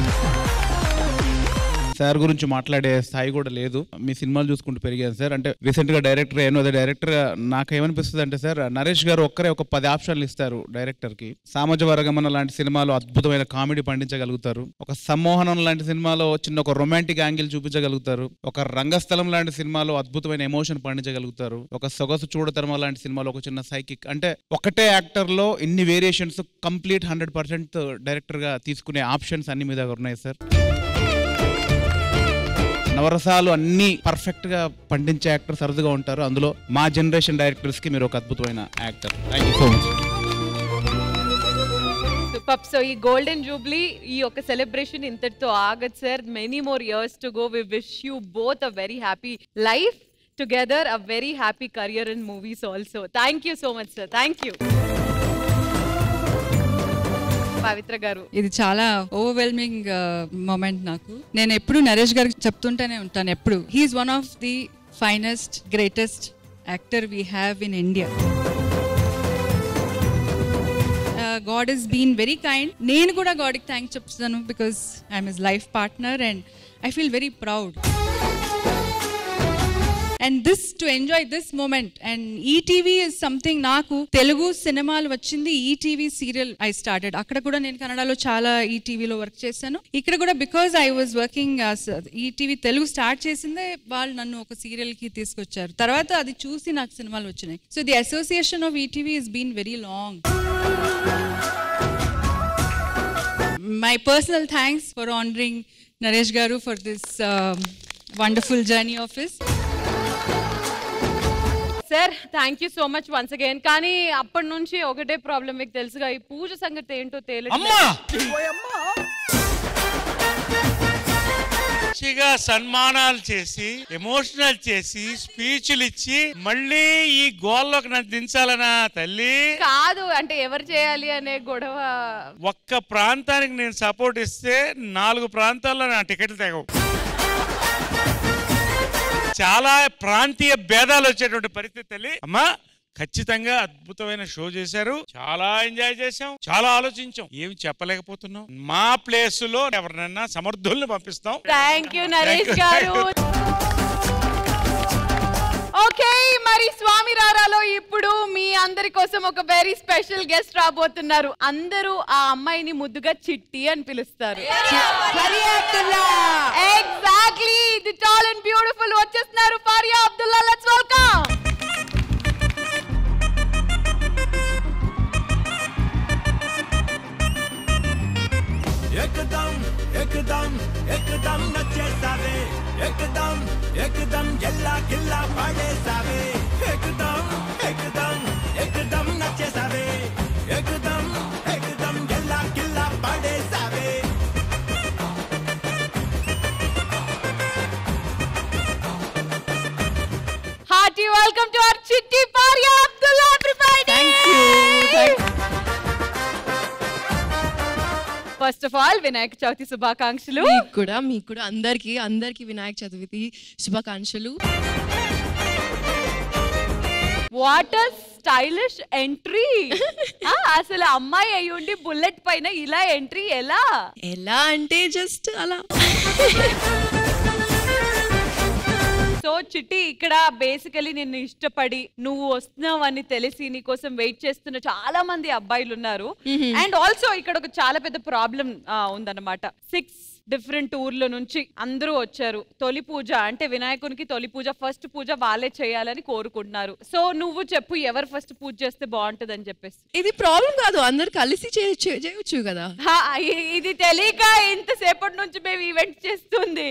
సార్ గురించి మాట్లాడే స్థాయి కూడా లేదు. మీ సినిమాలు చూసుకుంటూ పెరిగాను సార్. అంటే రీసెంట్గా డైరెక్టర్ అయ్యాను. అదే డైరెక్టర్ నాకు ఏమనిపిస్తుంది అంటే సార్, నరేష్ గారు ఒక్కరే ఒక పది ఆప్షన్లు ఇస్తారు డైరెక్టర్కి. సామాజ వర్గమన లాంటి సినిమాలో అద్భుతమైన కామెడీ పండించగలుగుతారు. ఒక సమ్మోహనం లాంటి సినిమాలో చిన్న ఒక రొమాంటిక్ యాంగిల్ చూపించగలుగుతారు. ఒక రంగస్థలం లాంటి సినిమాలో అద్భుతమైన ఎమోషన్ పండించగలుగుతారు. ఒక సొగసు చూడతరమ లాంటి సినిమాలో ఒక చిన్న సైకిక్. అంటే ఒకటే యాక్టర్లో ఇన్ని వేరియేషన్స్, కంప్లీట్ హండ్రెడ్ పర్సెంట్ డైరెక్టర్గా తీసుకునే ఆప్షన్స్ అన్ని మీ దగ్గర ఉన్నాయి సార్. నవరసాలు అన్ని పర్ఫెక్ట్ గా పండించే యాక్టర్ సరదాగా ఉంటారు. అందులో మా జనరేషన్ డైరెక్టర్స్ కి మీరు ఒక అద్భుతమైన actor. Thank you so much.
Super. So ఈ గోల్డెన్ జూబ్లీ, ఈ యొక్క సెలబ్రేషన్ ఇంతటితో ఆగదు sir. Many more years to go. We wish you both a very happy life together, a very happy career in movies also. Thank you so much sir. Thank you. Pavitra garu,
ఇది చాలా overwhelming moment నాకు. నేను ఎప్పుడు నరేష్ గారికి చెప్తుంటేనే ఉంటాను ఎప్పుడు, he is one of the finest greatest actor we have in India. God is been very kind. నేను కూడా గాడ్కి థ్యాంక్స్ చెప్తాను because I'm his life partner and I feel very proud. And this, to enjoy this moment, and E T V is something, నాకు తెలుగు సినిమాలు వచ్చింది E T V serial I started. అక్కడ కూడా నేను కన్నడలో చాలా E T V లో work చేశాను. ఇక్కడ కూడా because I was working E T V Telugu start చేసిందే వాళ్ళు నన్ను ఒక సీరియల్ కి తీసుకొచ్చారు. తర్వాత అది చూసి నాకు సినిమాలు వచ్చినాయి. So the association of E T V has been very long. My personal thanks for honoring Naresh Garu for this um, wonderful journey of his.
Sir thank you so much once again. కానీ అప్పటి నుంచి ఒకటే problem, మీకు తెలుసుగా, ఈ పూజ సంగతి ఏంటో తేలి
మంచిగా సన్మానాలు చేసి ఎమోషనల్ చేసి స్పీచ్లు ఇచ్చి మళ్ళీ ఈ గోల్లోకి నన్ను దించాలనా తల్లి?
కాదు అంటే ఎవరు చేయాలి అనే గొడవ.
ఒక్క ప్రాంతానికి నేను సపోర్ట్ ఇస్తే నాలుగు ప్రాంతాల్లో నా టికెట్లు తెగవు. చాలా ప్రాంతీయ భేదాలు వచ్చేటువంటి పరిస్థితి తల్లి. అమ్మా ఖచ్చితంగా అద్భుతమైన షో చేశారు, చాలా ఎంజాయ్ చేశాం, చాలా ఆలోచించాం, ఏమి చెప్పలేకపోతున్నాం. మా ప్లేస్ లో ఎవరినైనా సమర్థుల్ని పంపిస్తాం.
థ్యాంక్ యూ నరేష్ గారు. ఓకే మరి స్వామి రారాలో ఇప్పుడు మీ అందరి కోసం ఒక వెరీ స్పెషల్ గెస్ట్ రాబోతున్నారు. అందరూ ఆ అమ్మాయిని ముద్దుగా చిట్టి అని పిలుస్తారు. Exactly the tall and beautiful వచ్చేస్తున్నారు ఫరియా అబ్దుల్లా. Let's welcome.
एकदम एकदम एकदम नचेसावे एकदम एकदम ఎల్లా కిల్లా పడేసావే एकदम एकदम एकदम నచ్చేసావే एकदम एकदम ఎల్లా కిల్లా పడేసావే
hearty welcome to our Chitti Faria Abdullah everybody. Thank you. First of all Vinayaka Chavithi శుభాకాంక్షలు.
మీకు కూడా మీకు కూడా అందరికి అందరికి వినాయక చవితి శుభాకాంక్షలు.
What a stylish entry. అసలు అమ్మాయి అయి ఉండి బుల్లెట్ పైన ఇలా ఎంట్రీ ఎలా
ఎలా అంటే జస్ట్ అలా.
సో చిట్టి ఇక్కడ బేసికలీ నిన్ను ఇష్టపడి నువ్వు వస్తున్నావు అని తెలిసి నీ కోసం వెయిట్ చేస్తున్న చాలా మంది అబ్బాయిలు ఉన్నారు. అండ్ ఆల్సో ఇక్కడ ఒక చాలా పెద్ద ప్రాబ్లం ఉందన్నమాట. సిక్స్ డిఫరెంట్ ఊర్ల నుంచి అందరూ వచ్చారు. తొలి పూజ అంటే వినాయకునికి తొలి పూజ ఫస్ట్ పూజ వాళ్ళే చేయాలని కోరుకుంటున్నారు. సో నువ్వు చెప్పు ఎవరు ఫస్ట్ పూజ చేస్తే బాగుంటది అని చెప్పేసి.
ఇది ప్రాబ్లం కాదు, అందరు కలిసి చేయొచ్చు కదా.
ఇది తెలియక ఇంతసేపటి నుంచి మేము ఈవెంట్ చేస్తుంది.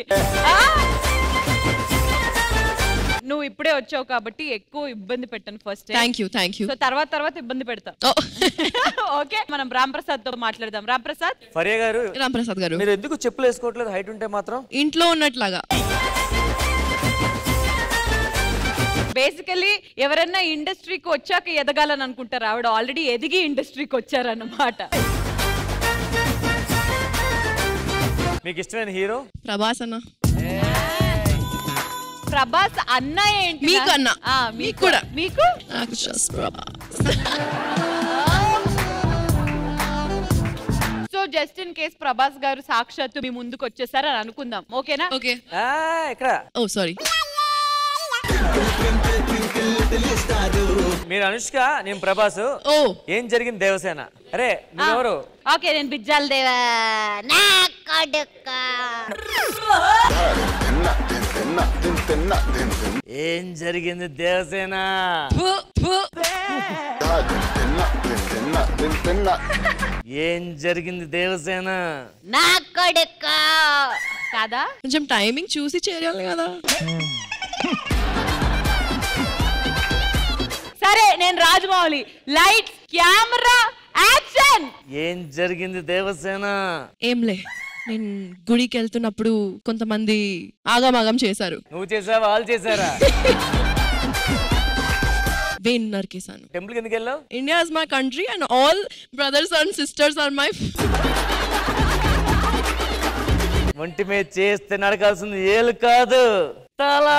నువ్వు ఇప్పుడే వచ్చావు కాబట్టి ఎక్కువ ఇబ్బంది పెట్టాను first.
Thank you thank you.
So తర్వాత తర్వాత ఇబ్బంది పెడతా. ఓకే మనం రామ్ ప్రసాద్ తో మాట్లాడదాం. రామ్ ప్రసాద్.
ఫరియా గారు.
రామ్ ప్రసాద్ గారు
మీరు ఎందుకు చెప్పులు వేసుకోవట్లేదు హైట్ ఉంటే మాత్రం?
ఇంట్లో ఉన్నట్లాగా.
బేసికలీ ఎవరైనా ఇండస్ట్రీకి వచ్చాక ఎదగాలని అనుకుంటారు, ఆవిడ ఆల్రెడీ ఎదిగి ఇండస్ట్రీకి వచ్చారన్నమాట.
మీకు ఇష్టమైన హీరో?
ప్రభాస్ అన్న.
ప్రభాస్ అన్న ఏంటి?
మీకు అన్న.
మీకు కూడా. మీకు so just in case Prabhas garu సాక్షాత్తు మీ ముందుకు వచ్చేసారని అనుకుందాం, ఓకేనా?
ఓకే.
ఇక్కడ
ఓ సారీ.
మీరు అనుష్క, నేను ప్రభాస్.
ఓ
ఏం జరిగింది దేవసేన? అరే నువ్వెవరు?
ఓకే నేను బిజ్జాల దేవా. నా కొడుక.
ఏం జరిగింది దేవసేన? ఏం జరిగింది దేవసేన?
నా కొడుక కాదా?
కొంచెం టైమింగ్ చూసి చేయాలి కదా.
సరే నేను రాజమౌళి. Lights camera action.
ఏం జరిగింది దేవసేన?
ఏంలే, నేను గుడికి వెళ్తున్నప్పుడు కొంతమంది ఆగమాగం చేశారు.
నువ్వు చేసావా వాళ్ళు చేశారా?
వేన్ నరికేశాను.
టెంపుల్ కిందకి వెళ్ళావు?
India is my country and all brothers and sisters are my.
ఒంటి మీద చేస్తే నడకాల్సింది ఏలు కాదు తలా.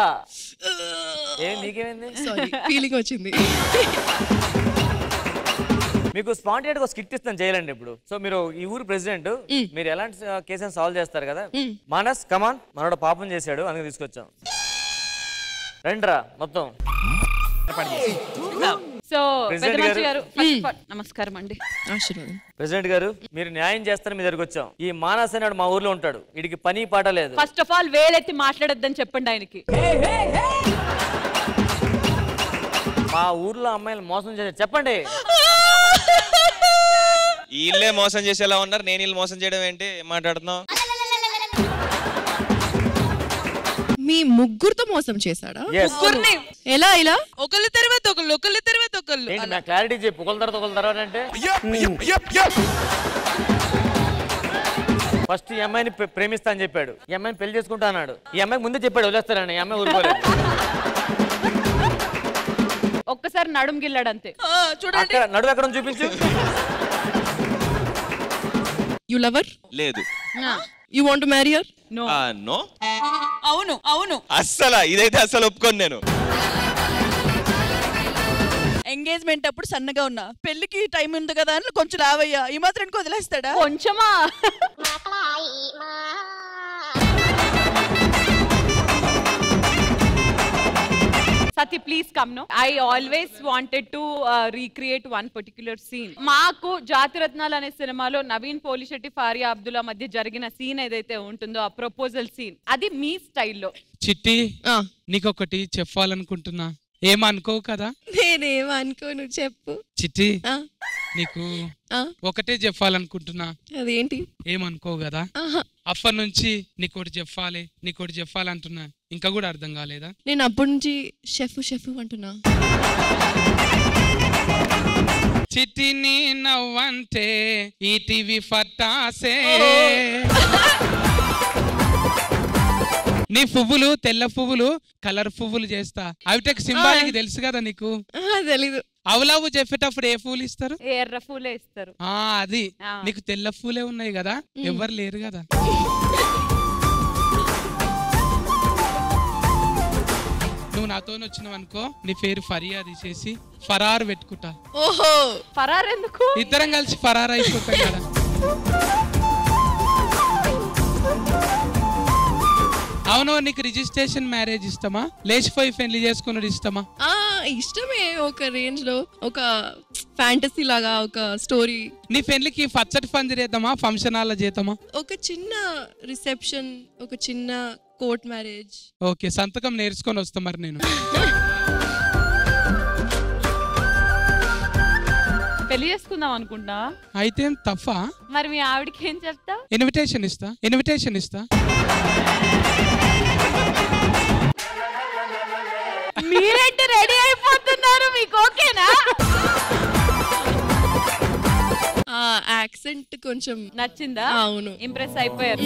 ఏం నీకేమైంది?
సారీ ఫీలింగ్ వచ్చింది.
మీకు స్పాంటేట్ గా స్కిట్ ఇస్తాను చేయాలండి ఇప్పుడు. సో మీరు ఈ ఊరు ప్రెసిడెంట్, మీరు ఎలాంటి కేసుని సాల్వ్ చేస్తారు కదా. మానస్ కమాన్, మనోడు పాపం చేశాడు అందుకే తీసుకొచ్చాం. రండిరా మొత్తం.
సో పెద్దమంచి గారు నమస్కారం అండి.
ఆశీర్వాదం.
ప్రెసిడెంట్ గారు మీరు న్యాయం చేస్తారని మీ దగ్గరికి వచ్చాం. ఈ మానస్ అనేవాడు మా ఊర్లో ఉంటాడు, వీడికి పని పాట లేదు.
ఫస్ట్ ఆఫ్ ఆల్ వేలెత్తి మాట్లాడొద్దని చెప్పండి ఆయనకి.
మా ఊర్లో అమ్మాయిలు మోసం చేశారు చెప్పండి.
వీళ్ళే మోసం చేసేలా ఉన్నారు, నేను వీళ్ళు మోసం చేయడం ఏంటి? ఏం మాట్లాడుతున్నావు?
మీ ముగ్గురుతో మోసం చేశాడా?
ముగ్గురిని
ఎలా ఇలా?
ఒకళ్ళ తర్వాత ఒకళ్ళు ఒకళ్ళ తర్వాత ఒకళ్ళు.
నా క్లారిటీ చెప్పు. ఒకళ్ళ తర్వాత ఒకళ్ళ తర్వాత అంటే ఫస్ట్ ఈ అమ్మాయిని ప్రే- ప్రేమిస్తా అని చెప్పాడు. ఈ అమ్మాయిని పెళ్లి చేసుకుంటా అన్నాడు. ఈ అమ్మాయికి ముందే చెప్పాడు వదిలేస్తారని. ఈ అమ్మాయి ఊరుకోలేదు.
ఒక్కసారి నడుం గిల్లాడు అంతే.
చూడండి నడువు ఎక్కడ చూపించు.
యు లవర్
లేదు.
You want to marry her?
No.
No
అవును అవును.
అస్సలు ఇదైతే అస్సలు ఒప్పుకోను నేను.
ఎంగేజ్మెంట్ అప్పుడు సన్నగా ఉన్నా, పెళ్లికి టైం ఉంది కదా అని కొంచెం లావయ్యా, ఈ మాత్రం వదిలేస్తాడా?
కొంచెమా? Satya please come. No I always wanted to recreate one particular scene. మాకు జాతిరత్నాలు అనే సినిమాలో నవీన్ పోలిశెట్టి ఫారియా అబ్దుల్లా మధ్య జరిగిన సీన్ ఏదైతే ఉంటుందో ఆ ప్రపోజల్ సీన్, అది మీ స్టైల్లో.
చిట్టి నీకొకటి చెప్పాలనుకుంటున్నా, ఏమనుకోవు కదా?
నేనేమనుకోను, చెప్పు.
చిట్టి నీకు ఒకటే చెప్పాలనుకుంటున్నా.
అదేంటి?
ఏమనుకోవు కదా? అప్పటి నుంచి నీకోటి చెప్పాలి నీకోటి చెప్పాలంటున్నా, ఇంకా కూడా అర్థం కాలేదా?
నేను అప్పటి నుంచి షెఫ్ షెఫ్ అంటున్నా.
చిట్టి నీ నవ్వంటే ఈ టీవీ ఫట్టాసే, నీ పువ్వులు తెల్ల పువ్వులు కలర్ పువ్వులు చేస్తా. అవిటెక్ సింబాలిక్ తెలుసు కదా నీకు?
తెలీదు.
అవులవు చెప్పేటప్పుడు ఏ పూలు ఇస్తారు?
ఎర్ర పూలే ఇస్తారు.
ఆ అది నీకు తెల్ల పూలే ఉన్నాయి కదా, ఎవరు లేరు కదా. నువ్వు నాతో వచ్చినావు అనుకో, నీ పేరు ఫరియా తీసేసి ఫరార్ పెట్టుకుంటా.
ఓహో, ఫరార్ ఎందుకు?
ఇద్దరం కలిసి ఫరార్ అయిపోతాం కదా. అవును, నీకు రిజిస్ట్రేషన్ మ్యారేజ్ ఇష్టమా, లేచిపోయి పెళ్లి చేసుకున్నది ఇష్టమా?
ఆ ఇష్టమే, ఒక రేంజ్ లో, ఒక ఫ్యాంటసీ లాగా ఒక స్టోరీ.
నీ పెళ్లికి పచ్చటి పందిరి చేద్దామా, ఫంక్షన్ హాల్ చేద్దామా?
ఒక చిన్న రిసెప్షన్, ఒక చిన్న కోర్ట్ మ్యారేజ్.
ఓకే, సంతకం నేర్చుకొని వస్తా మరి నేను.
పెళ్లి చేసుకుందాం అనుకుంటా.
అయితే తప్ప?
మరి మీ ఆవిడకి ఏం చెప్తా?
ఇన్విటేషన్ ఇస్తా, ఇన్విటేషన్ ఇస్తా.
మీరేంటి రెడీ అయిపోతున్నారు, మీకు ఓకేనా?
ఆ యాక్సెంట్ కొంచెం
నచ్చిందా?
అవును,
ఇంప్రెస్ అయిపోయారు.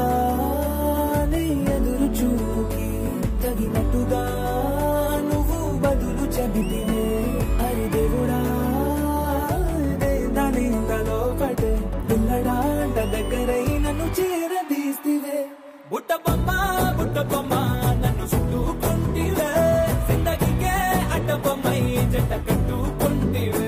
ఎదురు చూకి తగినట్టుగా నువ్వు బదులు చెబితివే, అరి దేవుడా దానిందలో పడే పిల్లడాంట దగ్గరై నన్ను చేరదీస్తివే. బుట్ట బొమ్మ బుట్ట బొమ్మ నన్ను చుట్టుకుంటివే, జిందగీకే అడ్డ బొమ్మై జంట కట్టుకుంటివే.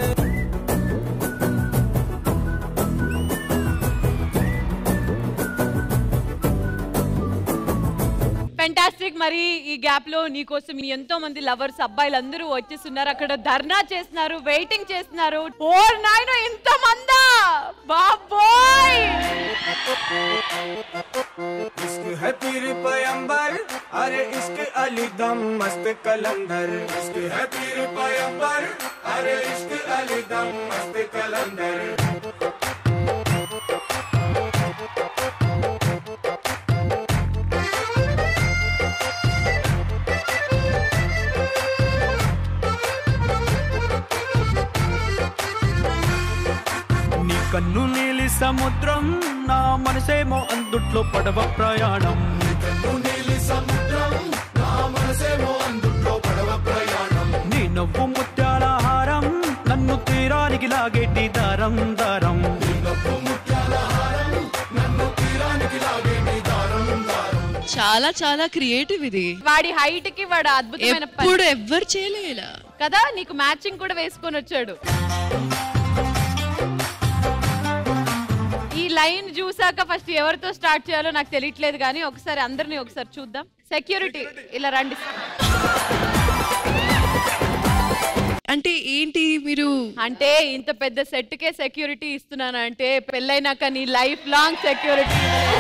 ఫెంటాస్టిక్. మరి ఈ గ్యాప్ లో నీకోసం ఎంతో మంది లవర్స్ అబ్బాయిలు అందరూ వచ్చేస్తున్నారు, అక్కడ ధర్నా చేస్తున్నారు, వెయిటింగ్ చేస్తున్నారు. ఓర్ నాయనో, ఇంత మందా బాబోయ్!
इश्क है पीर पैगंबर, अरे इश्क अली दम मस्त कलंदर. इश्क है पीर पैगंबर, अरे इश्क अली दम मस्त कलंदर. నీ కన్ను నీలి సముద్రం, నా మనసేమో అందుట్లో పడవ ప్రయాణం. నీలి సముద్రం, నా మనసేమో అందుట్లో పడవ ప్రయాణం. నీ నవ్వు ముత్యాల హారం, నన్ను తీరానికి లాగేటి దారం దారం. నీ నవ్వు ముత్యాల హారం, నన్ను తీరానికి లాగేటి దారం దారం.
చాలా చాలా క్రియేటివ్ ఇది.
వాడి హైట్ కి వాడు అద్భుతమైన పని.
ఇప్పుడు ఎవ్వరు చేయలేలా
కదా. నీకు మ్యాచింగ్ కూడా వేసుకొని వచ్చాడు. ఈ లైన్ చూసాక ఫస్ట్ ఎవరితో స్టార్ట్ చేయాలో నాకు తెలియట్లేదు, కానీ ఒకసారి అందరినీ ఒకసారి చూద్దాం. సెక్యూరిటీ ఇలా రండి.
అంటే ఏంటి మీరు?
అంటే ఇంత పెద్ద సెట్ కే సెక్యూరిటీ ఇస్తున్నాను అంటే పెళ్ళైనాక నీ లైఫ్ లాంగ్ సెక్యూరిటీ.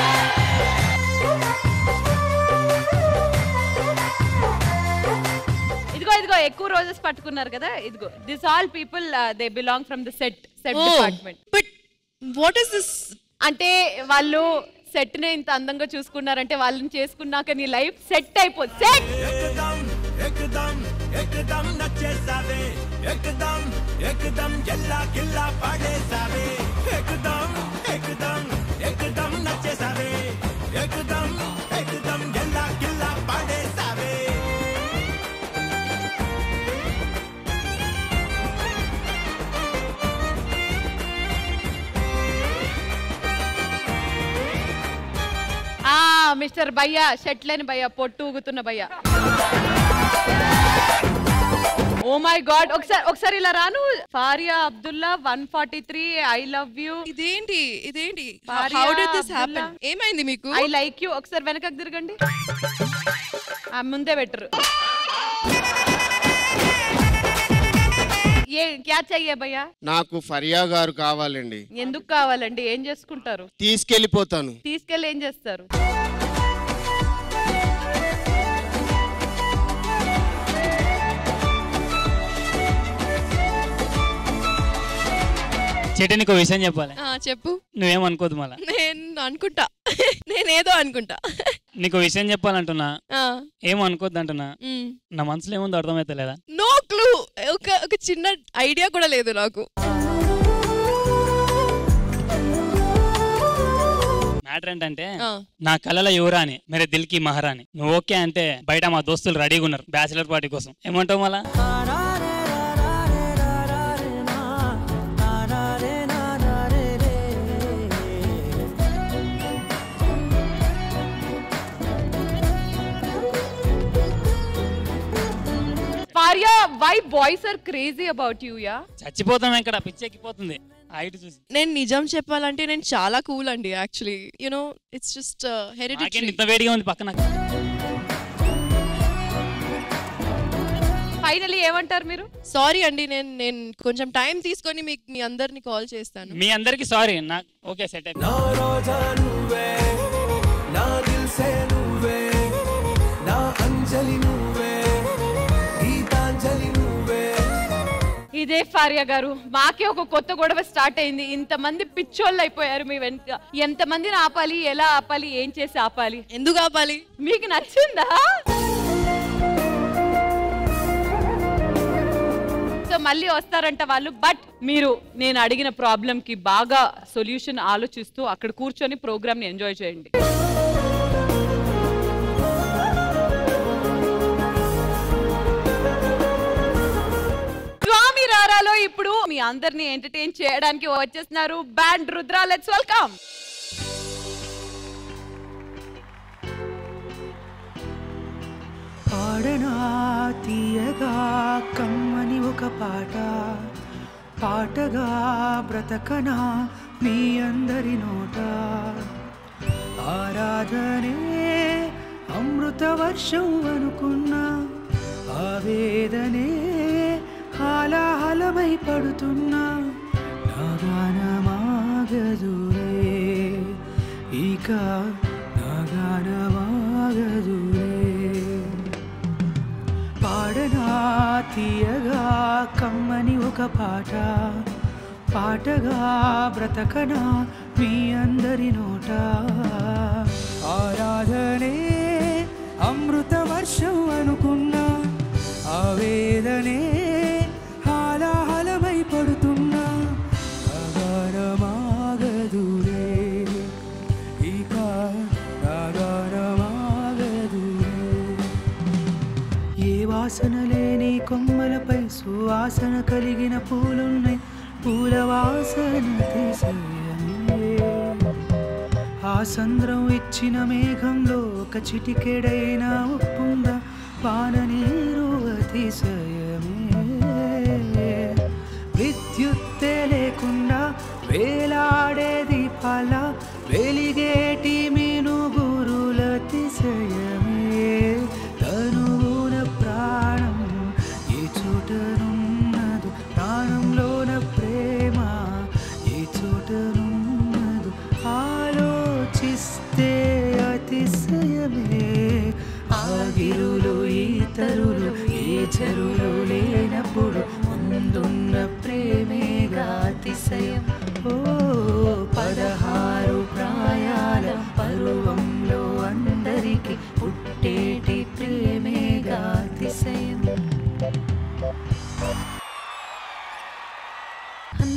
ఇదిగో ఇదిగో ఎక్కువ రోజెస్ పట్టుకున్నారు కదా, ఇదిగో this all people they belong from the set set department.
But what is this?
అంటే వాళ్ళు సెట్ ని ఇంత అందంగా చూసుకున్నారంటే వాళ్ళని చేసుకున్నాక నీ లైఫ్ సెట్ అయిపోతుంది. సెట్
एकदम నచ్చేసావే एकदम एकदम ఎల్లా గిల్లా పాడేసావే एकदम एकदम एकदम నచ్చేసావే एकदम एकदम ఎల్లా గిల్లా పాడేసావే
మిస్టర్ భయ్య షర్ట్ లేని భయ్య పొట్టు ఊగుతున్న భయ్య ఓ మై గాడ్ ఒకసారి ఒకసారి ఇలా రాను Faria Abdullah one forty three I love you
ఇదేంటి ఇదేంటి హౌ డిడ్ దిస్ హ్యాపెన్ ఏమైంది మీకు
ఐ లైక్ యూ ఒకసారి వెనకకు తిరగండి ఆ ముందే బెటర్ ఏ క్యా చెయ్యే భయ్యా
నాకు ఫరియా గారు కావాలండి
ఎందుకు కావాలండి ఏం చేసుకుంటారు
తీసుకెళ్ళిపోతాను
తీసుకెళ్ళి ఏం చేస్తారు
చెట్టు నీకు విషయం చెప్పాలి
చెప్పు
నువ్వేమనుకోదు మళ్ళా
నేను అనుకుంటా నేనేదో అనుకుంటా
నీకు విషయం చెప్పాలంటున్నా ఏమనుకోద్దు అంటున్నా నా మనసులో ఏముందో అర్థమైతే లేదా
నో క్లూ ఒక ఒక చిన్న ఐడియా కూడా లేదు నాకు
మ్యాటర్ ఏంటంటే నా కళల యువరాని మేరే దిల్ కి మహారాణి నువ్వు ఓకే అంటే బయట మా దోస్తులు రెడీగా ఉన్నారు బ్యాచిలర్ పార్టీ కోసం ఏమంటావు మళ్ళా
Farya, why boys are crazy about you, yeah?
చచ్చిపోతాం ఇక్కడ పిచ్చెక్కిపోతుంది హైట్ చూసి
నేను నిజం చెప్పాలంటే నేను చాలా కూల్ అండి actually you know it's just hereditary
ఇంత వేడిగా ఉంది పక్కన
ఫైనల్లీ ఏమంటారు మీరు
సారీ అండి నేను నేను కొంచెం టైం తీసుకొని మీకు మీ అందరిని కాల్ చేస్తాను
మీ అందరికి సారీ నాకు ఓకే సెట్ అయిపోయింది
నా రోజా నువ్వే నా దిల్ సే నువ్వే నా అంజలి నువ్వే గీతాంజలి నువ్వే
ఇదే ఫారియా గారు మాకే ఒక కొత్త గొడవ స్టార్ట్ అయింది ఇంతమంది పిచ్చోళ్ళు అయిపోయారు మీ వెంట ఎంతమందిని ఆపాలి ఎలా ఆపాలి ఏం చేసి ఆపాలి
ఎందుకు ఆపాలి
మీకు నచ్చిందా సో మళ్ళీ వస్తారంట వాళ్ళు బట్ మీరు నేను అడిగిన ప్రాబ్లం కి బాగా సొల్యూషన్ ఆలోచిస్తూ అక్కడ కూర్చొని ప్రోగ్రామ్ ని ఎంజాయ్ చేయండి స్వామి రారాలో ఇప్పుడు మీ అందరిని ఎంటర్టైన్ చేయడానికి వచ్చేస్తున్నారు బ్యాండ్ రుద్ర లెట్స్ వెల్కమ్
పాడనా తీయగా కమ్మని ఒక పాట పాటగా బ్రతకనా మీ అందరి నోట ఆరాధనే అమృత వర్షం అనుకున్నా ఆవేదనే హాలాహలమై పడుతున్నా నాగానమాగదురే ఇక నాగానమాగదురే పాడనా తీయగా కమ్మని ఒక పాట పాటగా బ్రతకనా మీ అందరి నోట ఆరాధనే అమృత వర్షం అనుకున్నా ఆవేదనే హాలాహలమై పడుతున్నా నాగానమాగదురే ఇక నాగానమాగదురే ఏ వాసన లేని కొమ్మలపై సువాసన కలిగిన పూలున్నాయి పూల వాసన తీసేయమే ఆ సంద్రం ఇచ్చిన మేఘంలో ఒక చిటికెడైనా ఉప్పుందా వాన నీరు అతిశయమే విద్యుత్తే లేకుండా వేలాడే దీపాల వెలిగేటి మినుగురుల అతిశయమే తనువున ప్రాణం ఏ చోటనున్నదు ప్రాణంలోన ప్రేమ ఏ చోటనున్నదు ఆలోచిస్తే అతిశయమే ఆగిరులు ఈతరులు ఏ చెరువులు లేనప్పుడు ముందున్న ప్రేమేగా అతిశయం ఓ పదహారు ప్రాయాల పరువంలో అందరికీ పుట్టేటి ప్రేమేగా అతిశయం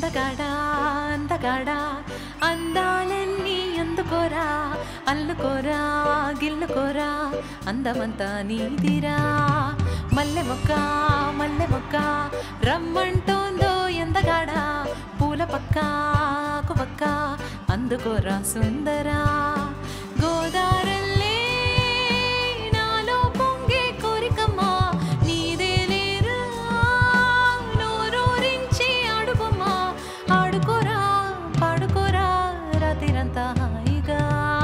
అందగాడా అందగాడా అందాలన్నీ అందుకోరా అల్లుకోరా గిల్లుకోరా అందమంతా నీదిరా మల్లె మొక్క మల్లె మొక్క రమ్మంటోందో ఎందగాడా పూల పక్క కుపక్క అందుకోరా సుందరా గోదారల్లే నాలో పొంగే కోరికమ్మా నీదే లేరా నోరూరించి ఆడుకోమ్మా ఆడుకోరా పాడుకోరా రాత్రిరంతా హాయిగా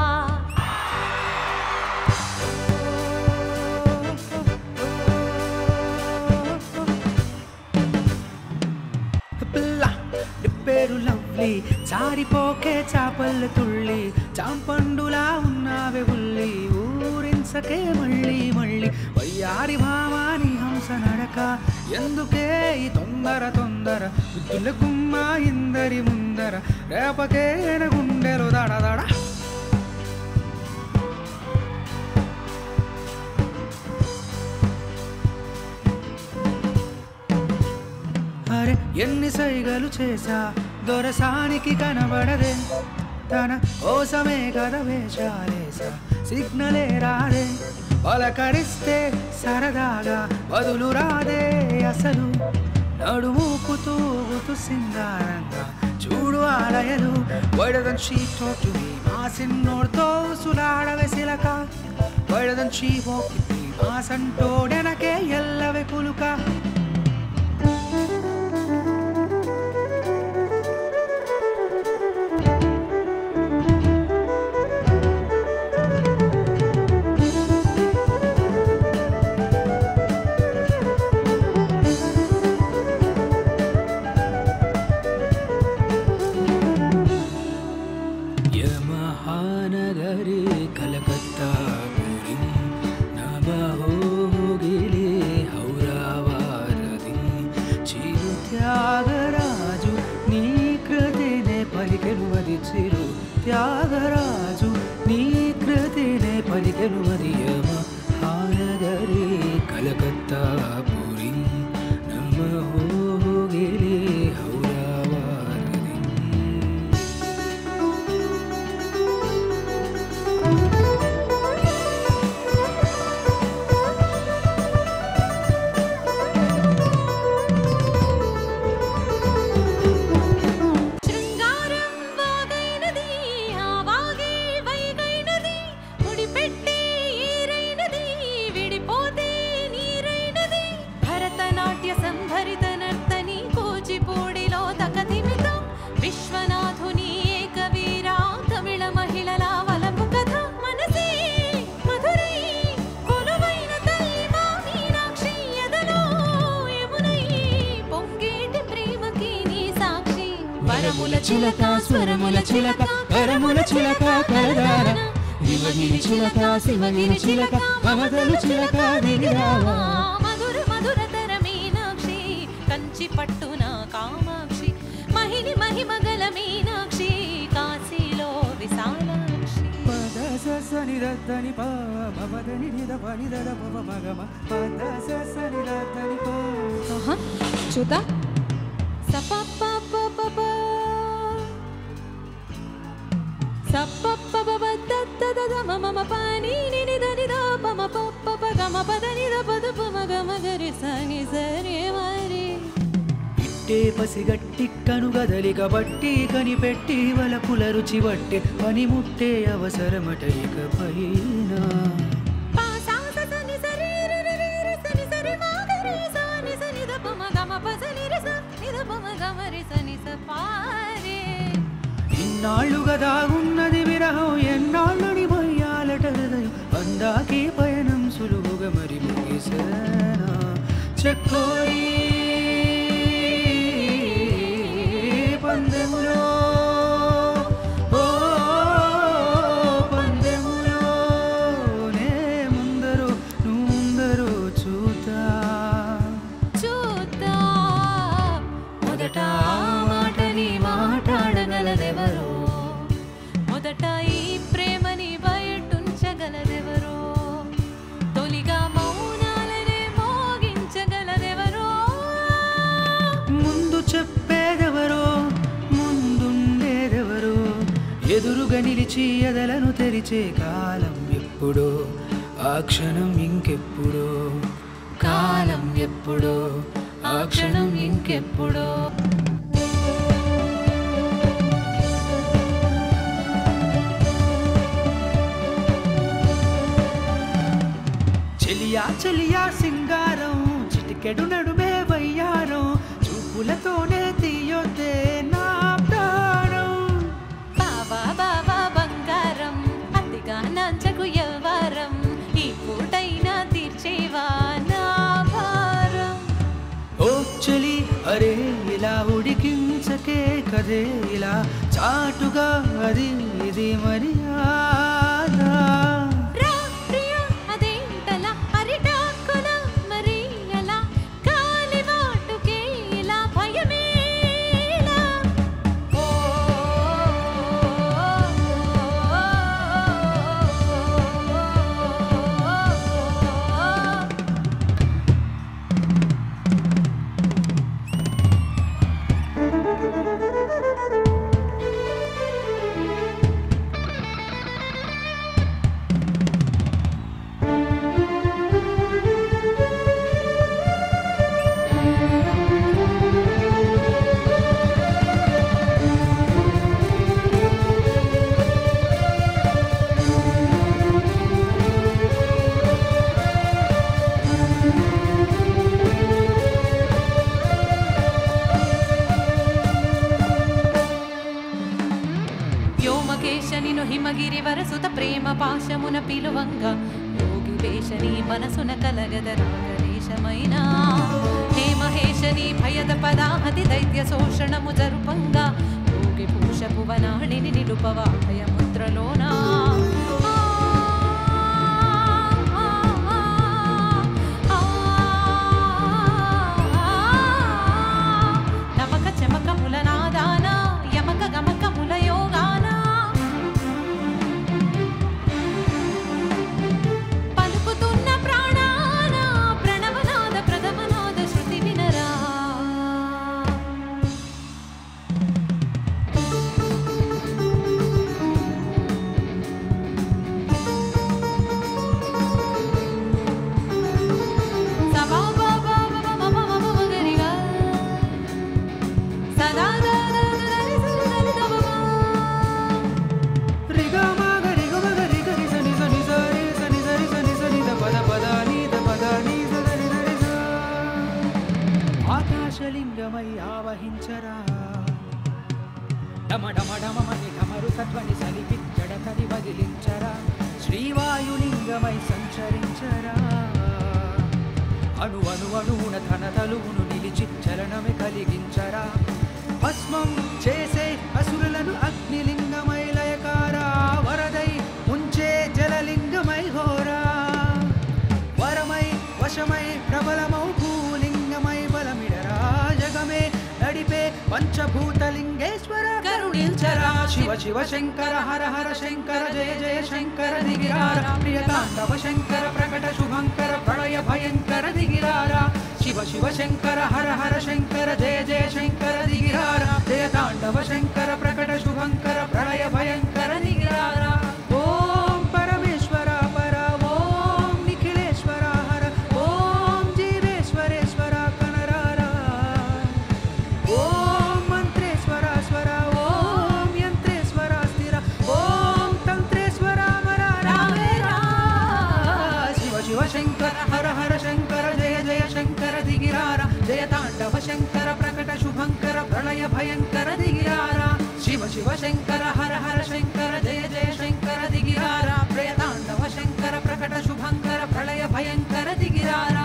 పిల్ల పేరు లవ్లీ జారిపోకే చాపల్ల తుళ్ళి చాంపండులా ఉన్నావే ఉల్లి ఊరించకే మళ్ళీ మళ్ళీ వయ్యారి భామాని హంస నడక ఎందుకే ఈ తొందర తొందర బుద్ధుల గుమ్మ ఇందరి ముందర రేపకే గుండెలు దడ దడ అరే ఎన్ని సైగలు చేసా దొరసానికి కనబడదే తన కోసమే కథ వేషాలేసా సిగ్నలే రాదే పలకరిస్తే సరదాగా బదులు రాదే అసలు నడుముకు తూగుతూ సింగారంగా చూడు ఆలయలు వైడదన్ షీ టాక్ టు మీ మా సిన్నోడ్తో సులాడవే సిలక వైడదన్ షీ వాక్ టు మీ మా సంటోడెనకే ఎల్లవే కులుక యమహానగరి కలకత్తా పురి నభోగిలి హౌరావారది చిరు త్యాగరాజు నీ కృతినే పలికెనువది చిరు త్యాగరాజు నీ కృతినే పలికెనువది యమహానగరి కలకత్తా పురి నభోగిలి
వరముల చిలక స్వరముల చిలక వరముల చిలక కలదార శివగిరి చిలక శివగిరి చిలక మమదలు చిలక దిగిరావా మధుర మధురతర మీనాక్షి కంచి పట్టున కామాక్షి మహిని మహిమగల మీనాక్షి కాశీలో విశాలాక్షి
పద సని రద్దని పదని నిద పని దద పమ మగమ పద సని రద్దని ప
చూతా
ఇట్టే పసిగట్టి కనుగదలిక బట్టి కనిపెట్టి వలపుల రుచి బట్టే పని ముట్టే అవసరమట ఇక పైన ఇన్నాళ్ళుగా దాగున్నది విరహం ఎన్నాళ్ళని పోయాలట హృదయం అందాకే పయనం సులువుగా మరి ముగిసేనా చక్కోరి పందెములో ఓ పందెములో నే ముందరు నువ్వు ముందరు చూతా
చూతా మొదట మాటని మాట్లాడగలదెవరో మొదట ఈ ప్రేమని బయటుంచగలదెవరో తొలిగా మౌనాలనే మోగించగలదెవరో
ఎదురుగా నిలిచి ఎదలను తెరిచే కాలం ఎప్పుడో ఆ క్షణం ఇంకెప్పుడో కాలం ఎప్పుడో ఆ క్షణం ఇంకెప్పుడో చెలియా చెలియా సింగారం చిటికెడు నడుమే వయ్యారం చూపులతోనే తీయొద్దే నా ప్రాణం
బావా బావా బంగారం అతిగా నంచకు యవ్వారం ఈ పూటైనా తీర్చేవా నా భారం
ఓ చెలి అరే ఇలా ఉడికించకే కదే ఇలా చాటుగా అది ఇది మర్యాదా
హిమగిరి వరసుత ప్రేమ పాశమున పిలువంగా యోగి వేషని మనసున కలగద రాగదేశమైనా హే మహేశని భయద పదాహతి దైత్య శోషణము జరుపంగా యోగి పూష భువనాళిని నిలుపవా భయముద్రలోనా నమక చమకముల నాదాన యమక గమకముల యోగాన ఆకాశలింగమై ఆవహించరా డమడమడమని ఢమరు తత్వని సలిపి జడతని వదిలించరా శ్రీవాయులింగమై సంచరించరా అణు అణు అణువున తన తలువును నిలిచి చలనమే కలిగించరా భస్మం చేసే అసురులను అగ్నిలింగమై లయకారా వరదై ముంచే జలలింగమై ఘోరా వరమై వశమై ప్రబలమౌ భూలింగమై బలమిడరా జగమే నడిపే పంచభూతలింగేశ్వర కరుణించరా శివ శివ శంకర హర హర శంకర జయ జయ శంకర దిగిరార ప్రియతాండవ శంకర ప్రకట శుభంకర ప్రళయ భయంకర దిగిరార శివ శివ శంకర హర హర శంకర జయ జయ శంకర దిగిరార జయతాండవ శంకర ప్రకట శుభంకర ప్రళయ భయంకర దిగిరార ఓం పరమేశ్వర పర ఓం నిఖిలేశ్వర హర ఓం జీవేశ్వరేశ్వర కనరార ఓం మంత్రేశ్వర స్వర ఓం యంత్రేశ్వర స్థిర ఓం తంత్రేశ్వర మర రామేరా శివ శివ శంకర హర హర శంకర జయ జయ శంకర దిగిరార జయతాండవ శంకర ప్రకట శుభంకర ప్రళయ భయంకర దిగిరార శివ శివ శంకర హర హర శంకర జయ జయ శంకర దిగిరార ప్రియతాండవ శంకర ప్రకట శుభంకర ప్రళయ భయంకర దిగిరార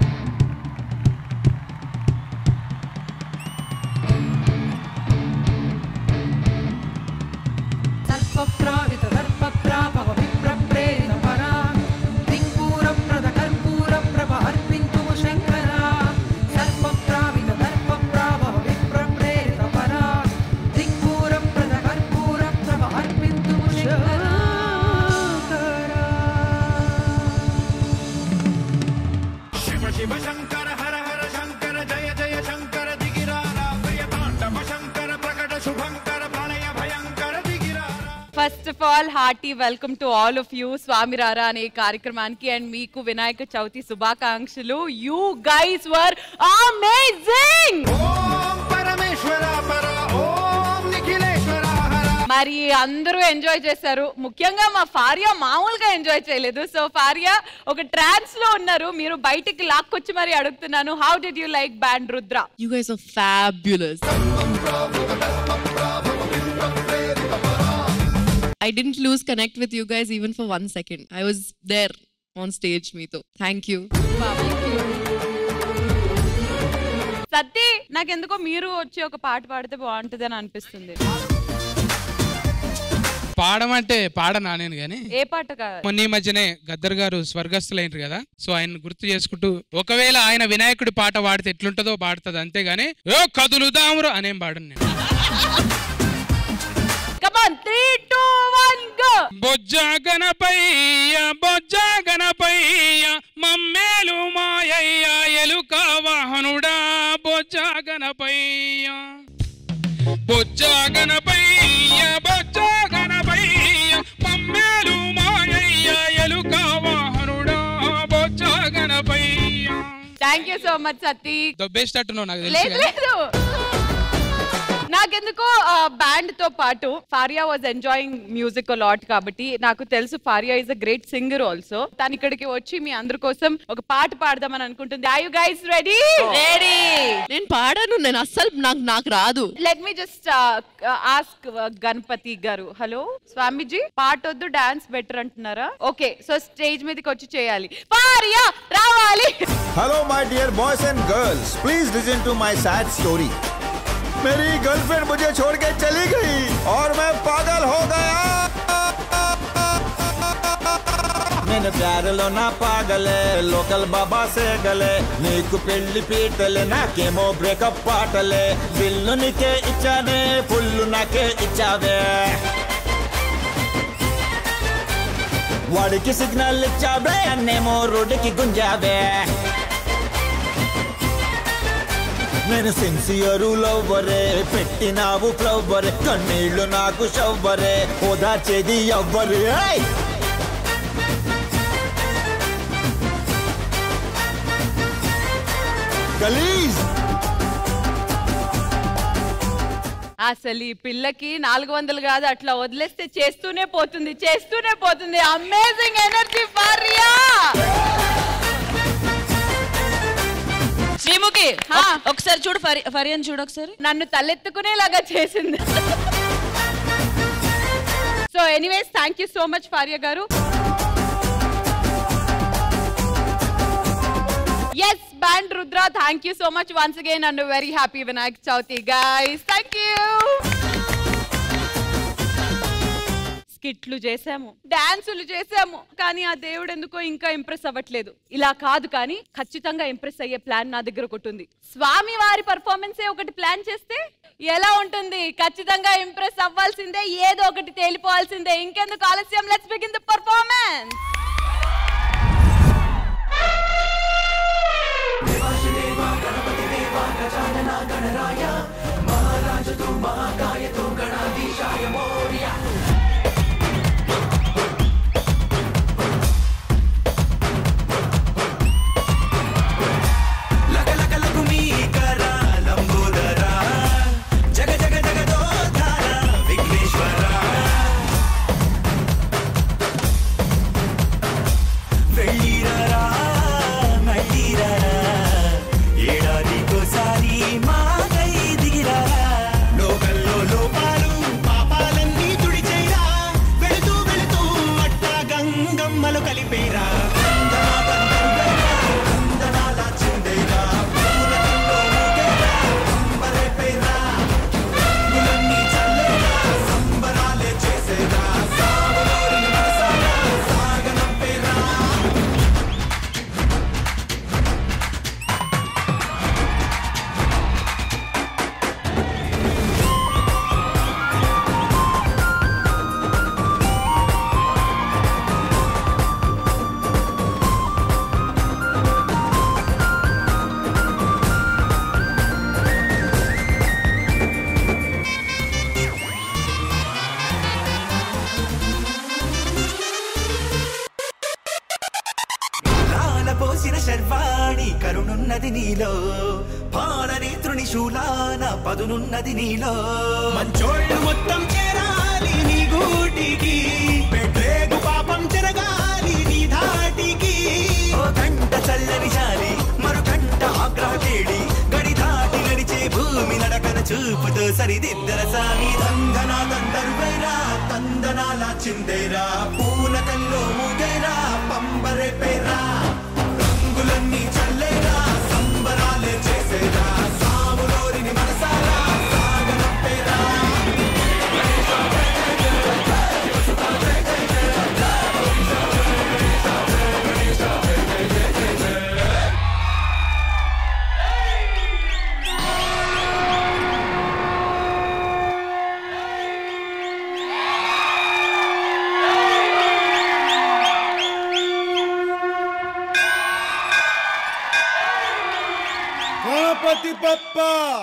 సర్పప్రావిత సర్పప్రాభవ విప్రప్రేరిత పరా దిక్పూర ప్రద కర్పూర ప్రభ అర్పింతుము శంకర సర్పప్రావిత సర్పప్రాభవ విప్రప్రేరిత పరా దిక్పూర ప్రద కర్పూర ప్రభ అర్పింతుము శంకర
first of all hearty welcome to all of you Swamy Rara అనే కార్యక్రమానికి అండ్ మీకు వినాయక చవితి శుభాకాంక్షలు. You guys were amazing. మరి అందరూ ఎంజాయ్ చేశారు, ముఖ్యంగా మా ఫారియా మామూలుగా ఎంజాయ్ చేయలేదు. సో ఫారియా ఒక ట్రాన్స్ లో ఉన్నారు, మీరు బయటికి లాక్కొచ్చి మరి అడుగుతున్నాను, how did you like band Rudra?
You guys are fabulous. I didn't lose connect with you guys even for one second. I was there on stage meeto. Thank you.
Satti, నాకెందుకో మీరు వచ్చి ఒక పాట పాడితే బాగుంటుంది అని అనిపిస్తుంది.
పాడమంటే పాడనా నేను గానీ.
ఏ పాట కాదు?
మొన్న ఈ మధ్యనే గద్దర్ గారు స్వర్గస్థులైనరు కదా, సో ఆయన గుర్తు చేసుకుంటూ ఒకవేళ ఆయన వినాయకుడి పాట పాడితే ఎట్లుంటదో పాడుతుంది, అంతేగాని ఓ కదులు దామురు అనేం పాడను నేను. బొజ్జా గణపయ్య బొజ్జా గణపయ్య మమ్మేలు మాయయ్య ఎలుక వాహనుడా బొజ్జా గణపయ్య బొజ్జా గణపయ్య బొజ్జా గణపయ్య మమ్మేలు మాయయ్య ఎలుక వాహనుడా బొజ్జా Ganapayya.
Thank you so much Satti.
దొబ్బేసేటట్టున్నావు నాకు
లేదు
తెలుసు.
లేదు, నాకెందుకో బ్యాండ్ తో పాటు Faria was enjoying music lot కాబట్టి నాకు తెలుసు Faria is a great singer also. తను ఇక్కడికి వచ్చి మీ అందరి కోసం ఒక పాట పాడదామని అనుకుంటుంది. Are you guys ready? Ready.
నేను పాడాను, నేను అస్సలు నాకు నాకు రాదు.
Let me just ask Ganapathi garu. Hello Swamiji, పాట వద్దు డాన్స్ బెటర్ అంటున్నారా? ఓకే, సో స్టేజ్ మీదకి వచ్చి చేయాలి. ఫారియా రావాలి.
Hello my dear boys and girls, please listen to my sad story. मेरी गर्लफ्रेंड मुझे छोड़ के चली गई और मैं पागल हो गया. నేను ప్యారలో నా పాగలే లోకల్ బాబా సే గలే నీకు పెళ్లి పీటలే నాకేమో బ్రేకప్ పాటలే బిల్లు నీకే ఇచ్చానే ఫుల్లు నాకే ఇచ్చావే వాడికి సిగ్నల్ ఇచ్చావే అన్నేమో రోడ్డుకి గుంజావే నేను సిన్సియరు లవ్వరే పెట్టినావు ఫ్లవ్వరే కన్నీళ్లు నాకు షవ్వరే ఓదార్చేది ఎవ్వరే గలీజ్.
అసలు ఈ పిల్లకి నాలుగు వందలు కాదు, అట్లా వదిలేస్తే చేస్తూనే పోతుంది చేస్తూనే పోతుంది. Amazing energy Faria.
శ్రీముఖి ఒకసారి చూడు, ఫరియాని చూడు ఒకసారి.
నన్ను తలెత్తుకునేలాగా చేసింది. So anyways thank you so much Faria garu. Yes, Band Rudra, thank you so much once again and a very happy Vinayak Chauthi, guys. Thank you. స్కిట్లు చేసాము, డాన్సులు చేసాము, కానీ ఆ దేవుడు ఎందుకో ఇంకా ఇంప్రెస్ అవ్వట్లేదు. ఇలా కాదు కానీ ఖచ్చితంగా ఇంప్రెస్ అయ్యే ప్లాన్ నా దగ్గర ఒకటి ఉంది. స్వామి వారి పర్ఫార్మెన్సే ఒకటి ప్లాన్ చేస్తే ఎలా ఉంటుంది? ఖచ్చితంగా ఇంప్రెస్ అవ్వాల్సిందే, ఏదో ఒకటి తేలిపోవాల్సిందే. ఇంకెందుకు ఆలస్యం, లెట్స్ బిగిన్ ది పర్ఫార్మెన్స్.
లోకల్లో లోపాలు పాపాలన్నీ తుడిచే పాడని త్రిశూలాన పదునున్నది నీలో మంచోళ్ళు మొత్తం చేరాలి నీ గూటికి పెట్టేగు పాపం చెరగాలి నీ ధాటికి ఓ గంట చల్లని చాలి మరు గంట ఆగ్రహ కేడి గడి దాటి నడిచే భూమి నడకన చూపుతో సరిదిద్దర సామి దందనా దందరువైరా తందనాల చిందేరా పూల కల్లో మూగైరా పంబరే పేరా రంగులన్నీ చల్లేరా సంబరాలే చేసేరా సాములోరిని మనసారా సాగనంపేరా
గణపతి బప్ప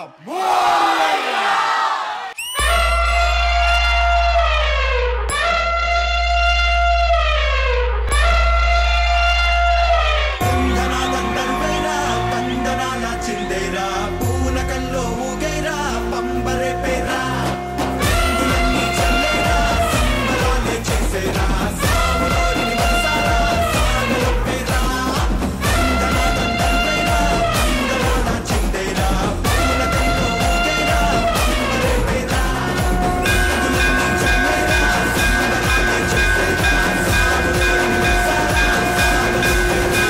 దందనా దందరువైరా తందనాల చిందేరా పూల కల్లో మూగైరా పంబరే పేరా రంగులన్నీ చల్లేరా సంబరాలే చేసేరా సాములోరిని మనసారా సాగనంపేరా దందనా దందరువైరా తందనాల చిందేరా పూల కల్లో మూగైరా పంబరే పేరా రంగులన్నీ చల్లేరా సంబరాలే చేసేరా సాములోరిని మనసారా సాగనంపేరా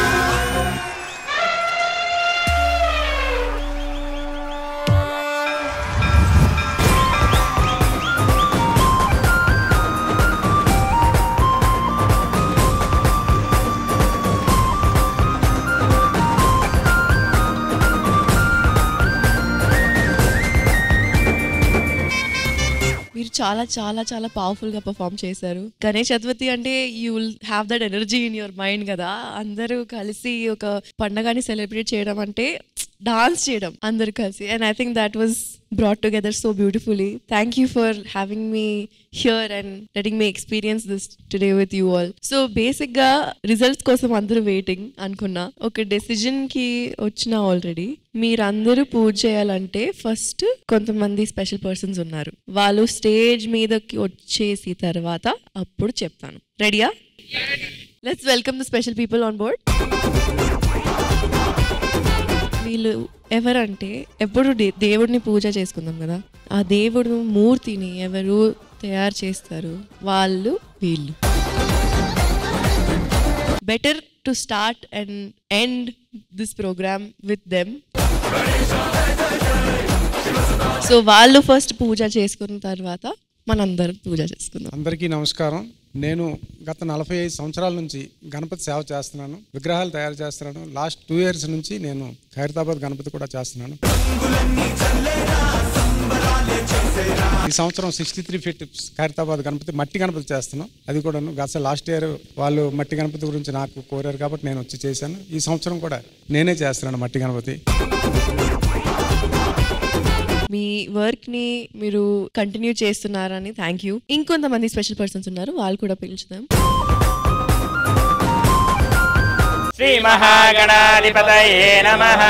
మీరు చాలా చాలా చాలా పవర్ఫుల్ గా పర్ఫామ్ చేశారు. గణేష్ చతుర్థి అంటే you will have that energy in your mind కదా. అందరూ కలిసి ఒక పండగని సెలబ్రేట్ చేయడం అంటే డాన్స్ చేయడం అందరూ కలిసి. And I think that was brought together so beautifully. Thank you for having me here and letting me experience this today with you all. So basic గా రిజల్ట్స్ కోసం అందరూ వెయిటింగ్ అనుకున్నా. ఒక డెసిజన్ కి వచ్చిన ఆల్రెడీ. మీరందరూ పూజ చేయాలంటే ఫస్ట్ కొంతమంది స్పెషల్ పర్సన్స్ ఉన్నారు. వాళ్ళు స్టేజ్ మీదకి వచ్చేసి తర్వాత అప్పుడు చెప్తాను. రెడీయా? Let's welcome the special people on board. వీళ్ళు ఎవరంటే ఎప్పుడు దే- దేవుడిని పూజ చేసుకుందాం కదా, ఆ దేవుడు మూర్తిని ఎవరు తయారు చేస్తారు వాళ్ళు వీళ్ళు. Better to start and end this program with them. So వాళ్ళు ఫస్ట్ పూజ చేసుకున్న తర్వాత మనందరం పూజ చేసుకుందాం.
అందరికీ నమస్కారం. నేను గత నలభై ఐదు సంవత్సరాల నుంచి గణపతి సేవ చేస్తున్నాను, విగ్రహాలు తయారు చేస్తున్నాను. లాస్ట్ టూ ఇయర్స్ నుంచి నేను ఖైరతాబాద్ గణపతి కూడా చేస్తున్నాను. ఈ సంవత్సరం sixty three feet Khairatabad Ganapathi మట్టి గణపతి చేస్తున్నాం. అది కూడా గత లాస్ట్ ఇయర్ వాళ్ళు మట్టి గణపతి గురించి నాకు కోరారు కాబట్టి నేను వచ్చి చేశాను. ఈ సంవత్సరం కూడా నేనే చేస్తున్నాను మట్టి గణపతి.
మీ వర్క్ ని మీరు కంటిన్యూ చేస్తున్నారని థ్యాంక్ యూ. ఇంకొంతమంది స్పెషల్ పర్సన్స్ ఉన్నారు, వాళ్ళు కూడా పిలుచుదాం.
శ్రీ మహాగణాధిపతయే నమః.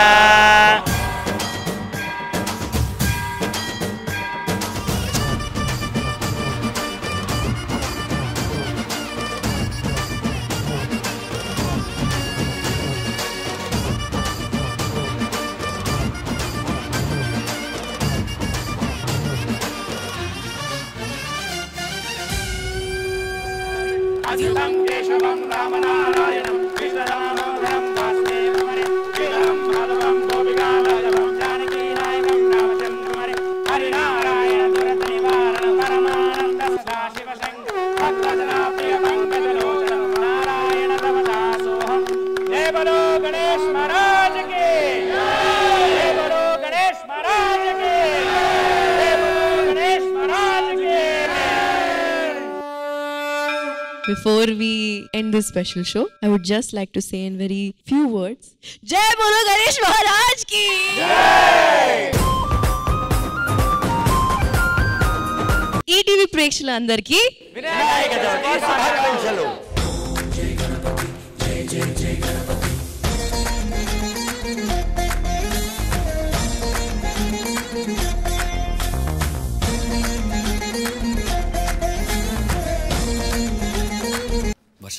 అజితం కేశవం రామనారాయణం కృష్ణరామోదరం వాసుదేవమరి శ్రీరాం మాధవం గోపికావల్లభం జానకీ నాయకం రామచంద్రమరి హరినారాయణ దురత నివారణ పరమానంద సదాశివ శంకర భక్తజనా ప్రియ పంకజలోచనం నారాయణ తమదాసోహం. జయ బలో గణేష్ మహారాజ్ కి జయ బలో గణేష్ మహారాజ్ కి జయ బలో గణేష్ మహారాజ్ కి.
Before we end this special show, I would just like to say in very few words, Jai Bolo Ganesh Maharaj ki! E T V ప్రేక్షకులందరికీ
వినాయక చవితి శుభాకాంక్షలు.
జై గణపతి జై జై జై గణపతి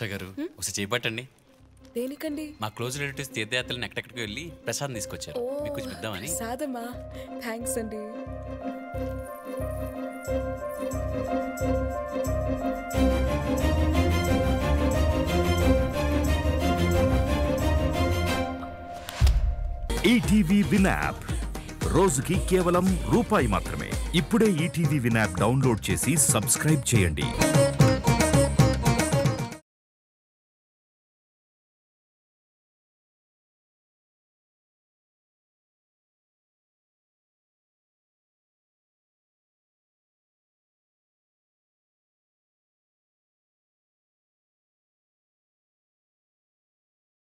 వర్ష గారు ఒకసారి చేపట్టండి.
దేనికండి?
మా క్లోజ్ రిలేటివ్స్ తీర్థయాత్రలను ఎక్కడెక్కడికి వెళ్ళి ప్రసాదం తీసుకొచ్చారు, మీకు కొంచెం ఇద్దామని.
ప్రసాదమా? థ్యాంక్స్ అండి.
ఈటీవీ విన్ యాప్ రోజుకి కేవలం రూపాయి మాత్రమే. ఇప్పుడే ఈటీవీ విన్ యాప్ డౌన్లోడ్ చేసి సబ్స్క్రైబ్ చేయండి.